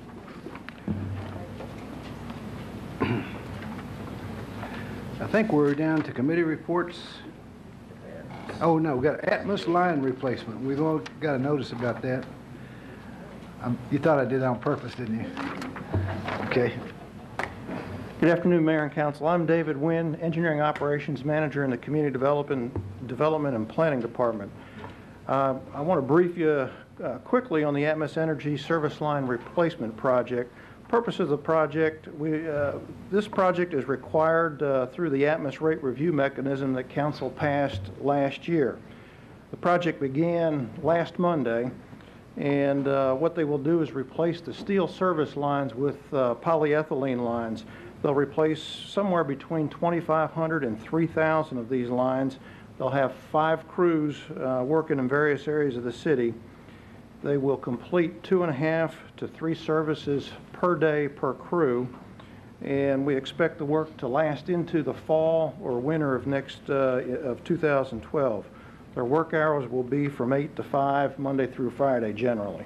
I think we're down to committee reports. Oh, no, we got Atmos line replacement. We've all got a notice about that. Um, You thought I did it on purpose, didn't you? Okay. Good afternoon, Mayor and Council. I'm David Wynn, Engineering Operations Manager in the Community Development, Development and Planning Department. Uh, I want to brief you uh, quickly on the Atmos Energy Service Line Replacement Project. Purpose of the project, we, uh, this project is required uh, through the Atmos rate review mechanism that Council passed last year. The project began last Monday, and uh, what they will do is replace the steel service lines with uh, polyethylene lines. They'll replace somewhere between twenty-five hundred and three thousand of these lines. They'll have five crews uh, working in various areas of the city. They will complete two and a half to three services per day per crew, and we expect the work to last into the fall or winter of next uh, of two thousand twelve. Their work hours will be from eight to five, Monday through Friday generally.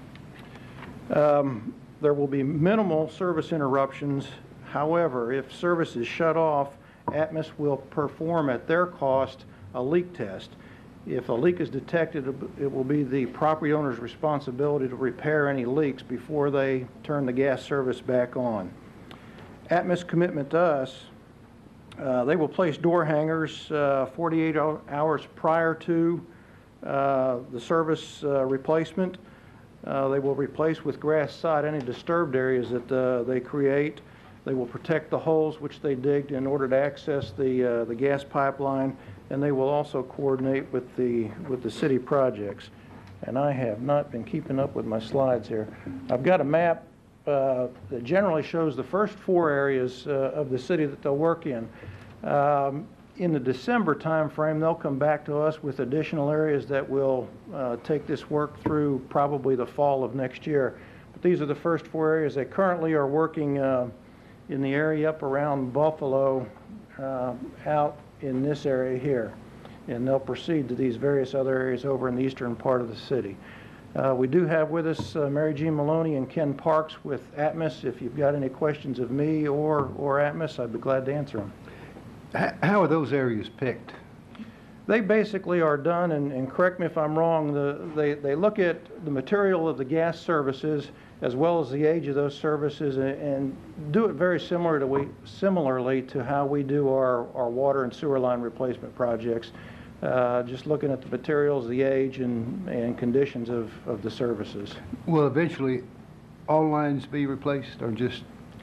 Um, there will be minimal service interruptions. However, if service is shut off, Atmos will perform at their cost a leak test. If a leak is detected, it will be the property owner's responsibility to repair any leaks before they turn the gas service back on. Atmos' commitment to us, uh, they will place door hangers uh, forty-eight hours prior to uh, the service uh, replacement. Uh, they will replace with grass side any disturbed areas that uh, they create. They will protect the holes which they digged in order to access the uh, the gas pipeline, and they will also coordinate with the with the city projects. And I have not been keeping up with my slides here. I've got a map uh, that generally shows the first four areas uh, of the city that they'll work in. Um, in the December timeframe, they'll come back to us with additional areas that will uh, take this work through probably the fall of next year. But these are the first four areas. They currently are working uh, in the area up around Buffalo, uh, out in this area here. And they'll proceed to these various other areas over in the eastern part of the city. Uh, we do have with us uh, Mary Jean Maloney and Ken Parks with Atmos. If you've got any questions of me or, or Atmos, I'd be glad to answer them. How are those areas picked? They basically are done, and, and correct me if I'm wrong, the, they, they look at the material of the gas services as well as the age of those services, and, and do it very similar to we, similarly to how we do our, our water and sewer line replacement projects, uh, just looking at the materials, the age, and, and conditions of, of the services. Will eventually all lines be replaced, or just?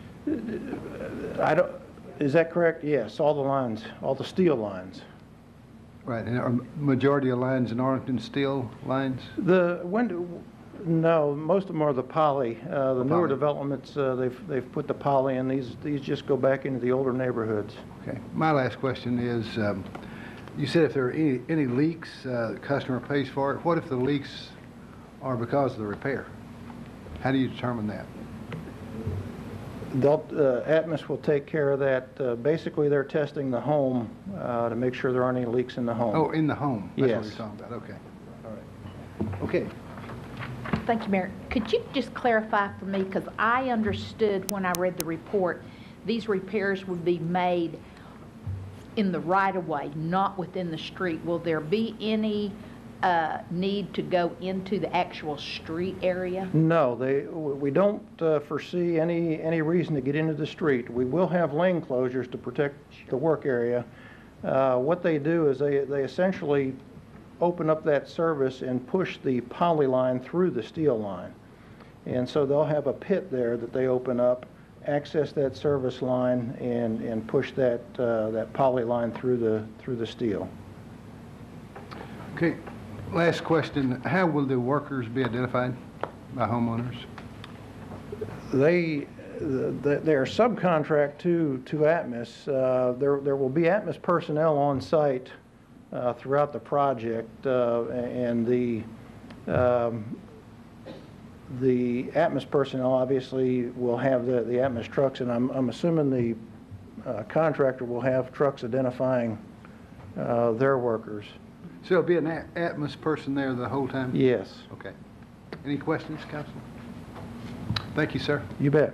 I don't, is that correct? Yes, all the lines, all the steel lines. Right, and are majority of lines in Arlington steel lines? The when, no, most of them are the poly. Uh, the The newer poly. developments, uh, they've they've put the poly in. These these just go back into the older neighborhoods. Okay. My last question is, um, you said if there are any, any leaks, uh, the customer pays for it. What if the leaks are because of the repair? How do you determine that? They'll, uh, Atmos will take care of that. Uh, basically, they're testing the home uh, to make sure there aren't any leaks in the home. Oh, in the home? That's what Yes. you're talking about. Okay. All right. Okay. Thank you, Mayor. Could you just clarify for me, because I understood when I read the report, these repairs would be made in the right-of-way, not within the street. Will there be any uh, need to go into the actual street area? No, they, we don't uh, foresee any, any reason to get into the street. We will have lane closures to protect the work area. Uh, what they do is they, they essentially open up that service and push the poly line through the steel line. And so they'll have a pit there that they open up, access that service line, and, and push that, uh, that poly line through the, through the steel. Okay. Last question. How will the workers be identified by homeowners? They, the, they're subcontract to, to Atmos. Uh, there, there will be Atmos personnel on site uh, throughout the project, uh, and the, um, the Atmos personnel obviously will have the, the Atmos trucks, and I'm, I'm assuming the uh, contractor will have trucks identifying uh, their workers. So it'll be an A- Atmos person there the whole time? Yes. Okay. Any questions, Council? Thank you, sir. You bet.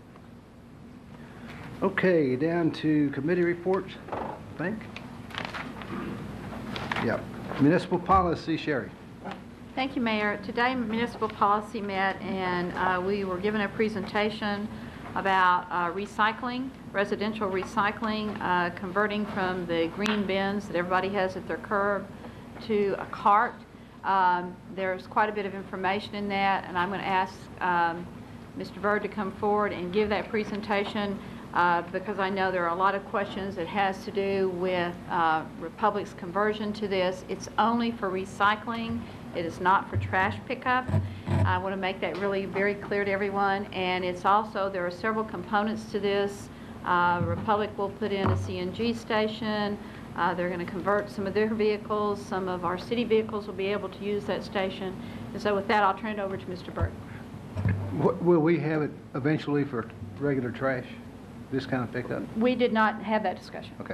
Okay, down to committee reports, I think. Yep. Municipal policy, Sherry. Thank you, Mayor. Today, Municipal Policy met, and uh, we were given a presentation about uh, recycling, residential recycling, uh, converting from the green bins that everybody has at their curb to a cart. Um, there's quite a bit of information in that, and I'm going to ask um, Mister Byrd to come forward and give that presentation uh, because I know there are a lot of questions that has to do with uh, Republic's conversion to this. It's only for recycling. It is not for trash pickup. I want to make that really very clear to everyone. And it's also, there are several components to this. Uh, Republic will put in a C N G station. Uh, they're going to convert some of their vehicles. Some of our city vehicles will be able to use that station. And so with that, I'll turn it over to Mister Byrd. What, will we have it eventually for regular trash, this kind of pickup? We did not have that discussion. Okay.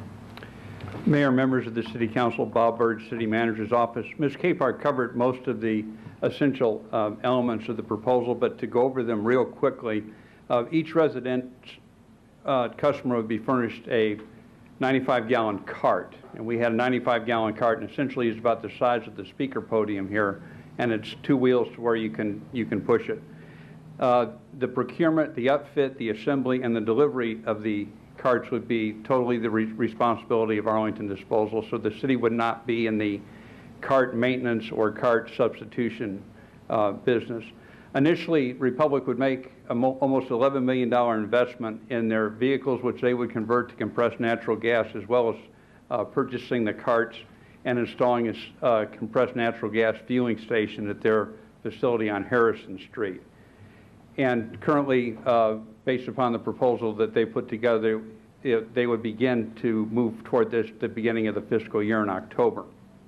Mayor, members of the City Council, Bob Byrd, City Manager's Office. Miz Capehart covered most of the essential um, elements of the proposal, but to go over them real quickly, uh, each resident uh, customer would be furnished a ninety-five gallon cart, and we had a ninety-five gallon cart, and essentially it's about the size of the speaker podium here, and it's two wheels to where you can you can push it. Uh, the procurement, the upfit, the assembly, and the delivery of the carts would be totally the re responsibility of Arlington Disposal, so the city would not be in the cart maintenance or cart substitution uh, business. Initially, Republic would make a mo almost eleven million dollar investment in their vehicles, which they would convert to compressed natural gas, as well as uh, purchasing the carts and installing a uh, compressed natural gas fueling station at their facility on Harrison Street. And currently, uh, based upon the proposal that they put together, it, they would begin to move toward this the beginning of the fiscal year in October.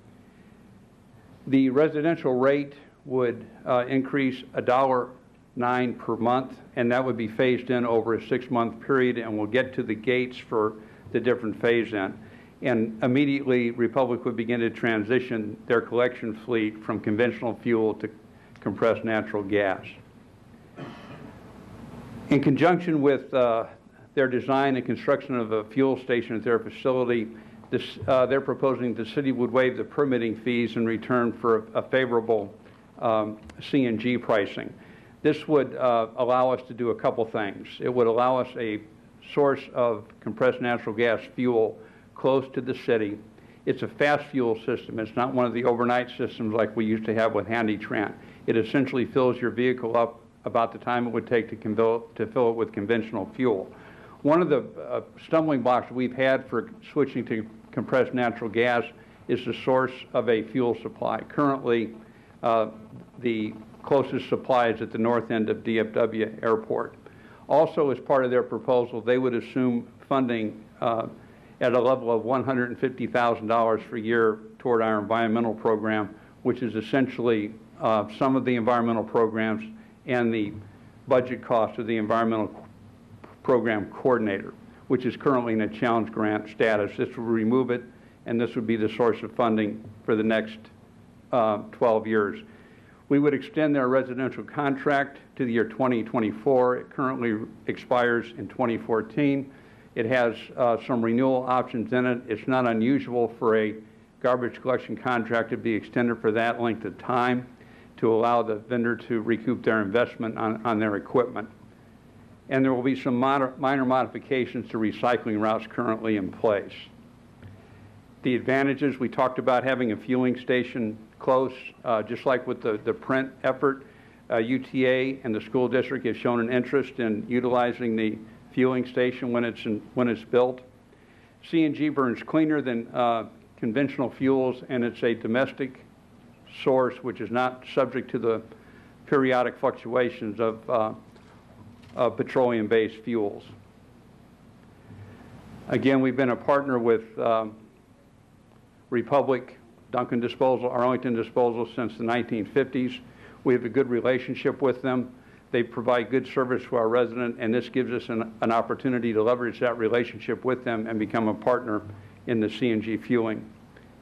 The residential rate would uh, increase a dollar nine per month, and that would be phased in over a six-month period, and we'll get to the gates for the different phase-in. And immediately, Republic would begin to transition their collection fleet from conventional fuel to compressed natural gas. In conjunction with uh, their design and construction of a fuel station at their facility, this, uh, they're proposing the city would waive the permitting fees in return for a, a favorable um, C N G pricing. This would uh, allow us to do a couple things. It would allow us a source of compressed natural gas fuel close to the city. It's a fast fuel system. It's not one of the overnight systems like we used to have with HandyTran. It essentially fills your vehicle up about the time it would take to, to fill it with conventional fuel. One of the uh, stumbling blocks we've had for switching to compressed natural gas is the source of a fuel supply. Currently, uh, the closest supply is at the north end of D F W Airport. Also, as part of their proposal, they would assume funding uh, at a level of one hundred fifty thousand dollars per year toward our environmental program, which is essentially uh, some of the environmental programs and the budget cost of the environmental program coordinator, which is currently in a challenge grant status. This will remove it, and this would be the source of funding for the next uh, twelve years. We would extend their residential contract to the year twenty twenty-four. It currently expires in twenty fourteen. It has uh, some renewal options in it. It's not unusual for a garbage collection contract to be extended for that length of time to allow the vendor to recoup their investment on, on their equipment. And there will be some minor, minor modifications to recycling routes currently in place. The advantages, we talked about having a fueling station close, uh, just like with the, the print effort. Uh, U T A and the school district have shown an interest in utilizing the fueling station when it's, in, when it's built. C N G burns cleaner than uh, conventional fuels, and it's a domestic source which is not subject to the periodic fluctuations of, uh, of petroleum-based fuels. Again, we've been a partner with um, Republic, Duncan Disposal, Arlington Disposal since the nineteen fifties. We have a good relationship with them. They provide good service to our resident, and this gives us an, an opportunity to leverage that relationship with them and become a partner in the C N G fueling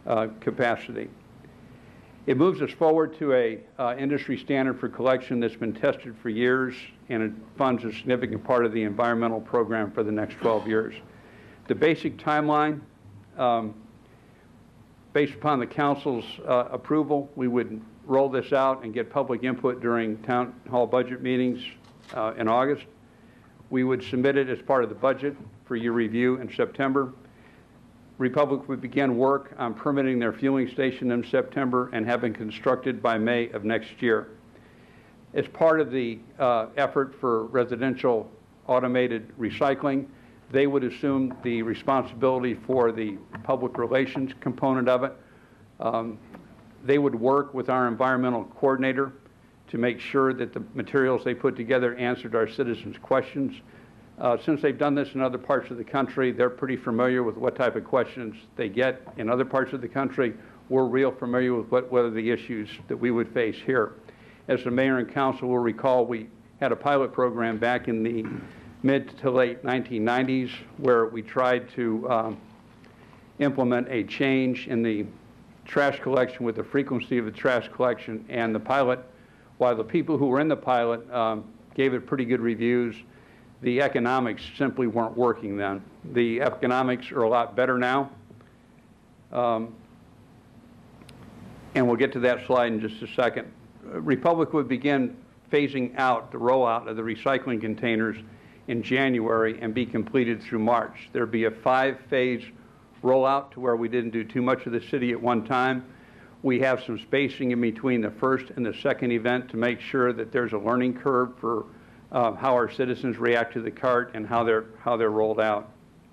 uh, capacity. It moves us forward to a uh, industry standard for collection that's been tested for years, and it funds a significant part of the environmental program for the next twelve years. The basic timeline, um, based upon the council's uh, approval, we would roll this out and get public input during town hall budget meetings uh, in August. We would submit it as part of the budget for your review in September. Republic would begin work on permitting their fueling station in September and have been constructed by May of next year. As part of the uh, effort for residential automated recycling, they would assume the responsibility for the public relations component of it. Um, they would work with our environmental coordinator to make sure that the materials they put together answered our citizens' questions. Uh, since they've done this in other parts of the country, they're pretty familiar with what type of questions they get in other parts of the country. We're real familiar with what, what are the issues that we would face here. As the mayor and council will recall, we had a pilot program back in the mid to late nineteen nineties where we tried to um, implement a change in the trash collection with the frequency of the trash collection, and the pilot, while the people who were in the pilot um, gave it pretty good reviews, the economics simply weren't working then. The economics are a lot better now. Um, and we'll get to that slide in just a second. Republic would begin phasing out the rollout of the recycling containers in January and be completed through March. There'd be a five-phase rollout to where we didn't do too much of the city at one time. We have some spacing in between the first and the second event to make sure that there's a learning curve for Uh, how our citizens react to the cart and how they're, how they're rolled out.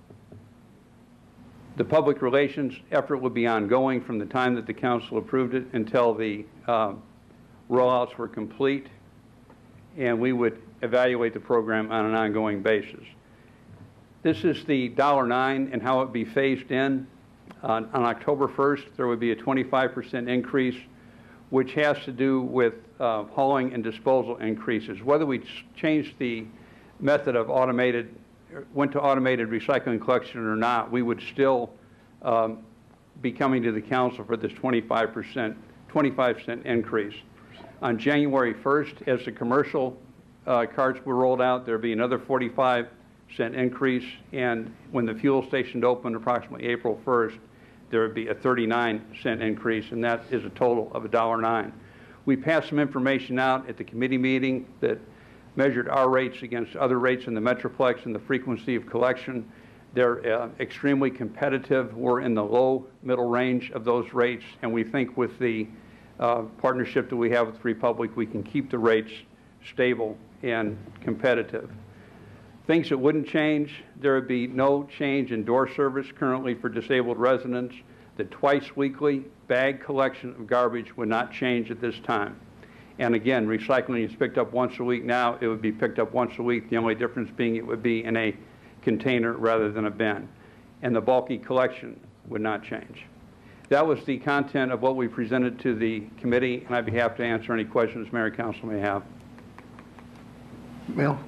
The public relations effort will be ongoing from the time that the council approved it until the uh, rollouts were complete, and we would evaluate the program on an ongoing basis. This is the dollar nine and how it would be phased in. Uh, on October first, there would be a twenty-five percent increase, which has to do with uh, hauling and disposal increases. Whether we change the method of automated, went to automated recycling collection or not, we would still um, be coming to the council for this twenty-five percent, twenty-five cent increase. On January first, as the commercial uh, carts were rolled out, there'd be another forty-five cent increase, and when the fuel station opened approximately April first, there would be a thirty-nine cent increase, and that is a total of a dollar nine. We passed some information out at the committee meeting that measured our rates against other rates in the Metroplex and the frequency of collection. They're uh, extremely competitive. We're in the low middle range of those rates, and we think with the uh, partnership that we have with Republic, we can keep the rates stable and competitive. Things that wouldn't change, there would be no change in door service currently for disabled residents. The twice weekly bag collection of garbage would not change at this time. And again, recycling is picked up once a week now. It would be picked up once a week, the only difference being it would be in a container rather than a bin. And the bulky collection would not change. That was the content of what we presented to the committee, and I'd be happy to answer any questions Mayor and Council may have. Bill?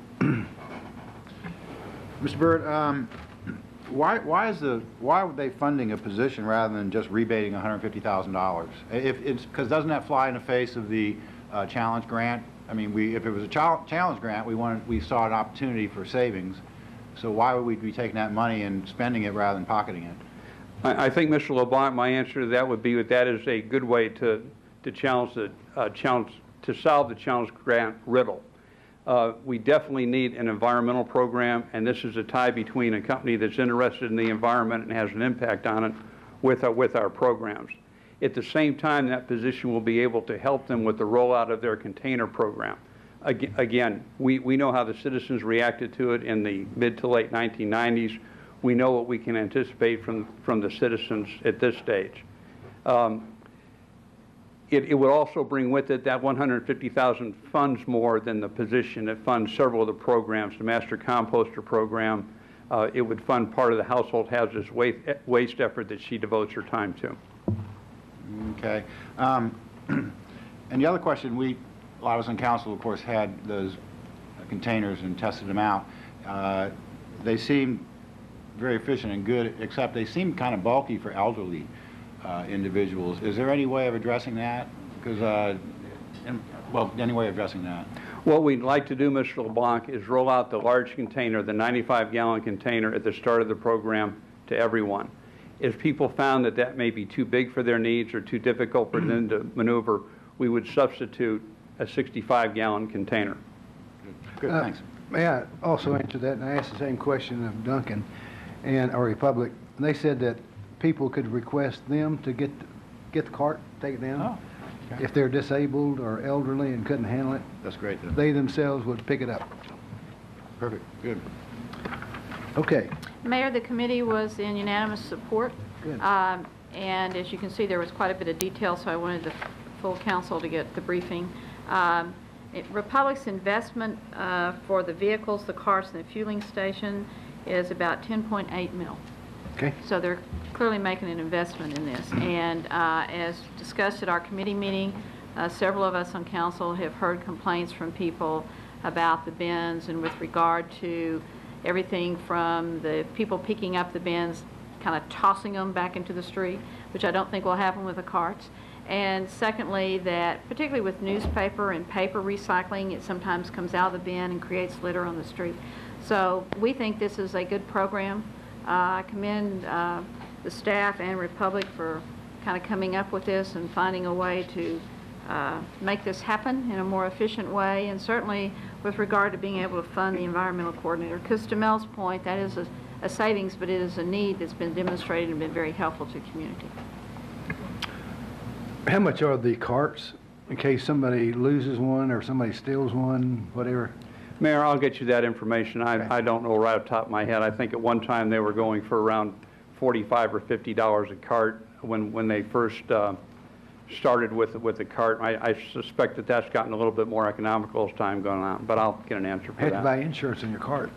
Mister Byrd, um, why, why is the, why are they funding a position rather than just rebating one hundred fifty thousand dollars? If it's, because doesn't that fly in the face of the uh, challenge grant? I mean, we, if it was a challenge grant, we wanted, we saw an opportunity for savings. So why would we be taking that money and spending it rather than pocketing it? I, I think, Mister LeBlanc, my answer to that would be that that is a good way to, to challenge the, uh, challenge, to solve the challenge grant riddle. Uh, we definitely need an environmental program, and this is a tie between a company that's interested in the environment and has an impact on it with our, with our programs. At the same time, that position will be able to help them with the rollout of their container program. Again, we, we know how the citizens reacted to it in the mid to late nineteen nineties. We know what we can anticipate from, from the citizens at this stage. Um, It, it would also bring with it that one hundred fifty thousand funds more than the position. It funds several of the programs, the Master Composter program. Uh, it would fund part of the household hazardous waste, waste effort that she devotes her time to. Okay. Um, and the other question, we, a lot of us on council, of course, had those containers and tested them out. Uh, they seem very efficient and good, except they seem kind of bulky for elderly. uh, individuals. Is there any way of addressing that? Because, uh, and, well, any way of addressing that? What we'd like to do, Mister LeBlanc, is roll out the large container, the ninety-five gallon container at the start of the program to everyone. If people found that that may be too big for their needs or too difficult for them to maneuver, we would substitute a sixty-five gallon container. Good, Uh, thanks. May I also answer that? And I asked the same question of Duncan and our Republic. They said that people could request them to get, get the cart, take it down. Oh, okay. If they're disabled or elderly and couldn't handle it, That's great. Then. they themselves would pick it up. Perfect. Good. Okay. Mayor, the committee was in unanimous support. Good. Um, and as you can see, there was quite a bit of detail, so I wanted the full council to get the briefing. Um, it, Republic's investment uh, for the vehicles, the carts, and the fueling station is about ten point eight mil. Okay. So they're clearly making an investment in this. And uh, as discussed at our committee meeting, uh, several of us on council have heard complaints from people about the bins and with regard to everything from the people picking up the bins, kind of tossing them back into the street, which I don't think will happen with the carts. And secondly, that particularly with newspaper and paper recycling, it sometimes comes out of the bin and creates litter on the street. So we think this is a good program. Uh, I commend uh, the staff and Republic for kind of coming up with this and finding a way to uh, make this happen in a more efficient way, and certainly with regard to being able to fund the environmental coordinator. Because to Mel's point, that is a, a savings, but it is a need that's been demonstrated and been very helpful to the community. How much are the carts in case somebody loses one or somebody steals one, whatever? Mayor, I'll get you that information. I, Okay. I don't know right off the top of my head. I think at one time they were going for around forty-five or fifty dollars a cart when, when they first uh, started with, with the cart. I, I suspect that that's gotten a little bit more economical as time gone on, but I'll get an answer for Had to that. buy insurance on your cart.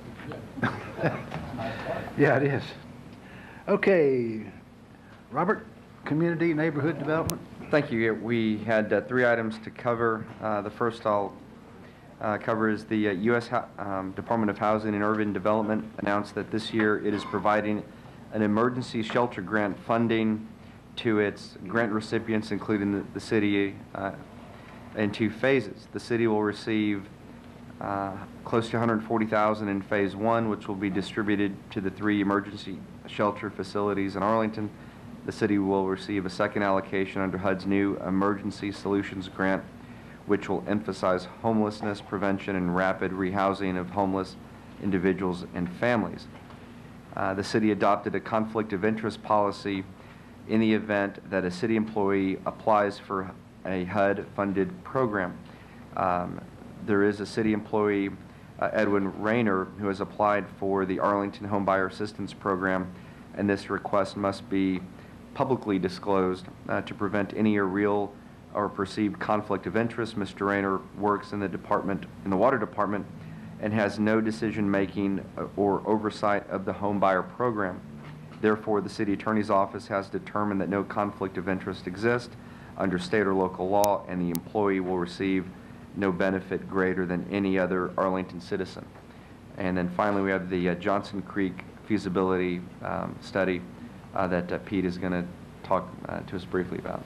Yeah, it is. Okay. Robert, Community Neighborhood Development. Thank you. We had uh, three items to cover. Uh, the first I'll uh, cover is the uh, U S Ho um, Department of Housing and Urban Development announced that this year it is providing an emergency shelter grant funding to its grant recipients, including the, the city, uh, in two phases. The city will receive uh, close to one hundred forty thousand dollars in phase one, which will be distributed to the three emergency shelter facilities in Arlington. The city will receive a second allocation under H U D's new Emergency Solutions Grant, which will emphasize homelessness prevention and rapid rehousing of homeless individuals and families. Uh, the city adopted a conflict of interest policy in the event that a city employee applies for a H U D-funded program. Um, there is a city employee, uh, Edwin Rayner, who has applied for the Arlington Homebuyer Assistance Program, and this request must be publicly disclosed uh, to prevent any real or perceived conflict of interest. Mister Rayner works in the department, in the water department, and has no decision-making or oversight of the home buyer program. Therefore, the city attorney's office has determined that no conflict of interest exists under state or local law, and the employee will receive no benefit greater than any other Arlington citizen. And then finally, we have the uh, Johnson Creek feasibility um, study uh, that uh, Pete is going to talk uh, to us briefly about.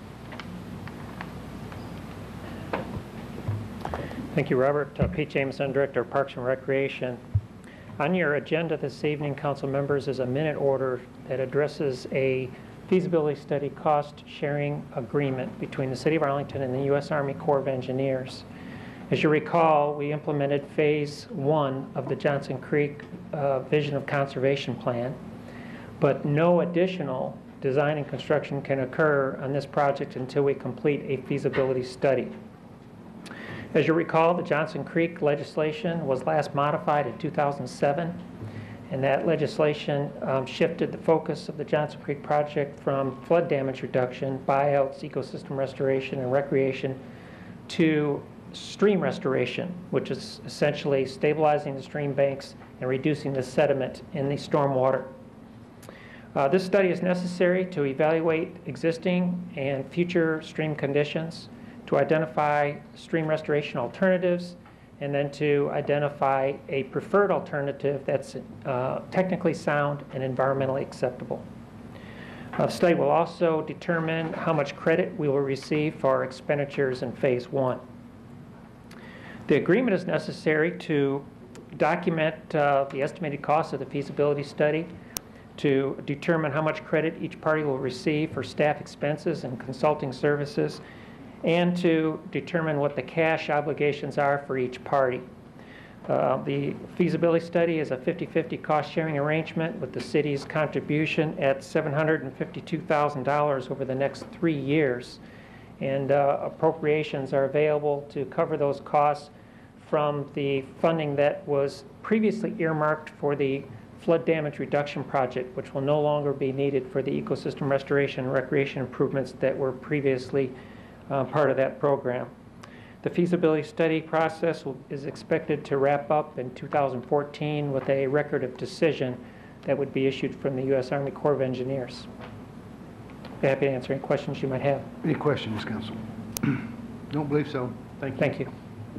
Thank you, Robert. Uh, Pete Jameson, Director of Parks and Recreation. On your agenda this evening, council members, is a minute order that addresses a feasibility study cost sharing agreement between the City of Arlington and the U S Army Corps of Engineers. As you recall, we implemented phase one of the Johnson Creek uh, Vision of Conservation Plan, but no additional design and construction can occur on this project until we complete a feasibility study. As you recall, the Johnson Creek legislation was last modified in two thousand seven, and that legislation um, shifted the focus of the Johnson Creek project from flood damage reduction, buyouts, ecosystem restoration, and recreation to stream restoration, which is essentially stabilizing the stream banks and reducing the sediment in the stormwater. Uh, this study is necessary to evaluate existing and future stream conditions, to identify stream restoration alternatives, and then to identify a preferred alternative that's uh, technically sound and environmentally acceptable. Uh, The study will also determine how much credit we will receive for our expenditures in Phase One. The agreement is necessary to document uh, the estimated cost of the feasibility study, to determine how much credit each party will receive for staff expenses and consulting services, and to determine what the cash obligations are for each party. Uh, the feasibility study is a fifty fifty cost-sharing arrangement with the city's contribution at seven hundred fifty-two thousand dollars over the next three years. And uh, appropriations are available to cover those costs from the funding that was previously earmarked for the flood damage reduction project, which will no longer be needed for the ecosystem restoration and recreation improvements that were previously uh, part of that program. The feasibility study process will, is expected to wrap up in two thousand fourteen with a record of decision that would be issued from the U S Army Corps of Engineers. Be happy to answer any questions you might have. Any questions, Council? Don't believe so. Thank you. Thank you.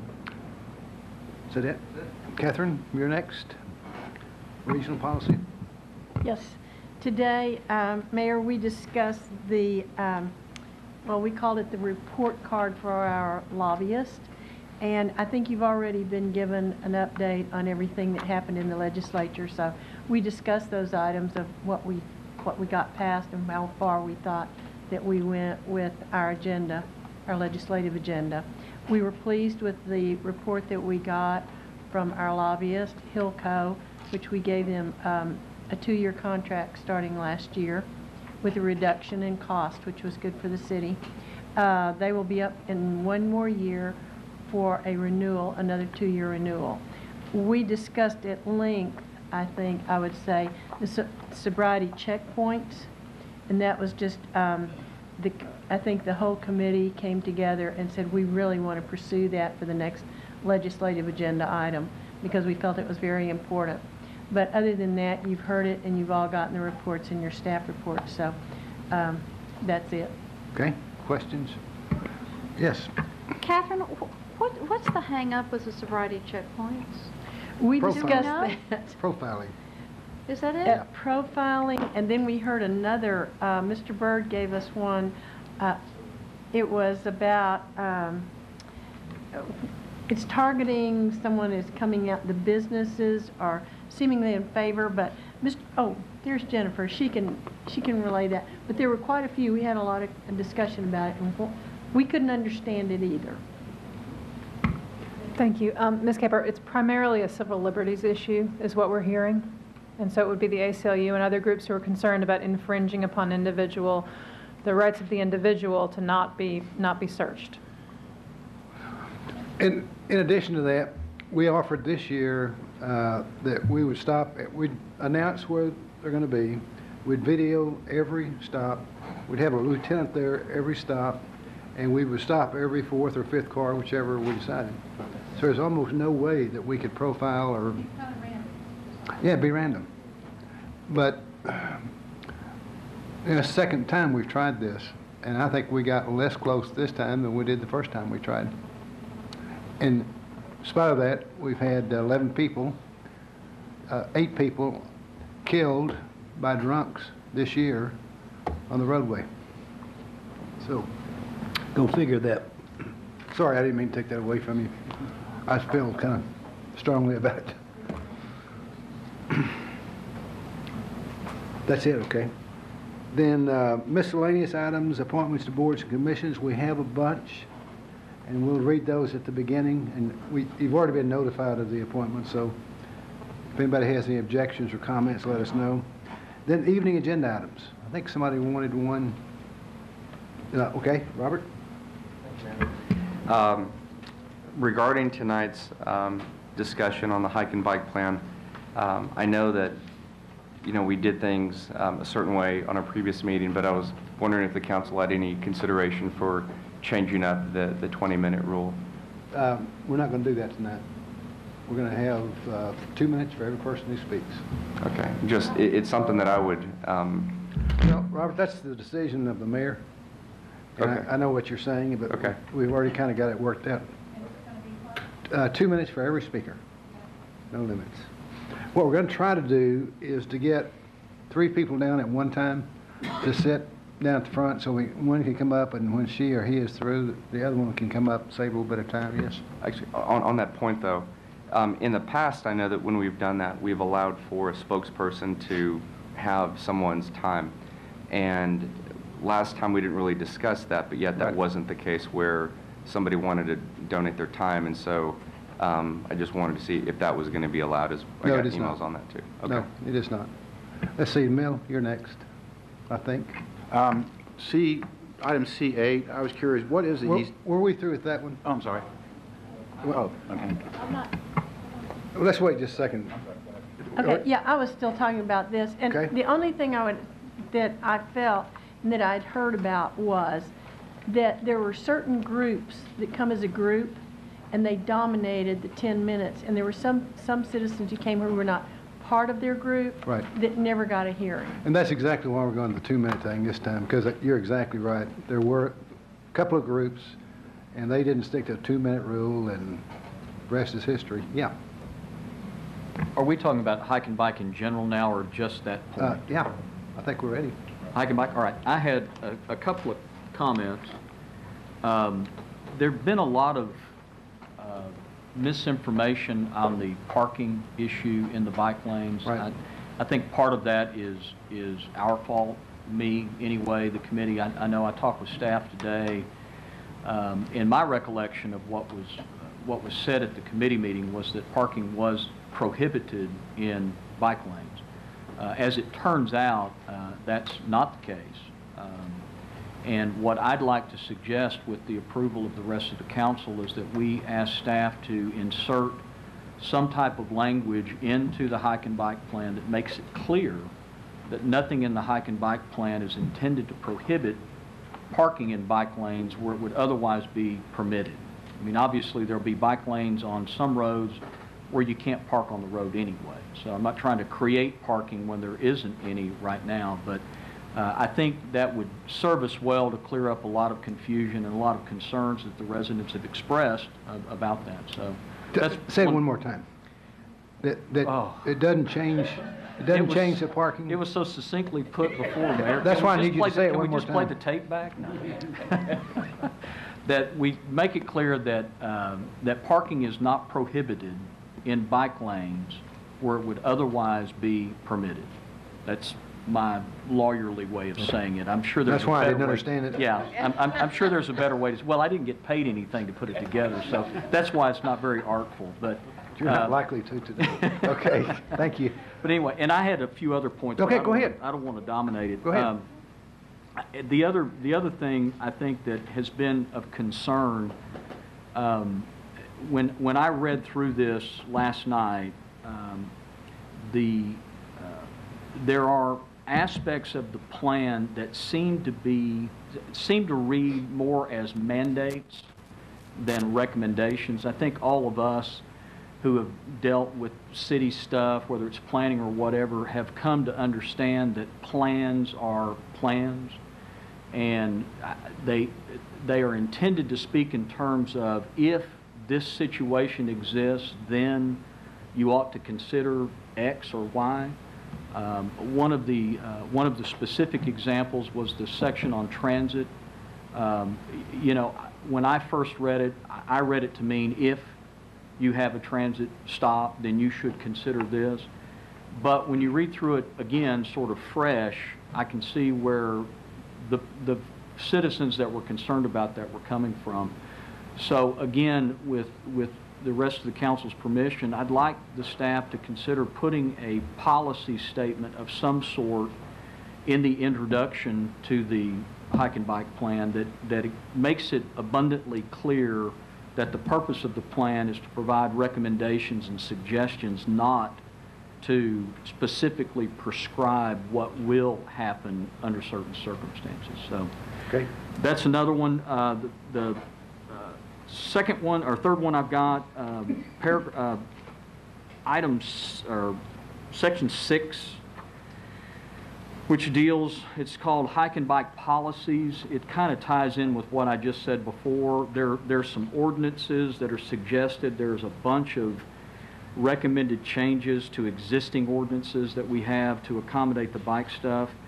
Is that it? Catherine, you're next. Regional policy. Yes. Today, um, Mayor, we discussed the, um, well, we called it the report card for our lobbyists. And I think you've already been given an update on everything that happened in the legislature. So we discussed those items of what we, what we got passed and how far we thought that we went with our agenda, our legislative agenda. We were pleased with the report that we got from our lobbyist, Hillco, which we gave them um, a two-year contract starting last year with a reduction in cost, which was good for the city. Uh, they will be up in one more year for a renewal, another two-year renewal. We discussed at length, I think, I would say, the so sobriety checkpoints, and that was just, um, the, I think the whole committee came together and said we really want to pursue that for the next legislative agenda item because we felt it was very important. But other than that, you've heard it and you've all gotten the reports in your staff reports, so um, that's it. Okay, questions? Yes. Catherine, what, what's the hang-up with the sobriety checkpoints? We Profiling. discussed that. Profiling. Is that it? Uh, profiling, and then we heard another, uh, Mister Byrd gave us one, uh, it was about, um, it's targeting someone is coming out, the businesses are seemingly in favor, but Mister Oh, there's Jennifer. She can she can relay that. But there were quite a few. We had a lot of discussion about it, and we couldn't understand it either. Thank you. Um, Miz Caper, it's primarily a civil liberties issue, is what we're hearing. And so it would be the A C L U and other groups who are concerned about infringing upon individual, the rights of the individual to not be not be searched. In, in addition to that, we offered this year uh, that we would stop, at, we'd announce where they're going to be, we'd video every stop, we'd have a lieutenant there every stop, and we would stop every fourth or fifth car, whichever we decided. So there's almost no way that we could profile or... Yeah, it'd be random. But in a second time we've tried this, and I think we got less close this time than we did the first time we tried. In spite of that, we've had eleven people, uh, eight people killed by drunks this year on the roadway. So, go figure that. Sorry, I didn't mean to take that away from you. I feel kind of strongly about it. That's it, okay? Then uh, miscellaneous items, appointments to boards and commissions, we have a bunch. And we'll read those at the beginning, and we, you've already been notified of the appointment, so if anybody has any objections or comments, let us know. Then evening agenda items. I think somebody wanted one. Uh, okay, Robert? Um, regarding tonight's um, discussion on the hike and bike plan, um, I know that, you know, we did things um, a certain way on a previous meeting, but I was wondering if the council had any consideration for changing up the, the twenty minute rule. Um, we're not going to do that tonight. We're going to have uh, two minutes for every person who speaks. Okay, just, it, it's something that I would... Um, well, Robert, that's the decision of the mayor. And okay. I, I know what you're saying, but okay. we've already kind of got it worked out. Uh, two minutes for every speaker. No limits. What we're going to try to do is to get three people down at one time to sit down at the front so we, one can come up, and when she or he is through, the other one can come up, save a little bit of time, yes? Actually, on, on that point, though, um, in the past, I know that when we've done that, we've allowed for a spokesperson to have someone's time. And last time, we didn't really discuss that, but yet that Right. wasn't the case where somebody wanted to donate their time. And so um, I just wanted to see if that was going to be allowed. As I No, got it is emails not. on that, too. Okay. No, it is not. Let's see, Mel, you're next, I think. Um, C, item C eight, I was curious, what is the Were east? were we through with that one? Oh, I'm sorry. Well, Oh, okay. well, let's wait just a second. Okay, yeah, I was still talking about this, and Okay. the only thing I would, that I felt and that I'd heard about was that there were certain groups that come as a group, and they dominated the ten minutes, and there were some, some citizens who came who were not part of their group Right. that never got a hearing. And that's exactly why we're going to the two-minute thing this time, because you're exactly right. There were a couple of groups, and they didn't stick to a two-minute rule, and the rest is history. Yeah. Are we talking about hike and bike in general now, or just that Uh, point? yeah, I think we're ready. Hike and bike, all right. I had a, a couple of comments. Um, There've been a lot of uh, misinformation on the parking issue in the bike lanes. Right. I, I think part of that is, is our fault, me anyway, the committee. I, I know I talked with staff today. Um, in my recollection of what was, what was said at the committee meeting was that parking was prohibited in bike lanes. Uh, as it turns out, uh, that's not the case. Um, and what I'd like to suggest with the approval of the rest of the council is that we ask staff to insert some type of language into the hike and bike plan that makes it clear that nothing in the hike and bike plan is intended to prohibit parking in bike lanes where it would otherwise be permitted. I mean, obviously, there'll be bike lanes on some roads where you can't park on the road anyway. So I'm not trying to create parking when there isn't any right now, but uh, I think that would serve us well to clear up a lot of confusion and a lot of concerns that the residents have expressed uh, about that. So that's Say it one more time. That, that Oh. it doesn't change, it It doesn't was- change the parking? It was so succinctly put before, Mayor. That's Can we why I just need you play to the- say it one more Can we just play time. the tape back? No. That we make it clear that, um, that parking is not prohibited in bike lanes where it would otherwise be permitted. That's my lawyerly way of saying it. I'm sure there's That's a why I better didn't way- understand it. Yeah, I'm, I'm, I'm sure there's a better way to, well, I didn't get paid anything to put it together, so that's why it's not very artful, but. You're not uh, likely to today. Okay, thank you. But anyway, and I had a few other points. but Okay, I don't go wanna- ahead. I don't want to dominate it. Go ahead. Um, I- The other, the other thing I think that has been of concern, um, when, when I read through this last night, um, the, uh, there are aspects of the plan that seem to be, seem to read more as mandates than recommendations. I think all of us who have dealt with city stuff, whether it's planning or whatever, have come to understand that plans are plans, and they, they are intended to speak in terms of if this situation exists, then you ought to consider X or Y. Um, one of the uh, one of the specific examples was the section on transit. Um, you know, when I first read it, I read it to mean if you have a transit stop, then you should consider this. But when you read through it again, sort of fresh, I can see where the, the citizens that were concerned about that were coming from. So again, with, with the rest of the council's permission, I'd like the staff to consider putting a policy statement of some sort in the introduction to the hike and bike plan that, that it makes it abundantly clear that the purpose of the plan is to provide recommendations and suggestions, not to specifically prescribe what will happen under certain circumstances. So Okay. that's another one. Uh, the the uh, second one or third one I've got, um, par- uh, items or section six, which deals, it's called hike and bike policies. It kind of ties in with what I just said before. There, there's some ordinances that are suggested. There's a bunch of recommended changes to existing ordinances that we have to accommodate the bike stuff.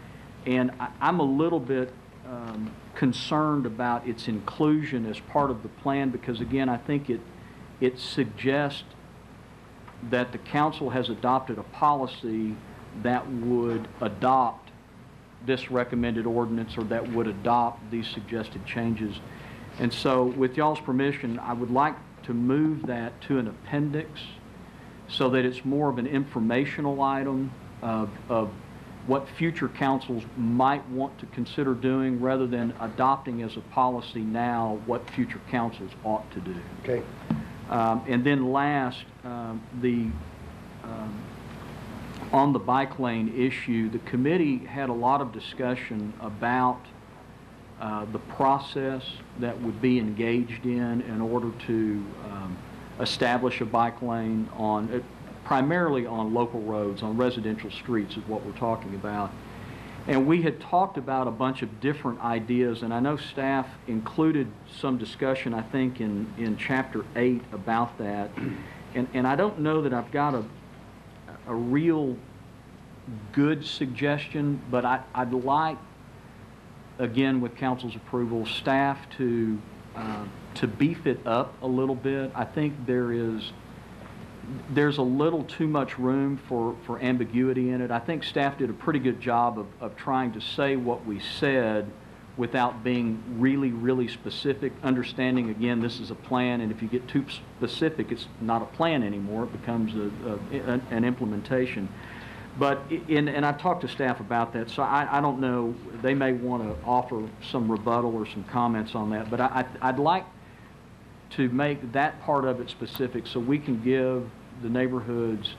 And I, I'm a little bit um, concerned about its inclusion as part of the plan because, again, I think it, it suggests that the council has adopted a policy that would adopt this recommended ordinance or that would adopt these suggested changes. And so, with y'all's permission, I would like to move that to an appendix so that it's more of an informational item of, of what future councils might want to consider doing rather than adopting as a policy now what future councils ought to do. Okay. Um, and then last, um, the um, on the bike lane issue, the committee had a lot of discussion about uh, the process that would be engaged in in order to um, establish a bike lane on, uh, primarily on local roads, on residential streets is what we're talking about. And we had talked about a bunch of different ideas, and I know staff included some discussion, I think, in, in chapter eight about that. And, and I don't know that I've got a, a real good suggestion, but I, I'd like, again, with council's approval, staff to, uh, to beef it up a little bit. I think there is there's a little too much room for, for ambiguity in it. I think staff did a pretty good job of, of trying to say what we said without being really, really specific, understanding, again, this is a plan, and if you get too specific, it's not a plan anymore. It becomes a, a, an implementation. But, in, and I talked to staff about that, so I, I don't know, they may want to offer some rebuttal or some comments on that, but I, I, I'd like to make that part of it specific so we can give the neighborhoods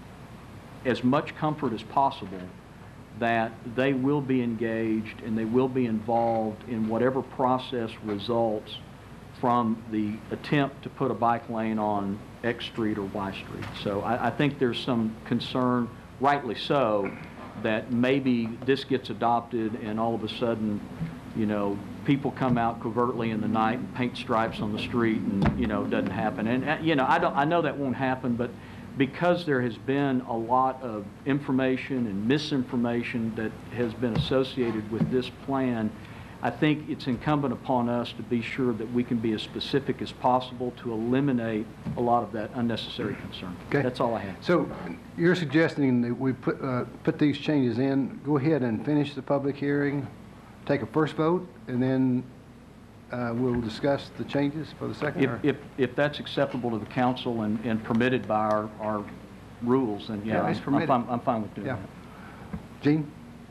as much comfort as possible that they will be engaged and they will be involved in whatever process results from the attempt to put a bike lane on X Street or Y Street. So I, I think there's some concern, rightly so, that maybe this gets adopted and all of a sudden, you know, people come out covertly in the night and paint stripes on the street and, you know, it doesn't happen. And, uh, you know, I don't, I know that won't happen, but because there has been a lot of information and misinformation that has been associated with this plan, I think it's incumbent upon us to be sure that we can be as specific as possible to eliminate a lot of that unnecessary concern. Okay. That's all I have. So you're suggesting that we put, uh, put these changes in, go ahead and finish the public hearing, take a first vote, and then uh, we'll discuss the changes for the second? If, if, if that's acceptable to the council and, and permitted by our, our rules, then yeah, Yeah, it's I'm, I'm, permitted. fine, I'm fine with doing Yeah. that. Gene?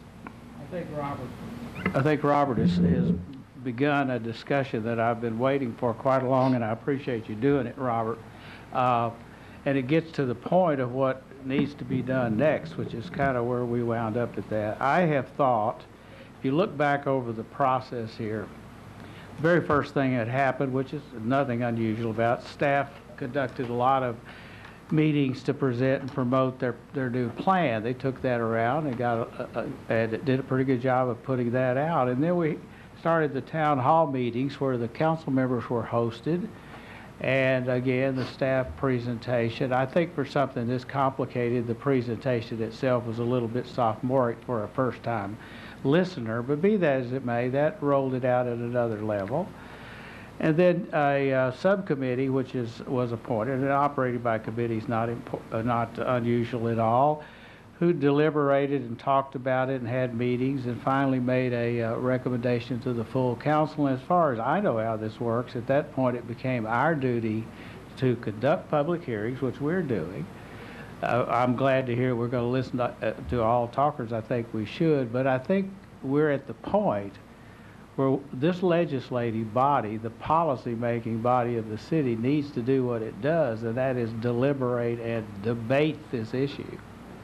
I think Robert, I think Robert has, has begun a discussion that I've been waiting for quite long, and I appreciate you doing it, Robert. Uh, and it gets to the point of what needs to be done next, which is kind of where we wound up at that. I have thought, if you look back over the process here, the very first thing that happened, which is nothing unusual about, staff conducted a lot of meetings to present and promote their, their new plan. They took that around and got a, a, and did a pretty good job of putting that out. And then we started the town hall meetings where the council members were hosted. And again, the staff presentation. I think for something this complicated, the presentation itself was a little bit sophomoric for a first-time listener, but be that as it may, that rolled it out at another level. And then a uh, subcommittee, which is was appointed and operated by committees, not uh, not unusual at all, who deliberated and talked about it and had meetings and finally made a uh, recommendation to the full council. And as far as I know how this works, at that point it became our duty to conduct public hearings, which we're doing. Uh, I'm glad to hear we're going to listen to, uh, to all talkers. I think we should, but I think we're at the point where this legislative body, the policy-making body of the city, needs to do what it does, and that is deliberate and debate this issue.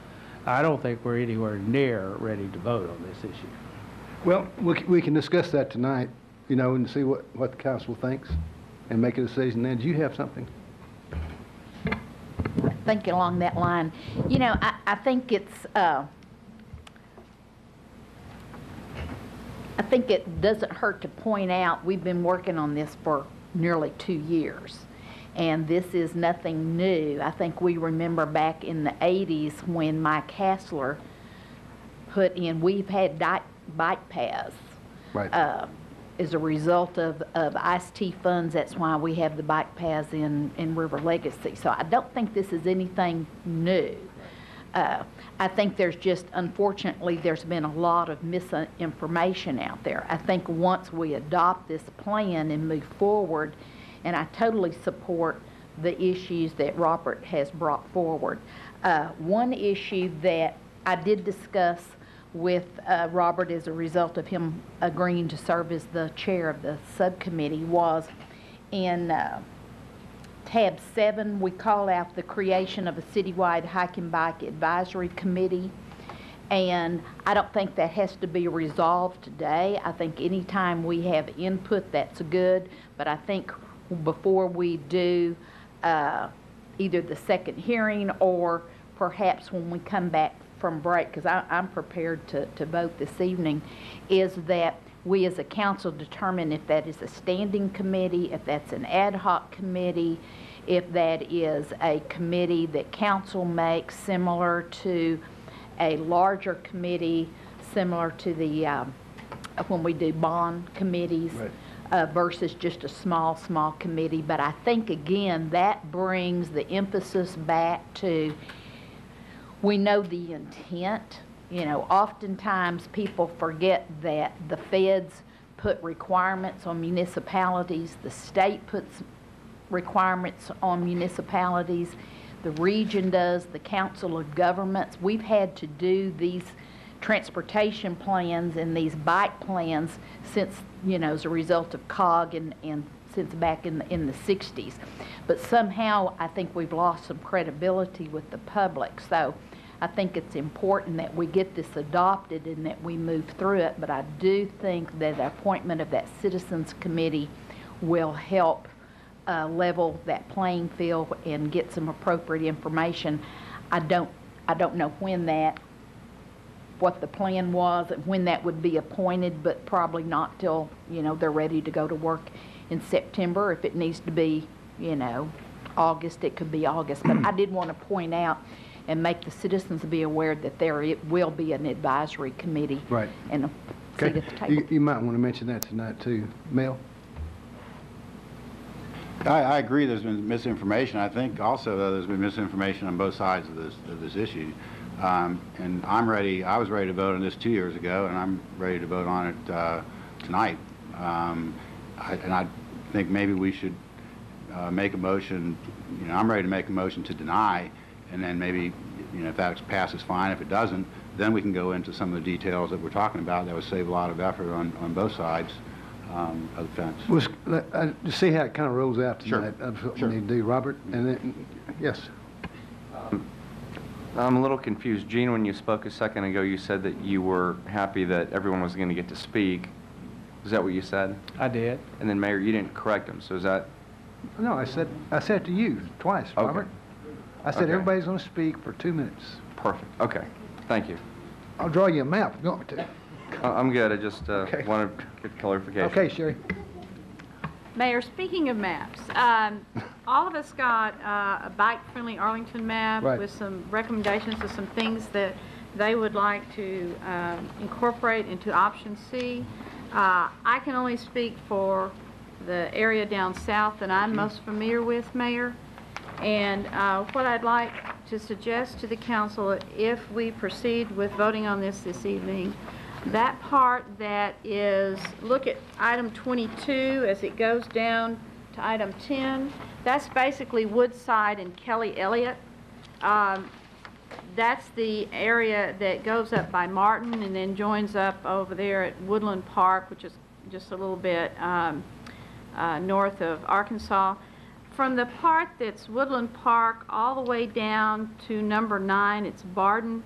I don't think we're anywhere near ready to vote on this issue. Well, we, we can discuss that tonight, you know, and see what, what the council thinks and make a decision then. Do you have something? Thinking along that line, you know, I, I think it's, uh, I think it doesn't hurt to point out we've been working on this for nearly two years. And this is nothing new. I think we remember back in the eighties when Mike Hassler put in, we've had di bike paths. Right. Uh, as a result of, of I S T funds, that's why we have the bike paths in, in River Legacy. So I don't think this is anything new. Uh, I think there's just, unfortunately, there's been a lot of misinformation out there. I think once we adopt this plan and move forward, and I totally support the issues that Robert has brought forward. Uh, one issue that I did discuss with uh, Robert as a result of him agreeing to serve as the chair of the subcommittee was in uh, tab seven, we call out the creation of a citywide hike and bike advisory committee. And I don't think that has to be resolved today. I think anytime we have input, that's good. But I think before we do uh, either the second hearing or perhaps when we come back from break, because I'm prepared to, to vote this evening, is that we as a council determine if that is a standing committee, if that's an ad hoc committee, if that is a committee that council makes similar to a larger committee, similar to the, um, when we do bond committees. Right. Uh, versus just a small, small committee. But I think, again, that brings the emphasis back to, we know the intent. You know, oftentimes people forget that the feds put requirements on municipalities, the state puts requirements on municipalities, the region does, the Council of Governments. We've had to do these transportation plans and these bike plans since, you know, as a result of C O G and, and since back in the, in the sixties. But somehow I think we've lost some credibility with the public. So I think it's important that we get this adopted and that we move through it. But I do think that the appointment of that Citizens Committee will help uh, level that playing field and get some appropriate information. I don't, I don't know when that what the plan was and when that would be appointed, but probably not till, you know, they're ready to go to work in September. If it needs to be, you know, August, it could be August. But I did want to point out and make the citizens be aware that there it will be an advisory committee. Right. And a okay. seat at the table. You, you might want to mention that tonight too. Mel? I, I agree there's been misinformation. I think also, though, there's been misinformation on both sides of this, of this issue. Um, and I'm ready, I was ready to vote on this two years ago, and I'm ready to vote on it uh, tonight. Um, I, and I think maybe we should uh, make a motion, you know, I'm ready to make a motion to deny, and then maybe, you know, if that passes, fine. If it doesn't, then we can go into some of the details that we're talking about. That would save a lot of effort on, on both sides um, of the fence. Well, uh, to see how it kind of rolls out tonight, Sure. that's what Sure. we need to do, Robert. And then, yes. Um, I'm a little confused. Gene, when you spoke a second ago, you said that you were happy that everyone was going to get to speak. Is that what you said? I did. And then, Mayor, you didn't correct him. So is that? No, I said I said it to you twice, Robert. Okay. I said Okay. everybody's going to speak for two minutes. Perfect. Okay. Thank you. I'll draw you a map if you want me to. Uh, I'm good. I just uh, Okay. want to get clarification. Okay, Sherry. Mayor, speaking of maps, um, all of us got uh, a bike-friendly Arlington map Right. with some recommendations of some things that they would like to um, incorporate into option C. Uh, I can only speak for the area down south that I'm most familiar with, Mayor. And uh, what I'd like to suggest to the council, if we proceed with voting on this this evening, that part that is, look at item twenty-two as it goes down to item ten, that's basically Woodside and Kelly Elliott. Um, that's the area that goes up by Martin and then joins up over there at Woodland Park, which is just a little bit um, uh, north of Arkansas. From the part that's Woodland Park all the way down to number nine, it's Barden.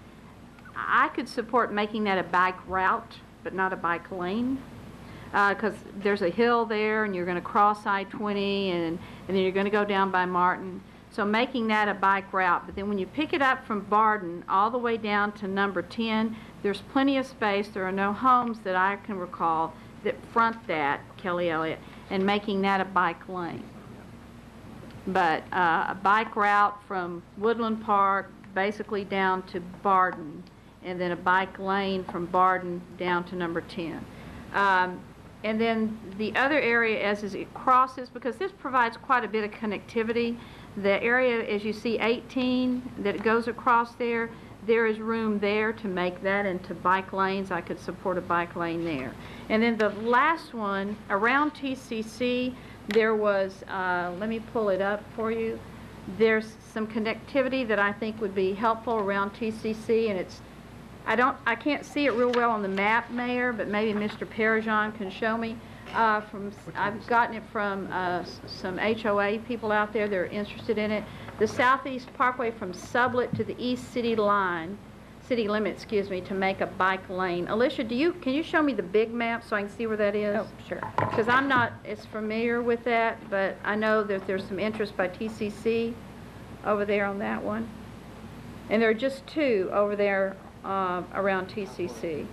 I could support making that a bike route, but not a bike lane, because uh, there's a hill there, and you're going to cross I twenty, and, and then you're going to go down by Martin. So making that a bike route, but then when you pick it up from Barden all the way down to number ten, there's plenty of space. There are no homes that I can recall that front that, Kelly Elliott, and making that a bike lane. But uh, a bike route from Woodland Park basically down to Barden, and then a bike lane from Barden down to number ten. Um, and then the other area as is it crosses, because this provides quite a bit of connectivity. The area, as you see eighteen, that it goes across there, there is room there to make that into bike lanes. I could support a bike lane there. And then the last one, around T C C, there was, uh, let me pull it up for you. There's some connectivity that I think would be helpful around T C C, and it's, I don't, I can't see it real well on the map, Mayor, but maybe Mister Parajan can show me. Uh, from, I've gotten it from uh, some H O A people out there that are interested in it. The Southeast Parkway from Sublet to the East City line, city limit, excuse me, to make a bike lane. Alicia, do you, can you show me the big map so I can see where that is? Oh, sure. Because I'm not as familiar with that, but I know that there's some interest by T C C over there on that one. And there are just two over there uh, around T C C.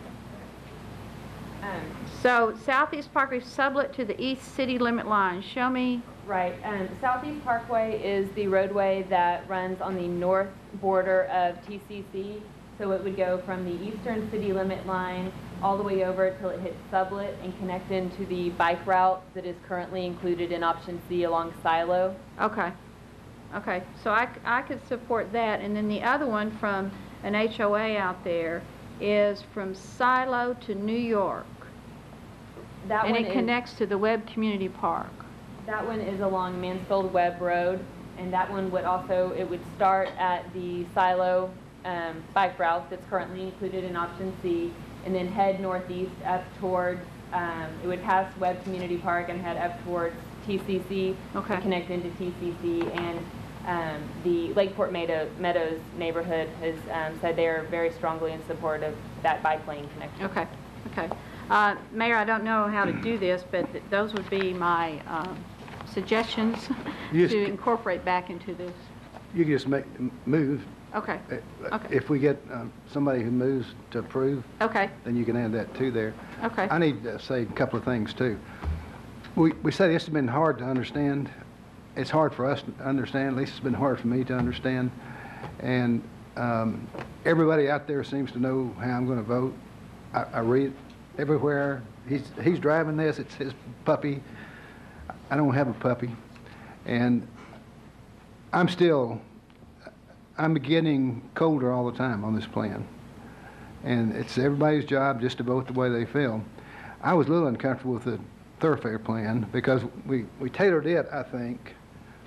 Um, So Southeast Parkway Sublet to the East City limit line. Show me. Right. Um, Southeast Parkway is the roadway that runs on the north border of T C C. So it would go from the eastern city limit line all the way over till it hits Sublet and connect into the bike route that is currently included in option C along Silo. Okay. Okay. So I, I could support that. And then the other one from an H O A out there is from Silo to New York. That and one it is, connects to the Webb Community Park. That one is along Mansfield Webb Road, and that one would also, it would start at the Silo um, bike route that's currently included in option C, and then head northeast up towards, um, it would pass Webb Community Park and head up towards T C C, okay. to connect into T C C, and um, the Lakeport Meadow, Meadows neighborhood has um, said they are very strongly in support of that bike lane connection. Okay, okay. Uh, Mayor, I don't know how to do this, but th those would be my um, suggestions Yes. to incorporate back into this. You can just make, move. Okay, Uh, okay, If we get um, somebody who moves to approve, okay, then you can add that too there. okay. I need to say a couple of things too. We, we say this has been hard to understand. It's hard for us to understand, at least it's been hard for me to understand. And um, everybody out there seems to know how I'm going to vote. I, I read everywhere. He's, he's driving this, it's his puppy. I don't have a puppy. And I'm still, I'm getting colder all the time on this plan. And it's everybody's job just to vote the way they feel. I was a little uncomfortable with the thoroughfare plan because we, we tailored it, I think,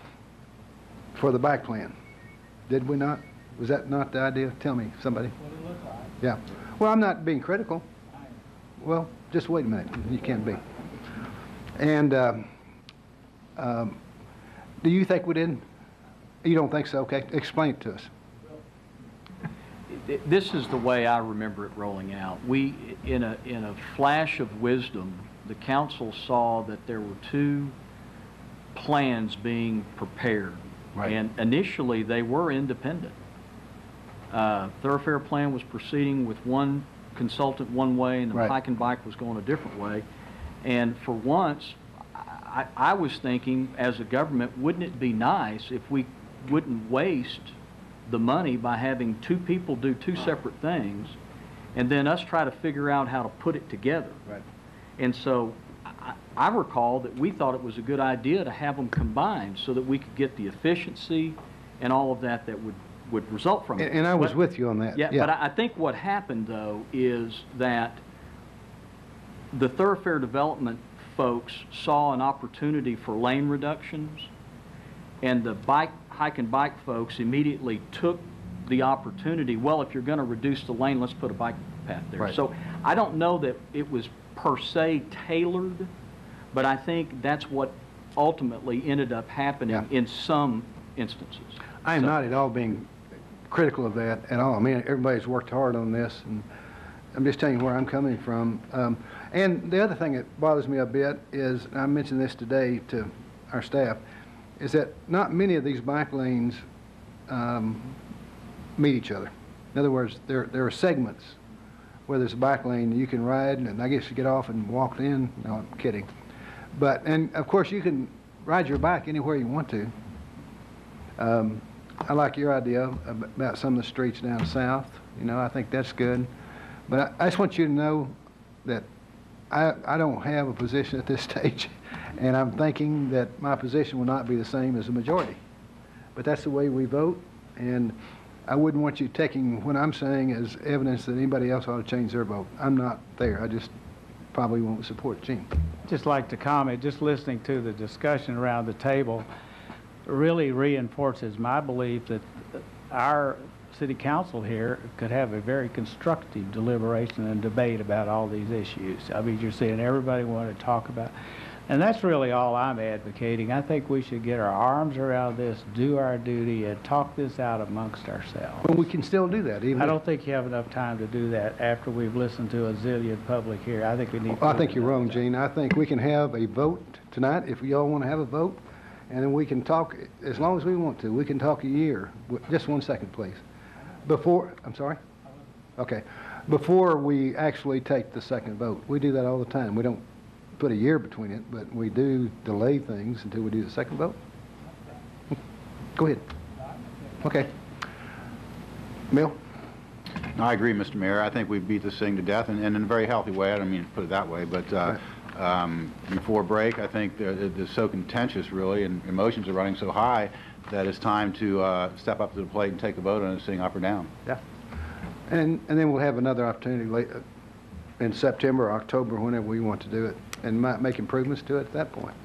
for the bike plan. Did we not? Was that not the idea? Tell me, somebody. What did it look like? Yeah. Well, I'm not being critical. Well, just wait a minute. You can't be. And um, um, do you think we didn't? You don't think so? Okay. Explain it to us. This is the way I remember it rolling out. We, in a, in a flash of wisdom, the council saw that there were two plans being prepared. Right. And initially, they were independent. Uh, thoroughfare plan was proceeding with one consultant one way, and the Right. hike and bike was going a different way. And for once, I, I was thinking, as a government, wouldn't it be nice if we wouldn't waste the money by having two people do two separate things, and then us try to figure out how to put it together. Right. And so I, I recall that we thought it was a good idea to have them combined so that we could get the efficiency and all of that that would, would result from it. And, and I was But- with you on that. Yeah, but I, I think what happened, though, is that the thoroughfare development folks saw an opportunity for lane reductions, and the bike, hike and bike folks immediately took the opportunity, well, if you're going to reduce the lane, let's put a bike path there. Right. So I don't know that it was per se tailored, but I think that's what ultimately ended up happening Yeah. in some instances. I am So- not at all being critical of that at all. I mean, everybody's worked hard on this, and I'm just telling you where I'm coming from. Um, and the other thing that bothers me a bit is, and I mentioned this today to our staff, is that not many of these bike lanes um, meet each other. In other words, there, there are segments where there's a bike lane you can ride, and I guess you get off and walk in. No, I'm kidding. But, and of course, you can ride your bike anywhere you want to. Um, I like your idea about some of the streets down south You know, I think that's good. But I, I just want you to know that I, I don't have a position at this stage, and I'm thinking that my position will not be the same as the majority. But that's the way we vote, and I wouldn't want you taking what I'm saying as evidence that anybody else ought to change their vote. I'm not there. I just probably won't support Gene. Just like to comment, just listening to the discussion around the table really reinforces my belief that our city council here could have a very constructive deliberation and debate about all these issues. I mean, you're saying everybody want to talk about, and that's really all I'm advocating. I think we should get our arms around this, do our duty, and talk this out amongst ourselves. Well, we can still do that. Even I don't think you have enough time to do that after we've listened to a zillion public here. I think we need. Well, I think you're wrong, Gene. I think we can have a vote tonight if we all want to have a vote, and then we can talk as long as we want to. We can talk a year. Just one second, please. Before, I'm sorry? Okay. Before we actually take the second vote. We do that all the time. We don't put a year between it, but we do delay things until we do the second vote. Go ahead. Okay. Bill? No, I agree, Mister Mayor. I think we beat this thing to death, and, and in a very healthy way. I don't mean to put it that way, but uh, um, before break, I think it's so contentious, really, and emotions are running so high that it's time to uh, step up to the plate and take the vote on this thing up or down. Yeah. And, and then we'll have another opportunity late in September or October, whenever we want to do it, and might make improvements to it at that point.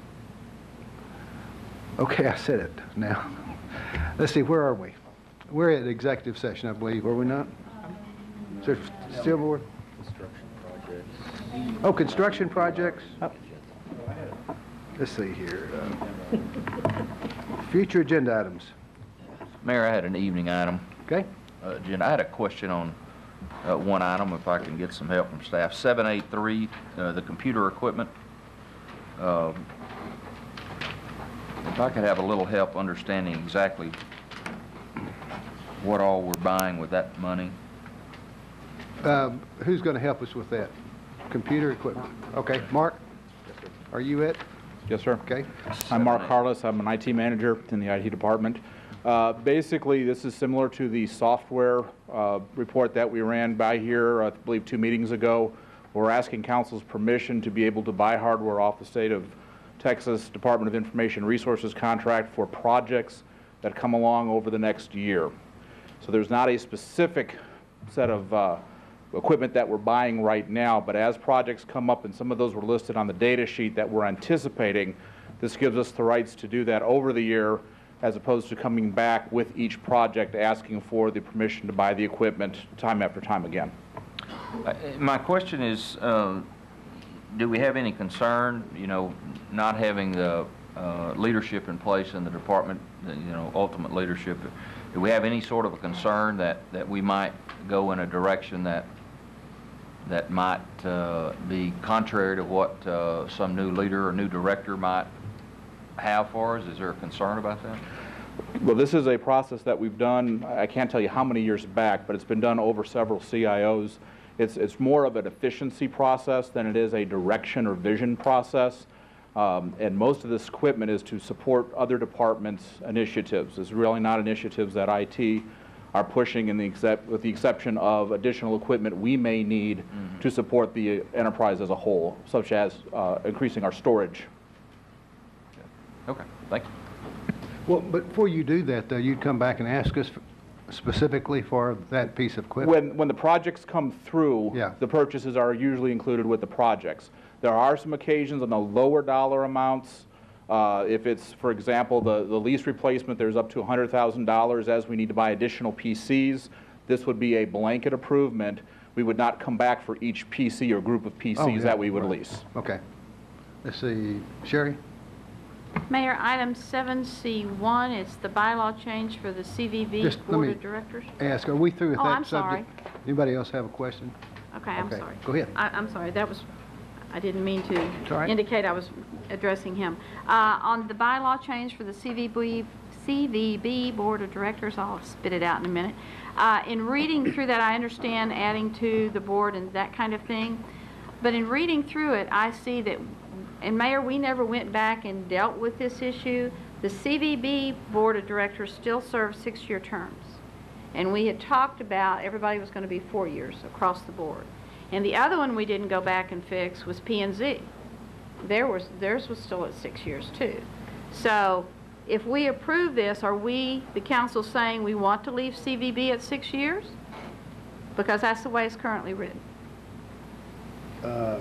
Okay, I said it now. Let's see, where are we? We're at executive session, I believe, are we not? Is there still more? Construction projects. Oh, construction projects? Let's see here. Uh, future agenda items. Mayor, I had an evening item. Okay. Uh, agenda. I had a question on uh, one item, if I can get some help from staff. seven eighty-three, uh, the computer equipment. Uh, if I could have a little help understanding exactly what all we're buying with that money. Um, who's going to help us with that? Computer equipment. Okay, Mark? Yes, sir. Are you it? Yes, sir. Okay. I'm Mark Harless. I'm an I T manager in the I T department. Uh, basically, this is similar to the software uh, report that we ran by here, I believe, two meetings ago. We're asking council's permission to be able to buy hardware off the state of Texas Department of Information Resources contract for projects that come along over the next year. So there's not a specific set of uh, equipment that we're buying right now, but as projects come up, and some of those were listed on the data sheet that we're anticipating, this gives us the rights to do that over the year, as opposed to coming back with each project asking for the permission to buy the equipment time after time again. Uh, my question is, uh, do we have any concern, you know, not having the uh, leadership in place in the department, you know, ultimate leadership? Do we have any sort of a concern that, that we might go in a direction that that might uh, be contrary to what uh, some new leader or new director might have for us? Is there a concern about that? Well, this is a process that we've done, I can't tell you how many years back, but it's been done over several C I Os. It's, it's more of an efficiency process than it is a direction or vision process. Um, and most of this equipment is to support other departments' initiatives. It's really not initiatives that I T are pushing, in the except, with the exception of additional equipment we may need mm-hmm. to support the enterprise as a whole, such as uh, increasing our storage. Okay, thank you. Well, but before you do that, though, you'd come back and ask us specifically for that piece of equipment? When, when the projects come through, yeah. the purchases are usually included with the projects. There are some occasions on the lower dollar amounts. Uh, if it's, for example, the, the lease replacement, there's up to one hundred thousand dollars as we need to buy additional P Cs. This would be a blanket improvement. We would not come back for each P C or group of P Cs oh, yeah. that we would right. lease. Okay. Let's see. Sherry? Mayor, item seven C one, it's the bylaw change for the C V B Just Board of Directors. Ask, are we through with oh, that I'm subject? Sorry. Anybody else have a question? Okay, I'm okay. sorry. Go ahead. I, I'm sorry. That was, I didn't mean to right. indicate I was addressing him. Uh, on the bylaw change for the C V B, C V B Board of Directors, I'll spit it out in a minute. Uh, in reading through that, I understand adding to the board and that kind of thing. But in reading through it, I see that, and Mayor, we never went back and dealt with this issue. The C V B Board of Directors still serves six-year terms. And we had talked about everybody was going to be four years across the board. And the other one we didn't go back and fix was P and Z. There was, theirs was still at six years too. So if we approve this, are we, the council, saying we want to leave C V B at six years? Because that's the way it's currently written. Uh,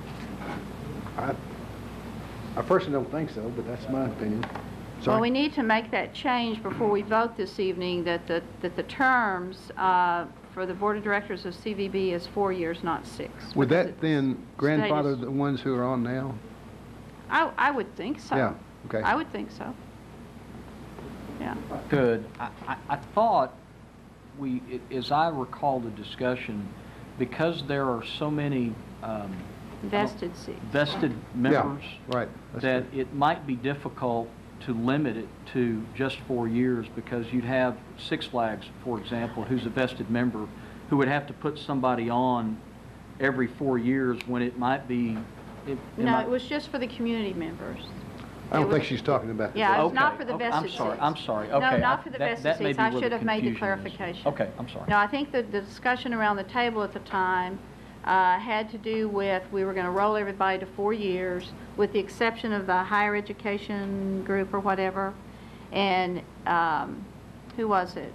I, I personally don't think so, but that's my opinion. Sorry. Well, we need to make that change before we vote this evening, that the, that the terms uh, for the Board of Directors of C V B is four years, not six. Would that then grandfather status- the ones who are on now? I, I would think so. Yeah, okay. I would think so. Yeah. Good. I, I, I thought we, i- as I recall the discussion, because there are so many um, Vested seats. vested members, right. That's that it might be difficult to limit it to just four years, because you'd have Six Flags, for example, who's a vested member, who would have to put somebody on every four years when it might be. It, it No, might- it was just for the community members. I don't It think was- she's talking about the. Yeah, it was not Okay, for the okay, vested I'm seats. sorry, I'm sorry, No, okay. not I- for the that- vested that may seats. be I where should the have made the confusion is. clarification. Okay, I'm sorry. No, I think that the discussion around the table at the time uh, had to do with, we were going to roll everybody to four years, with the exception of the higher education group or whatever. And um, who was it?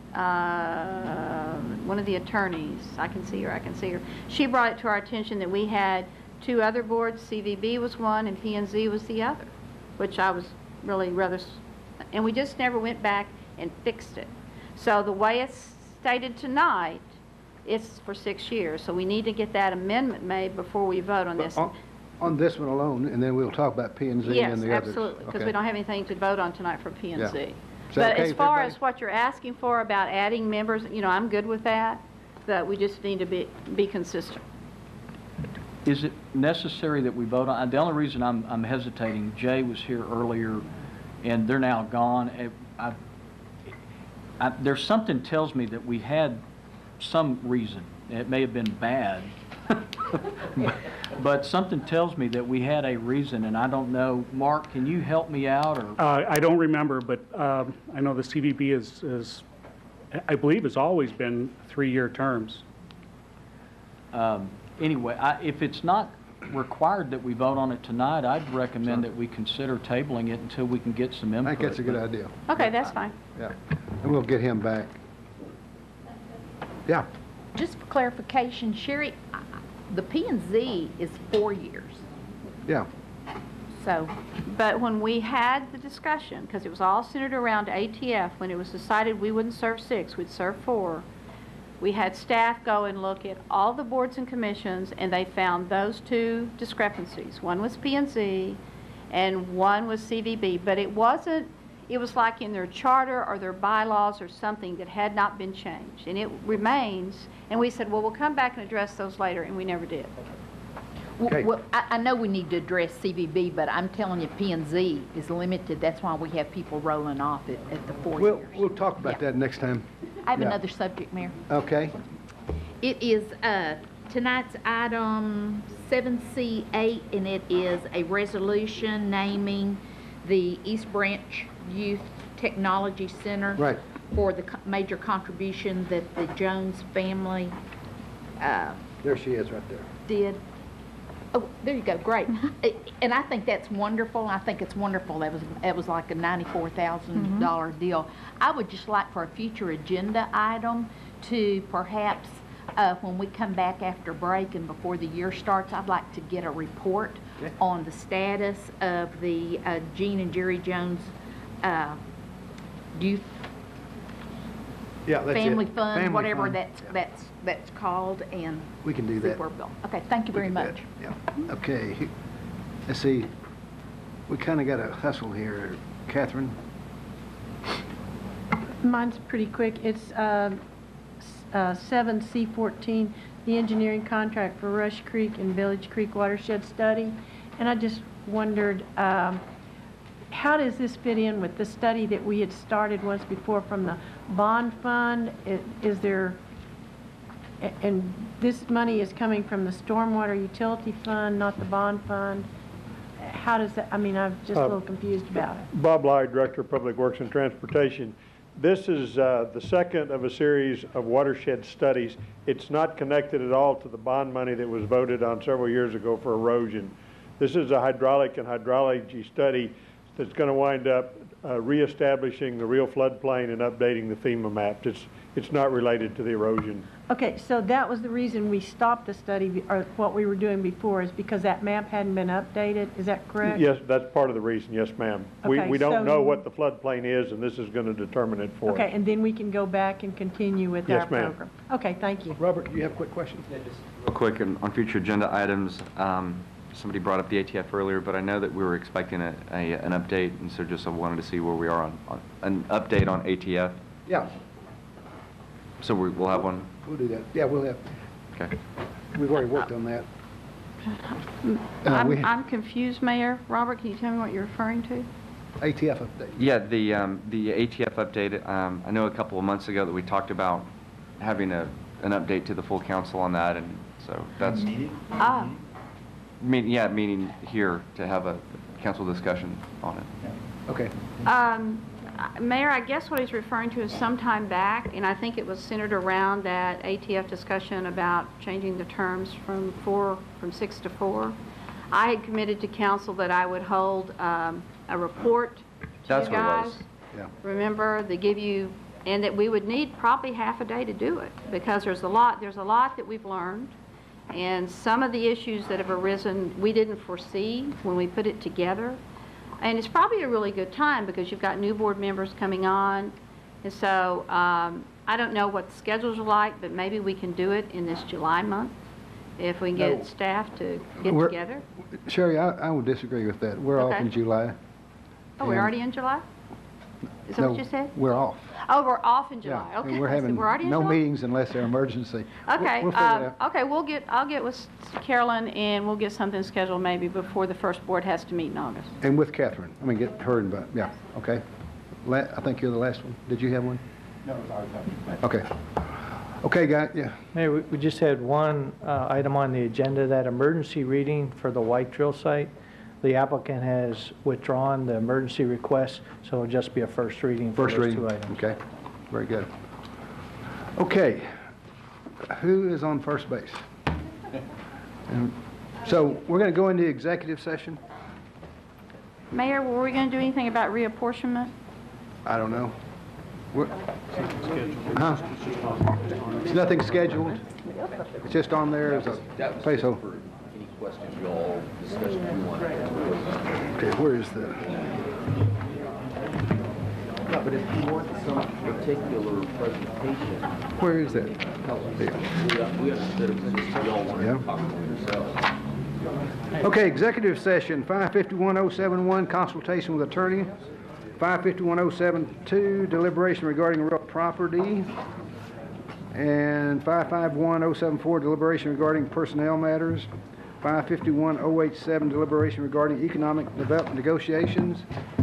Uh, one of the attorneys. I can see her, I can see her. She brought it to our attention that we had two other boards. C V B was one and P and Z was the other, which I was really rather, s- and we just never went back and fixed it. So the way it's stated tonight, it's for six years. So we need to get that amendment made before we vote on this. On, on this one alone, and then we'll talk about P and Z Yes, and the others. absolutely, because Okay. we don't have anything to vote on tonight for P and Yeah. Z. Is that But okay as with far everybody? as what you're asking for about adding members, you know, I'm good with that, that we just need to be, be consistent. Is it necessary that we vote on, the only reason I'm, I'm hesitating, Jay was here earlier, and they're now gone. Eh, I, I, there's something tells me that we had some reason. It may have been bad, but something tells me that we had a reason, and I don't know. Mark, can you help me out, or? Uh, I don't remember, but um, I know the C V B is, is, I believe, has always been three-year terms. Um, Anyway, I, if it's not required that we vote on it tonight, I'd recommend that we consider tabling it until we can get some input. I think that's a good but- idea. Okay, that's fine. Yeah, and we'll get him back. Yeah. Just for clarification, Sherry, I- the P and Z is four years. Yeah. So, but when we had the discussion, because it was all centered around A T F, when it was decided we wouldn't serve six, we'd serve four, we had staff go and look at all the boards and commissions, and they found those two discrepancies. One was P and Z, and one was C V B, but it wasn't, it was like in their charter or their bylaws or something that had not been changed, and it remains, and we said, well, we'll come back and address those later, and we never did. W- Well, I, I know we need to address C V B, but I'm telling you, P and Z is limited. That's why we have people rolling off at, at the four We'll, years. we'll talk about that next time. I have Yeah. another subject, Mayor. Okay. It is uh, tonight's item seven C eight, and it is a resolution naming the East Branch Youth Technology Center Right. for the co- major contribution that the Jones family uh, There she is right there. did. Oh, there you go, great. I- And I think that's wonderful. I think it's wonderful. That was, that was like a ninety-four thousand dollar deal. I would just like for a future agenda item to perhaps, uh, when we come back after break and before the year starts, I'd like to get a report Okay. on the status of the uh, Gene and Jerry Jones uh, Youth Yeah, that's it. Family Fund, Family whatever fund. that's, that's, that's called, and We can do see that. where we're going. Okay, thank you very Look at much. that. Yeah. Okay. he- Let's see. We kind of got a hustle here. Catherine? Mine's pretty quick. It's um, s- uh, seven C fourteen, the engineering contract for Rush Creek and Village Creek watershed study. And I just wondered, um, how does this fit in with the study that we had started once before from the bond fund? I- Is there, a- and this money is coming from the stormwater utility fund, not the bond fund? How does that, I mean, I'm just a Uh, little confused about it. Bob Lye, Director of Public Works and Transportation. This is uh, the second of a series of watershed studies. It's not connected at all to the bond money that was voted on several years ago for erosion. This is a hydraulic and hydrology study that's going to wind up uh, reestablishing the real floodplain and updating the FEMA maps. It's, it's not related to the erosion. Okay, so that was the reason we stopped the study, be- or what we were doing before, is because that map hadn't been updated, is that correct? Yes, that's part of the reason, yes, ma'am. We, Okay, we don't so- know what the floodplain is, and this is going to determine it for us. Okay, and then we can go back and continue with our Yes, ma'am. program. Okay, thank you. Robert, do you have a quick question? Real quick, on on future agenda items, um, somebody brought up the A T F earlier, but I know that we were expecting a, a, an update, and so just I wanted to see where we are on, on an update on A T F. Yeah, So we, we'll have one? we'll do that. Yeah, we'll have, Okay. we've already worked on that. Uh, we- I'm, I'm confused, Mayor. Robert, can you tell me what you're referring to? A T F update. Yeah, the, um, the A T F update, um, I know a couple of months ago that we talked about having a, an update to the full council on that, and so that's, Ah, mean, yeah, meaning here to have a council discussion on it. Okay. um, Mayor, I guess what he's referring to is sometime back, and I think it was centered around that A T F discussion about changing the terms from four, from six to four. I had committed to council that I would hold um, a report to That's you what it guys. was. Yeah. Remember, they give you, and that we would need probably half a day to do it, because there's a lot, there's a lot that we've learned, and some of the issues that have arisen, we didn't foresee when we put it together. And it's probably a really good time, because you've got new board members coming on, and so um, I don't know what the schedules are like, but maybe we can do it in this July month, if we can get No. staff to get We're- together. Sherry, I, I would disagree with that. We're off Okay. in July. Oh, we're And- already in July? Is that No, what you said? we're off. Oh, we're off in Yeah, July. and Okay. we're So having we're already in no July? meetings unless they're emergency. We'll- Okay, We'll figure um, it out. okay, we'll get, I'll get with Carolyn, and we'll get something scheduled maybe before the first board has to meet in August. And with Catherine, I mean, get her involved, yeah, okay. La, I think you're the last one. Did you have one? No, it's ours. Okay. Okay, guy, yeah. Mayor, we- we just had one uh, item on the agenda, that emergency reading for the White Drill site. The applicant has withdrawn the emergency request, so it'll just be a first reading for First those reading, two items. okay, very good. Okay, who is on first base? And so, we're going to go into executive session? Mayor, were we going to do anything about reapportionment? I don't know. We're- Huh? There's nothing scheduled? It's just on there as a placeholder? Any questions you all discussed you want? Okay, where is the, No, but if you want some particular presentation, where is that? we we understood it was just y'all wanted Yeah. to talk to yourselves. Okay, executive session, five fifty-one oh seven one, consultation with attorney. five fifty-one oh seven two, deliberation regarding real property. And five fifty-one oh seven four, deliberation regarding personnel matters. five fifty-one oh eight seven, deliberation regarding economic development negotiations.